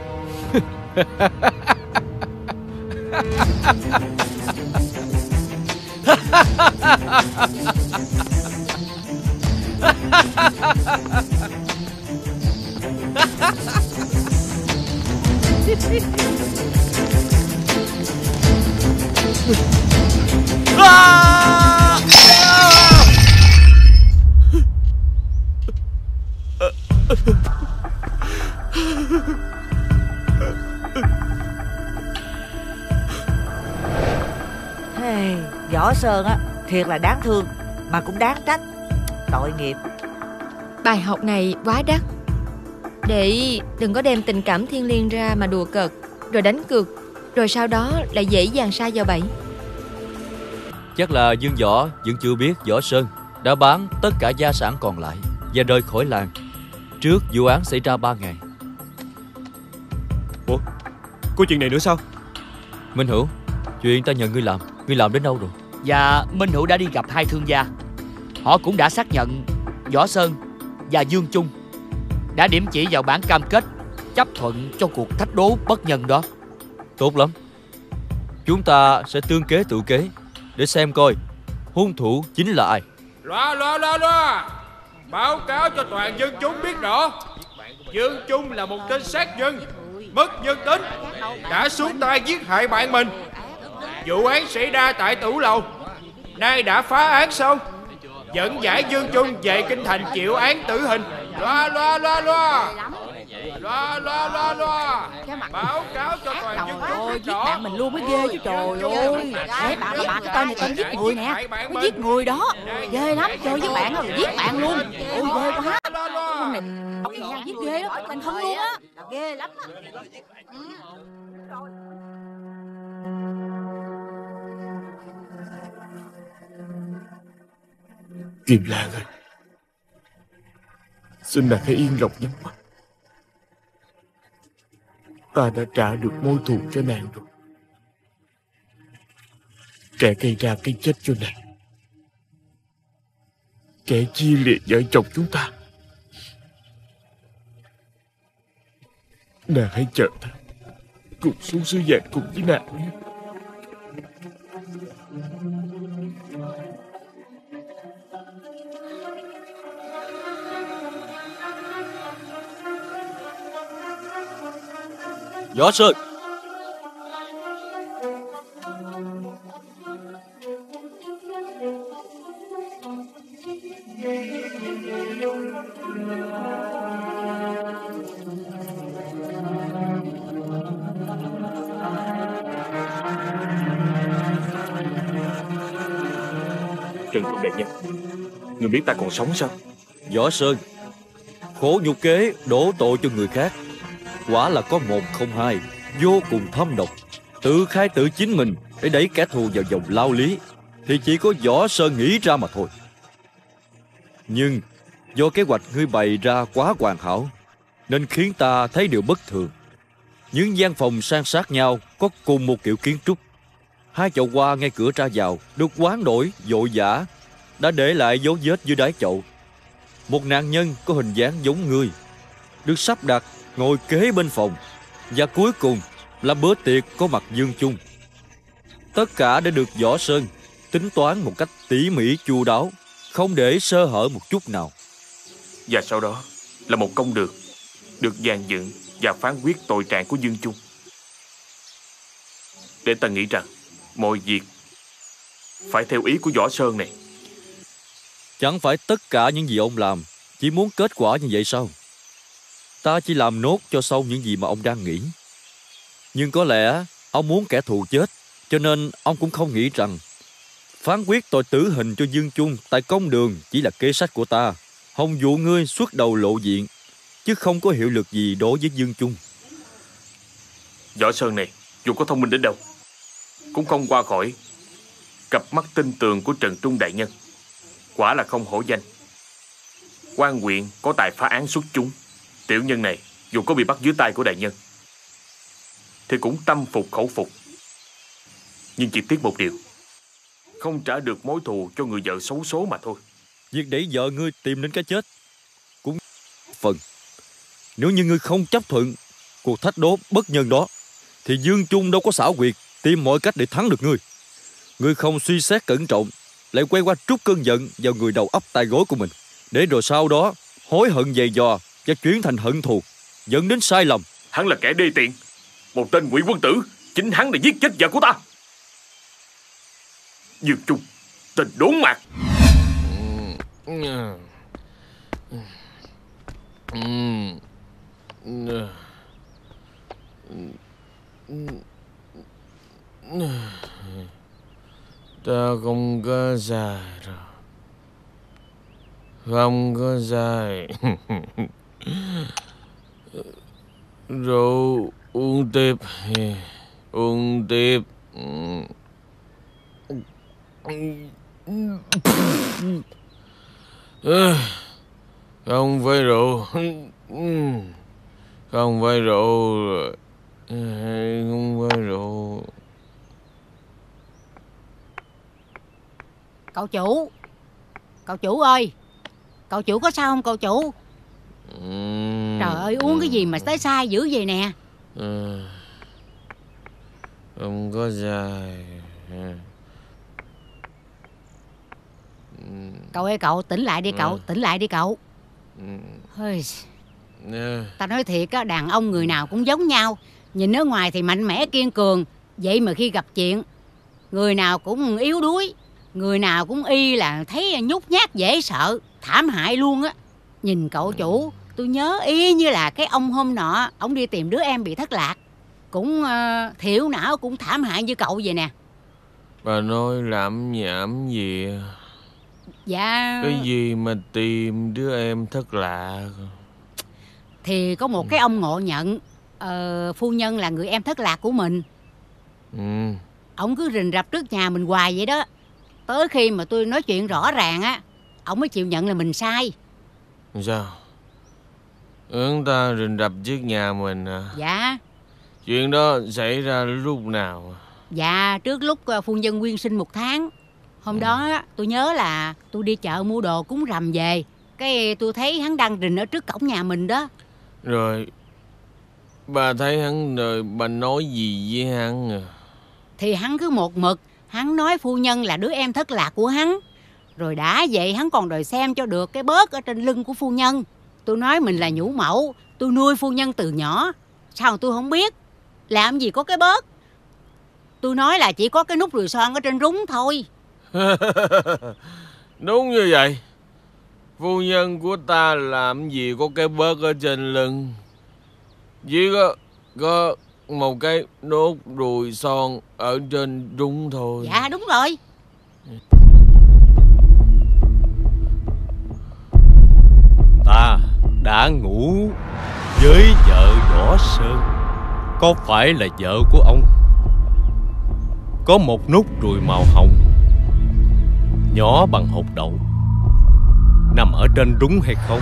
Hey, Võ Sơn á, thiệt là đáng thương mà cũng đáng trách. Tội nghiệp. Bài học này quá đắt. Để đừng có đem tình cảm thiêng liêng ra mà đùa cợt, rồi đánh cược, rồi sau đó lại dễ dàng sa vào bẫy. Chắc là Dương Võ vẫn chưa biết Võ Sơn đã bán tất cả gia sản còn lại và rời khỏi làng trước vụ án xảy ra ba ngày. Ủa, có chuyện này nữa sao? Minh Hữu, chuyện ta nhờ ngươi làm, ngươi làm đến đâu rồi? Và Minh Hữu đã đi gặp hai thương gia. Họ cũng đã xác nhận Võ Sơn và Dương Chung đã điểm chỉ vào bản cam kết chấp thuận cho cuộc thách đố bất nhân đó. Tốt lắm. Chúng ta sẽ tương kế tự kế để xem coi hung thủ chính là ai. Loa loa loa loa, báo cáo cho toàn dân chúng biết rõ, Dương Chung là một tên sát nhân, mất nhân tính, đã xuống tay giết hại bạn mình. Vụ án xảy ra tại Tửu Lầu, nay đã phá án xong, dẫn giải Dương Chung về kinh thành chịu án tử hình. Loa loa loa loa, loa loa loa loa, báo cáo cho toàn dân chúng biết rõ. Bạn mình luôn mới ghê chứ trời ơi. Để bạn bà cái tên này tên giết người nè, nó giết người đó, ghê lắm. Chơi với bạn rồi giết bạn luôn. Ôi ghê quá. Con này giết ghê đó, thành thân luôn á, ghê lắm. Kim Lan ơi, xin nàng hãy yên lòng nhắm mắt. Ta đã trả được mối thù cho nàng rồi. Kẻ gây ra cái chết cho nàng, kẻ chia liệt vợ chồng chúng ta, nàng hãy chờ ta cùng xuống xứ vàng cùng với nàng nhé. Võ Sơn, Trần Thuận đại nhân, người biết ta còn sống sao? Võ Sơn, khổ nhục kế đổ tội cho người khác, quả là có một không hai, vô cùng thâm độc. Tự khai tự chính mình để đẩy kẻ thù vào vòng lao lý thì chỉ có Võ Sơn nghĩ ra mà thôi. Nhưng do kế hoạch ngươi bày ra quá hoàn hảo nên khiến ta thấy điều bất thường. Những gian phòng san sát nhau có cùng một kiểu kiến trúc. Hai chậu hoa ngay cửa ra vào được hoán đổi vội vã, đã để lại dấu vết dưới đáy chậu. một nạn nhân có hình dáng giống ngươi, được sắp đặt ngồi kế bên phòng. Và cuối cùng là bữa tiệc có mặt Dương Chung. Tất cả đã được Võ Sơn tính toán một cách tỉ mỉ chu đáo, không để sơ hở một chút nào. Và sau đó là một công đường được dàn dựng và phán quyết tội trạng của Dương Chung. Để ta nghĩ rằng mọi việc phải theo ý của Võ Sơn này. Chẳng phải tất cả những gì ông làm chỉ muốn kết quả như vậy sao? Ta chỉ làm nốt cho xong những gì mà ông đang nghĩ. Nhưng có lẽ ông muốn kẻ thù chết, cho nên ông cũng không nghĩ rằng phán quyết tội tử hình cho Dương Chung tại công đường chỉ là kế sách của ta, hòng dụ ngươi xuất đầu lộ diện, chứ không có hiệu lực gì đối với Dương Chung. Võ Sơn này dù có thông minh đến đâu cũng không qua khỏi cặp mắt tinh tường của Trần Trung đại nhân. Quả là không hổ danh quan huyện có tài phá án xuất chúng. Tiểu nhân này dù có bị bắt dưới tay của đại nhân thì cũng tâm phục khẩu phục. Nhưng chỉ tiếc một điều, không trả được mối thù cho người vợ xấu số mà thôi. Việc đẩy vợ ngươi tìm đến cái chết cũng phần. Nếu như ngươi không chấp thuận cuộc thách đố bất nhân đó, thì Dương Chung đâu có xảo quyệt tìm mọi cách để thắng được ngươi. Ngươi không suy xét cẩn trọng, lại quay qua trút cơn giận vào người đầu óc tai gối của mình, để rồi sau đó hối hận dày dò và chuyển thành hận thù, dẫn đến sai lầm. Hắn là kẻ đê tiện, một tên ngụy quân tử. Chính hắn đã giết chết vợ của ta. Dương Chung, tên đốn mặt. Ta không có sai đâu. Không có sai. Rượu uống tiếp. Uống tiếp. Không phải rượu. Không phải rượu. Không phải rượu. Cậu chủ. Cậu chủ ơi. Cậu chủ có sao không cậu chủ? Ừ. Trời ơi, uống cái gì mà tới sai dữ vậy nè. Ừ. Không có sai. Cậu ơi cậu, tỉnh lại đi cậu. Ừ. Tỉnh lại đi cậu. Ừ. Hơi... Ừ. Tao nói thiệt á, đàn ông người nào cũng giống nhau. Nhìn ở ngoài thì mạnh mẽ kiên cường, vậy mà khi gặp chuyện người nào cũng yếu đuối, người nào cũng y là thấy nhút nhát dễ sợ, thảm hại luôn á. Nhìn cậu chủ, tôi nhớ y như là cái ông hôm nọ, ông đi tìm đứa em bị thất lạc, cũng uh, thiểu não, cũng thảm hại như cậu vậy nè. Bà nói làm nhảm gì? Dạ... Cái gì mà tìm đứa em thất lạc? Thì có một cái ông ngộ nhận uh, phu nhân là người em thất lạc của mình. Ừ. Ông cứ rình rập trước nhà mình hoài vậy đó. Tới khi mà tôi nói chuyện rõ ràng á, ông mới chịu nhận là mình sai. Sao? Ứng ta rình rập trước nhà mình à? Dạ. Chuyện đó xảy ra lúc nào? Dạ, trước lúc phu nhân quyên sinh một tháng. Hôm ừ. đó tôi nhớ là tôi đi chợ mua đồ cúng rằm về, cái tôi thấy hắn đang rình ở trước cổng nhà mình đó. Rồi bà thấy hắn rồi bà nói gì với hắn à? Thì hắn cứ một mực, hắn nói phu nhân là đứa em thất lạc của hắn. Rồi đã vậy hắn còn đòi xem cho được cái bớt ở trên lưng của phu nhân. Tôi nói mình là nhũ mẫu, tôi nuôi phu nhân từ nhỏ, sao tôi không biết làm gì có cái bớt. Tôi nói là chỉ có cái nút ruồi son ở trên rúng thôi. Đúng như vậy. Phu nhân của ta làm gì có cái bớt ở trên lưng. Chỉ có, có một cái nốt ruồi son ở trên rúng thôi. Dạ đúng rồi. Ta đã ngủ với vợ Võ Sơn. Có phải là vợ của ông có một nút ruồi màu hồng nhỏ bằng hột đậu nằm ở trên rúng hay không?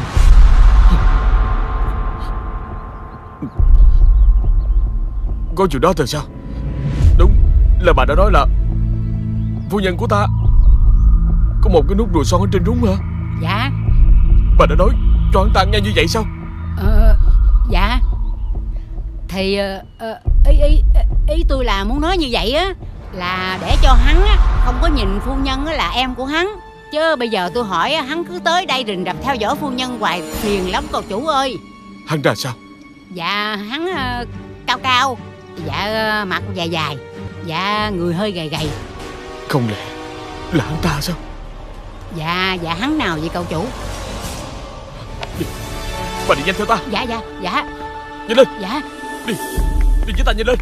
Có chuyện đó thì sao? Đúng là bà đã nói là phu nhân của ta có một cái nút ruồi son ở trên rúng hả? Dạ. Bà đã nói cho hắn ta nghe như vậy sao? Ờ, dạ. Thì ờ, ờ, ý, ý, ý tôi là muốn nói như vậy á, là để cho hắn á không có nhìn phu nhân á là em của hắn. Chứ bây giờ tôi hỏi á, hắn cứ tới đây rình rập theo dõi phu nhân hoài, phiền lắm cậu chủ ơi. Hắn ra sao? Dạ hắn uh, cao cao. Dạ uh, mặt dài dài. Dạ người hơi gầy gầy. Không lẽ là hắn ta sao? Dạ dạ hắn nào vậy cậu chủ? Đi, bà đi nhanh theo ta. Dạ dạ dạ. Nhanh lên. Dạ. Đi, đi với ta nhanh lên.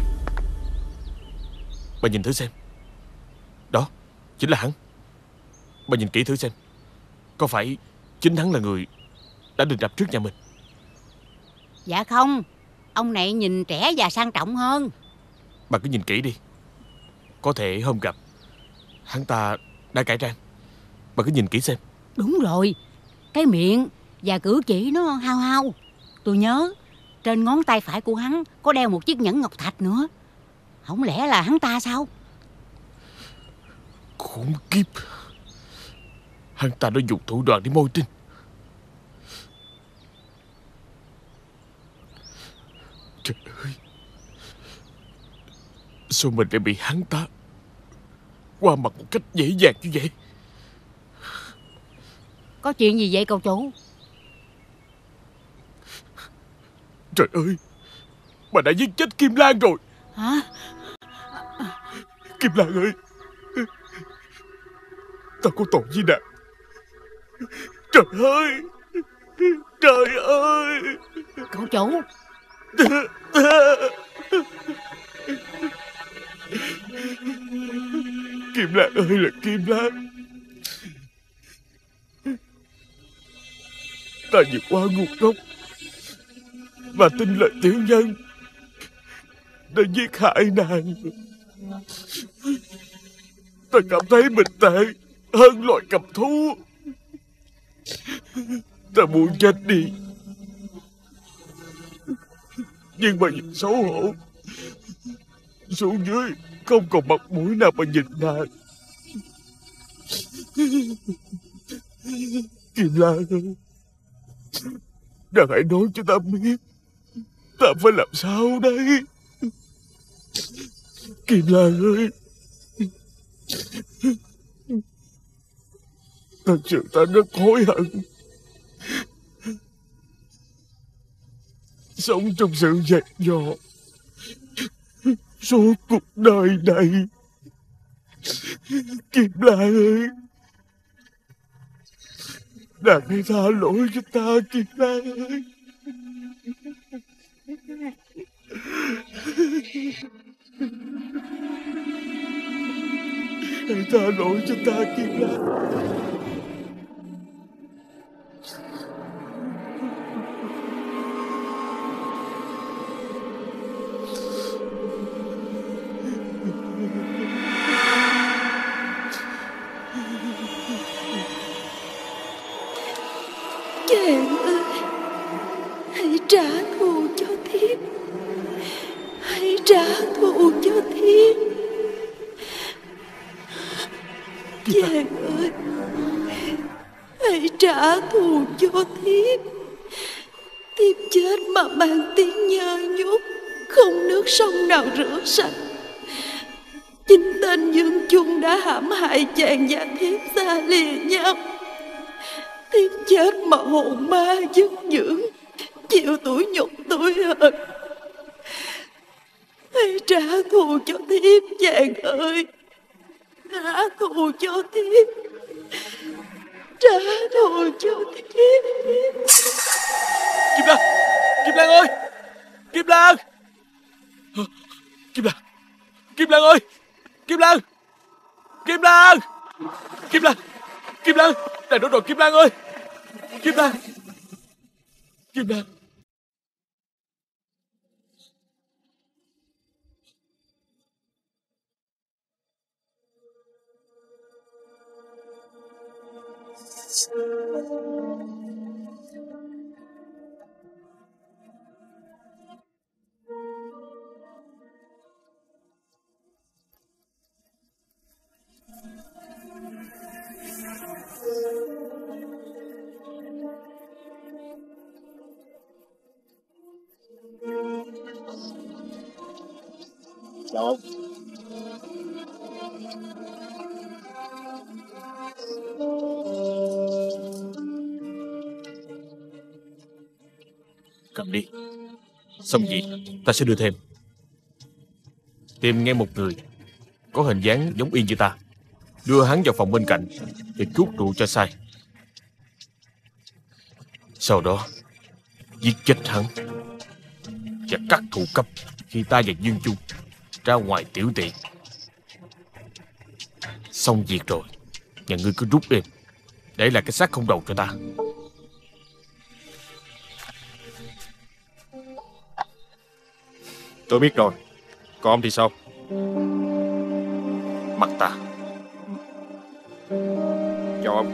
Bà nhìn thử xem. Đó, chính là hắn. Bà nhìn kỹ thử xem, có phải chính hắn là người đã rình rập trước nhà mình? Dạ không, ông này nhìn trẻ và sang trọng hơn. Bà cứ nhìn kỹ đi. Có thể hôm gặp hắn ta đã cải trang. Bà cứ nhìn kỹ xem. Đúng rồi, cái miệng và cử chỉ nó hao hao. Tôi nhớ trên ngón tay phải của hắn có đeo một chiếc nhẫn ngọc thạch nữa. Không lẽ là hắn ta sao? Khốn kiếp. Hắn ta đã dùng thủ đoạn để môi tin. Trời ơi, sao mình lại bị hắn ta qua mặt một cách dễ dàng như vậy? Có chuyện gì vậy cậu chủ? Trời ơi, bà đã giết chết Kim Lan rồi. Hả? Kim Lan ơi, tao có tội gì nè. Trời ơi, trời ơi. Cậu chủ. Kim Lan ơi là Kim Lan. Ta vượt qua nguồn gốc và tin lời tiểu nhân đã giết hại nàng. Ta cảm thấy mình tệ hơn loài cầm thú. Ta muốn chết đi, nhưng mà vì xấu hổ xuống dưới không còn mặt mũi nào mà nhìn nàng. Kim Lan ơi, nàng hãy nói cho ta biết ta phải làm sao đây. Kim Lan ơi, thật sự ta rất hối hận sống trong sự dạt dò suốt cuộc đời này. Kim Lan ơi, nàng hãy tha lỗi cho ta. Kim Lan ơi, hãy tha lỗi cho ta. Kim Lan, chàng ơi, hãy trả thù cho thiếp, hãy trả thù cho thiếp. Chàng ơi, hãy trả thù cho thiếp. Thiếp chết mà mang tiếng nhơ nhút, không nước sông nào rửa sạch. Chính tên Dương Chung đã hãm hại chàng và thiếp xa lìa nhau. Thiếp chết mà hồn ma dứt dưỡng, chịu tủi nhục tủi hận. Hãy trả thù cho thiếp chàng ơi, trả thù cho thiếp, trả thù cho thiếp. Kim Lan, Kim Lan ơi, Kim Lan, Kim Lan, Kim Lan ơi, Kim Lan, Kim Lan, Kim Lan, Kim Lan, nàng đâu rồi Kim Lan ơi, Kim Lan, Kim Lan. Chào ông. Cầm đi. Xong việc ta sẽ đưa thêm. Tìm ngay một người có hình dáng giống y như ta, đưa hắn vào phòng bên cạnh để chuốt rượu cho say. Sau đó giết chết hắn và cắt thủ cấp khi ta và Dương Chung ra ngoài tiểu tiện. Xong việc rồi, nhà ngươi cứ rút êm, để lại cái xác không đầu cho ta. Tôi biết rồi. Còn ông thì sao? Mặt ta. Chào ông.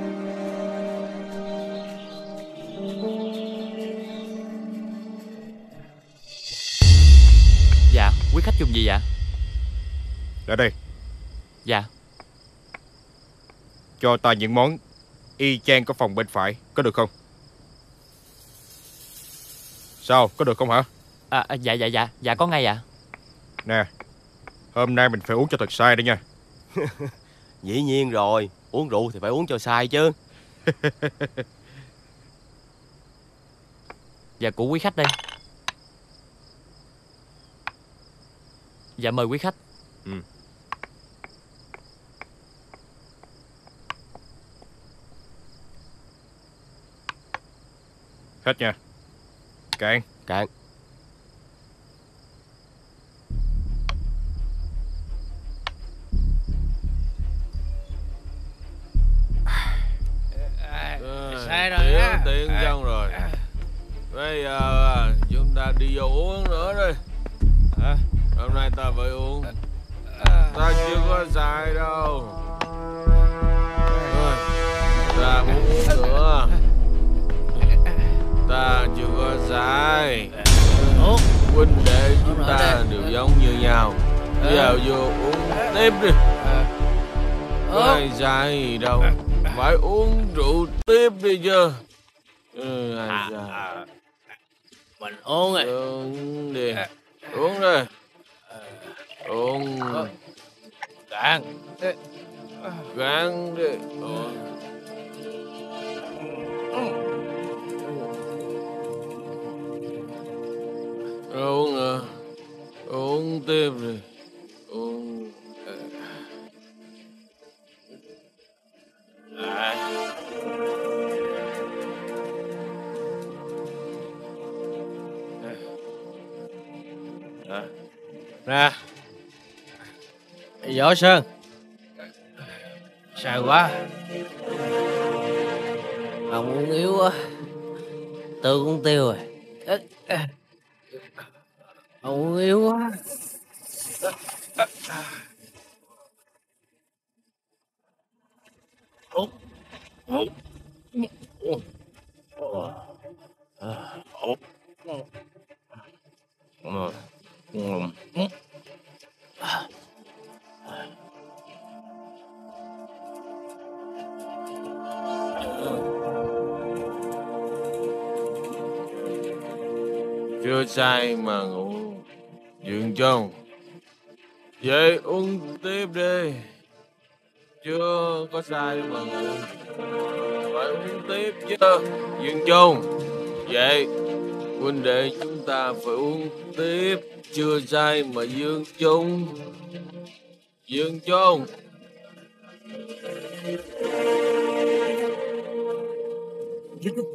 Dạ, quý khách dùng gì dạ? Lại đây. Dạ. Cho ta những món y chang có phòng bên phải, có được không? Sao, có được không hả? À, à, dạ dạ dạ, dạ có ngay ạ. Nè, hôm nay mình phải uống cho thật say đấy nha. Dĩ nhiên rồi, uống rượu thì phải uống cho say chứ. Dạ của quý khách đây. Dạ mời quý khách. Ừ. Hết nha. Cạn. Cạn. Sai rồi á. Tiện xong rồi. Bây giờ chúng ta đi vô uống nữa đi. Hả? Hôm nay ta phải uống. Ta chưa có sai đâu. Ta muốn uống nữa. Ta chưa có sai. Huynh đệ chúng ta đều giống như nhau. Bây giờ vô uống tiếp đi. Có ai sai gì đâu. Phải uống rượu tiếp đi chứ. Ừ, ai sai. Mình uống rồi. Uống đi. Uống đi. Uống. Cạn. Cạn đi. Uống nữa. Uống tiếp đi. Uống. Nè Võ Sơn, sao quá. Ông uống yếu quá, tôi cũng tiêu rồi. Ông uống yếu quá. Chưa say mà ngủ. Dương Chung, vậy uống tiếp đi. Chưa có say mà ngủ. Phải uống tiếp chứ. Dương Chung, vậy huynh đệ chúng ta phải uống tiếp. Chưa say mà Dương Chung. Dương Chung. Dương Chung.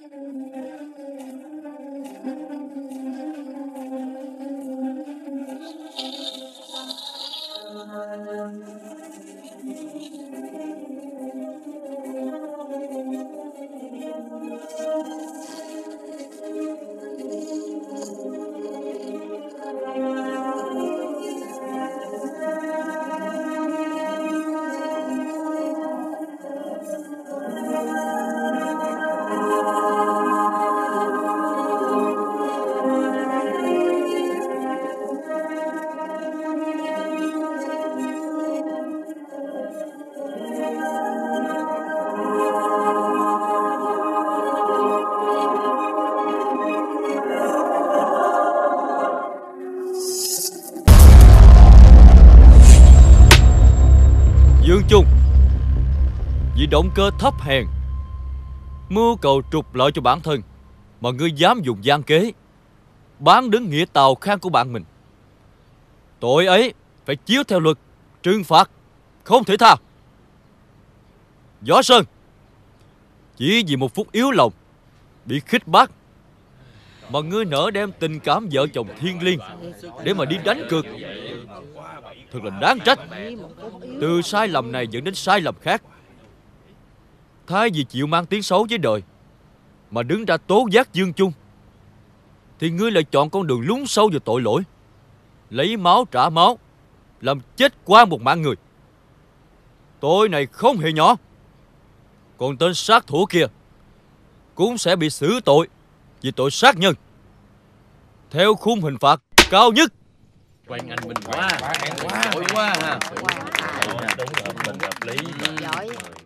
Dương Chung, vì động cơ thấp hèn, mưu cầu trục lợi cho bản thân mà ngươi dám dùng gian kế bán đứng nghĩa tàu khang của bạn mình. Tội ấy phải chiếu theo luật trừng phạt, không thể tha. Võ Sơn, chỉ vì một phút yếu lòng bị khích bác mà ngươi nỡ đem tình cảm vợ chồng thiêng liêng để mà đi đánh cược, thật là đáng trách. Từ sai lầm này dẫn đến sai lầm khác. Thay vì chịu mang tiếng xấu với đời mà đứng ra tố giác Dương Chung, thì ngươi lại chọn con đường lún sâu vào tội lỗi, lấy máu trả máu, làm chết qua một mạng người. Tội này không hề nhỏ. Còn tên sát thủ kia cũng sẽ bị xử tội vì tội sát nhân, theo khung hình phạt cao nhất. Quang Anh mình quá, giỏi quá ha. Giỏi.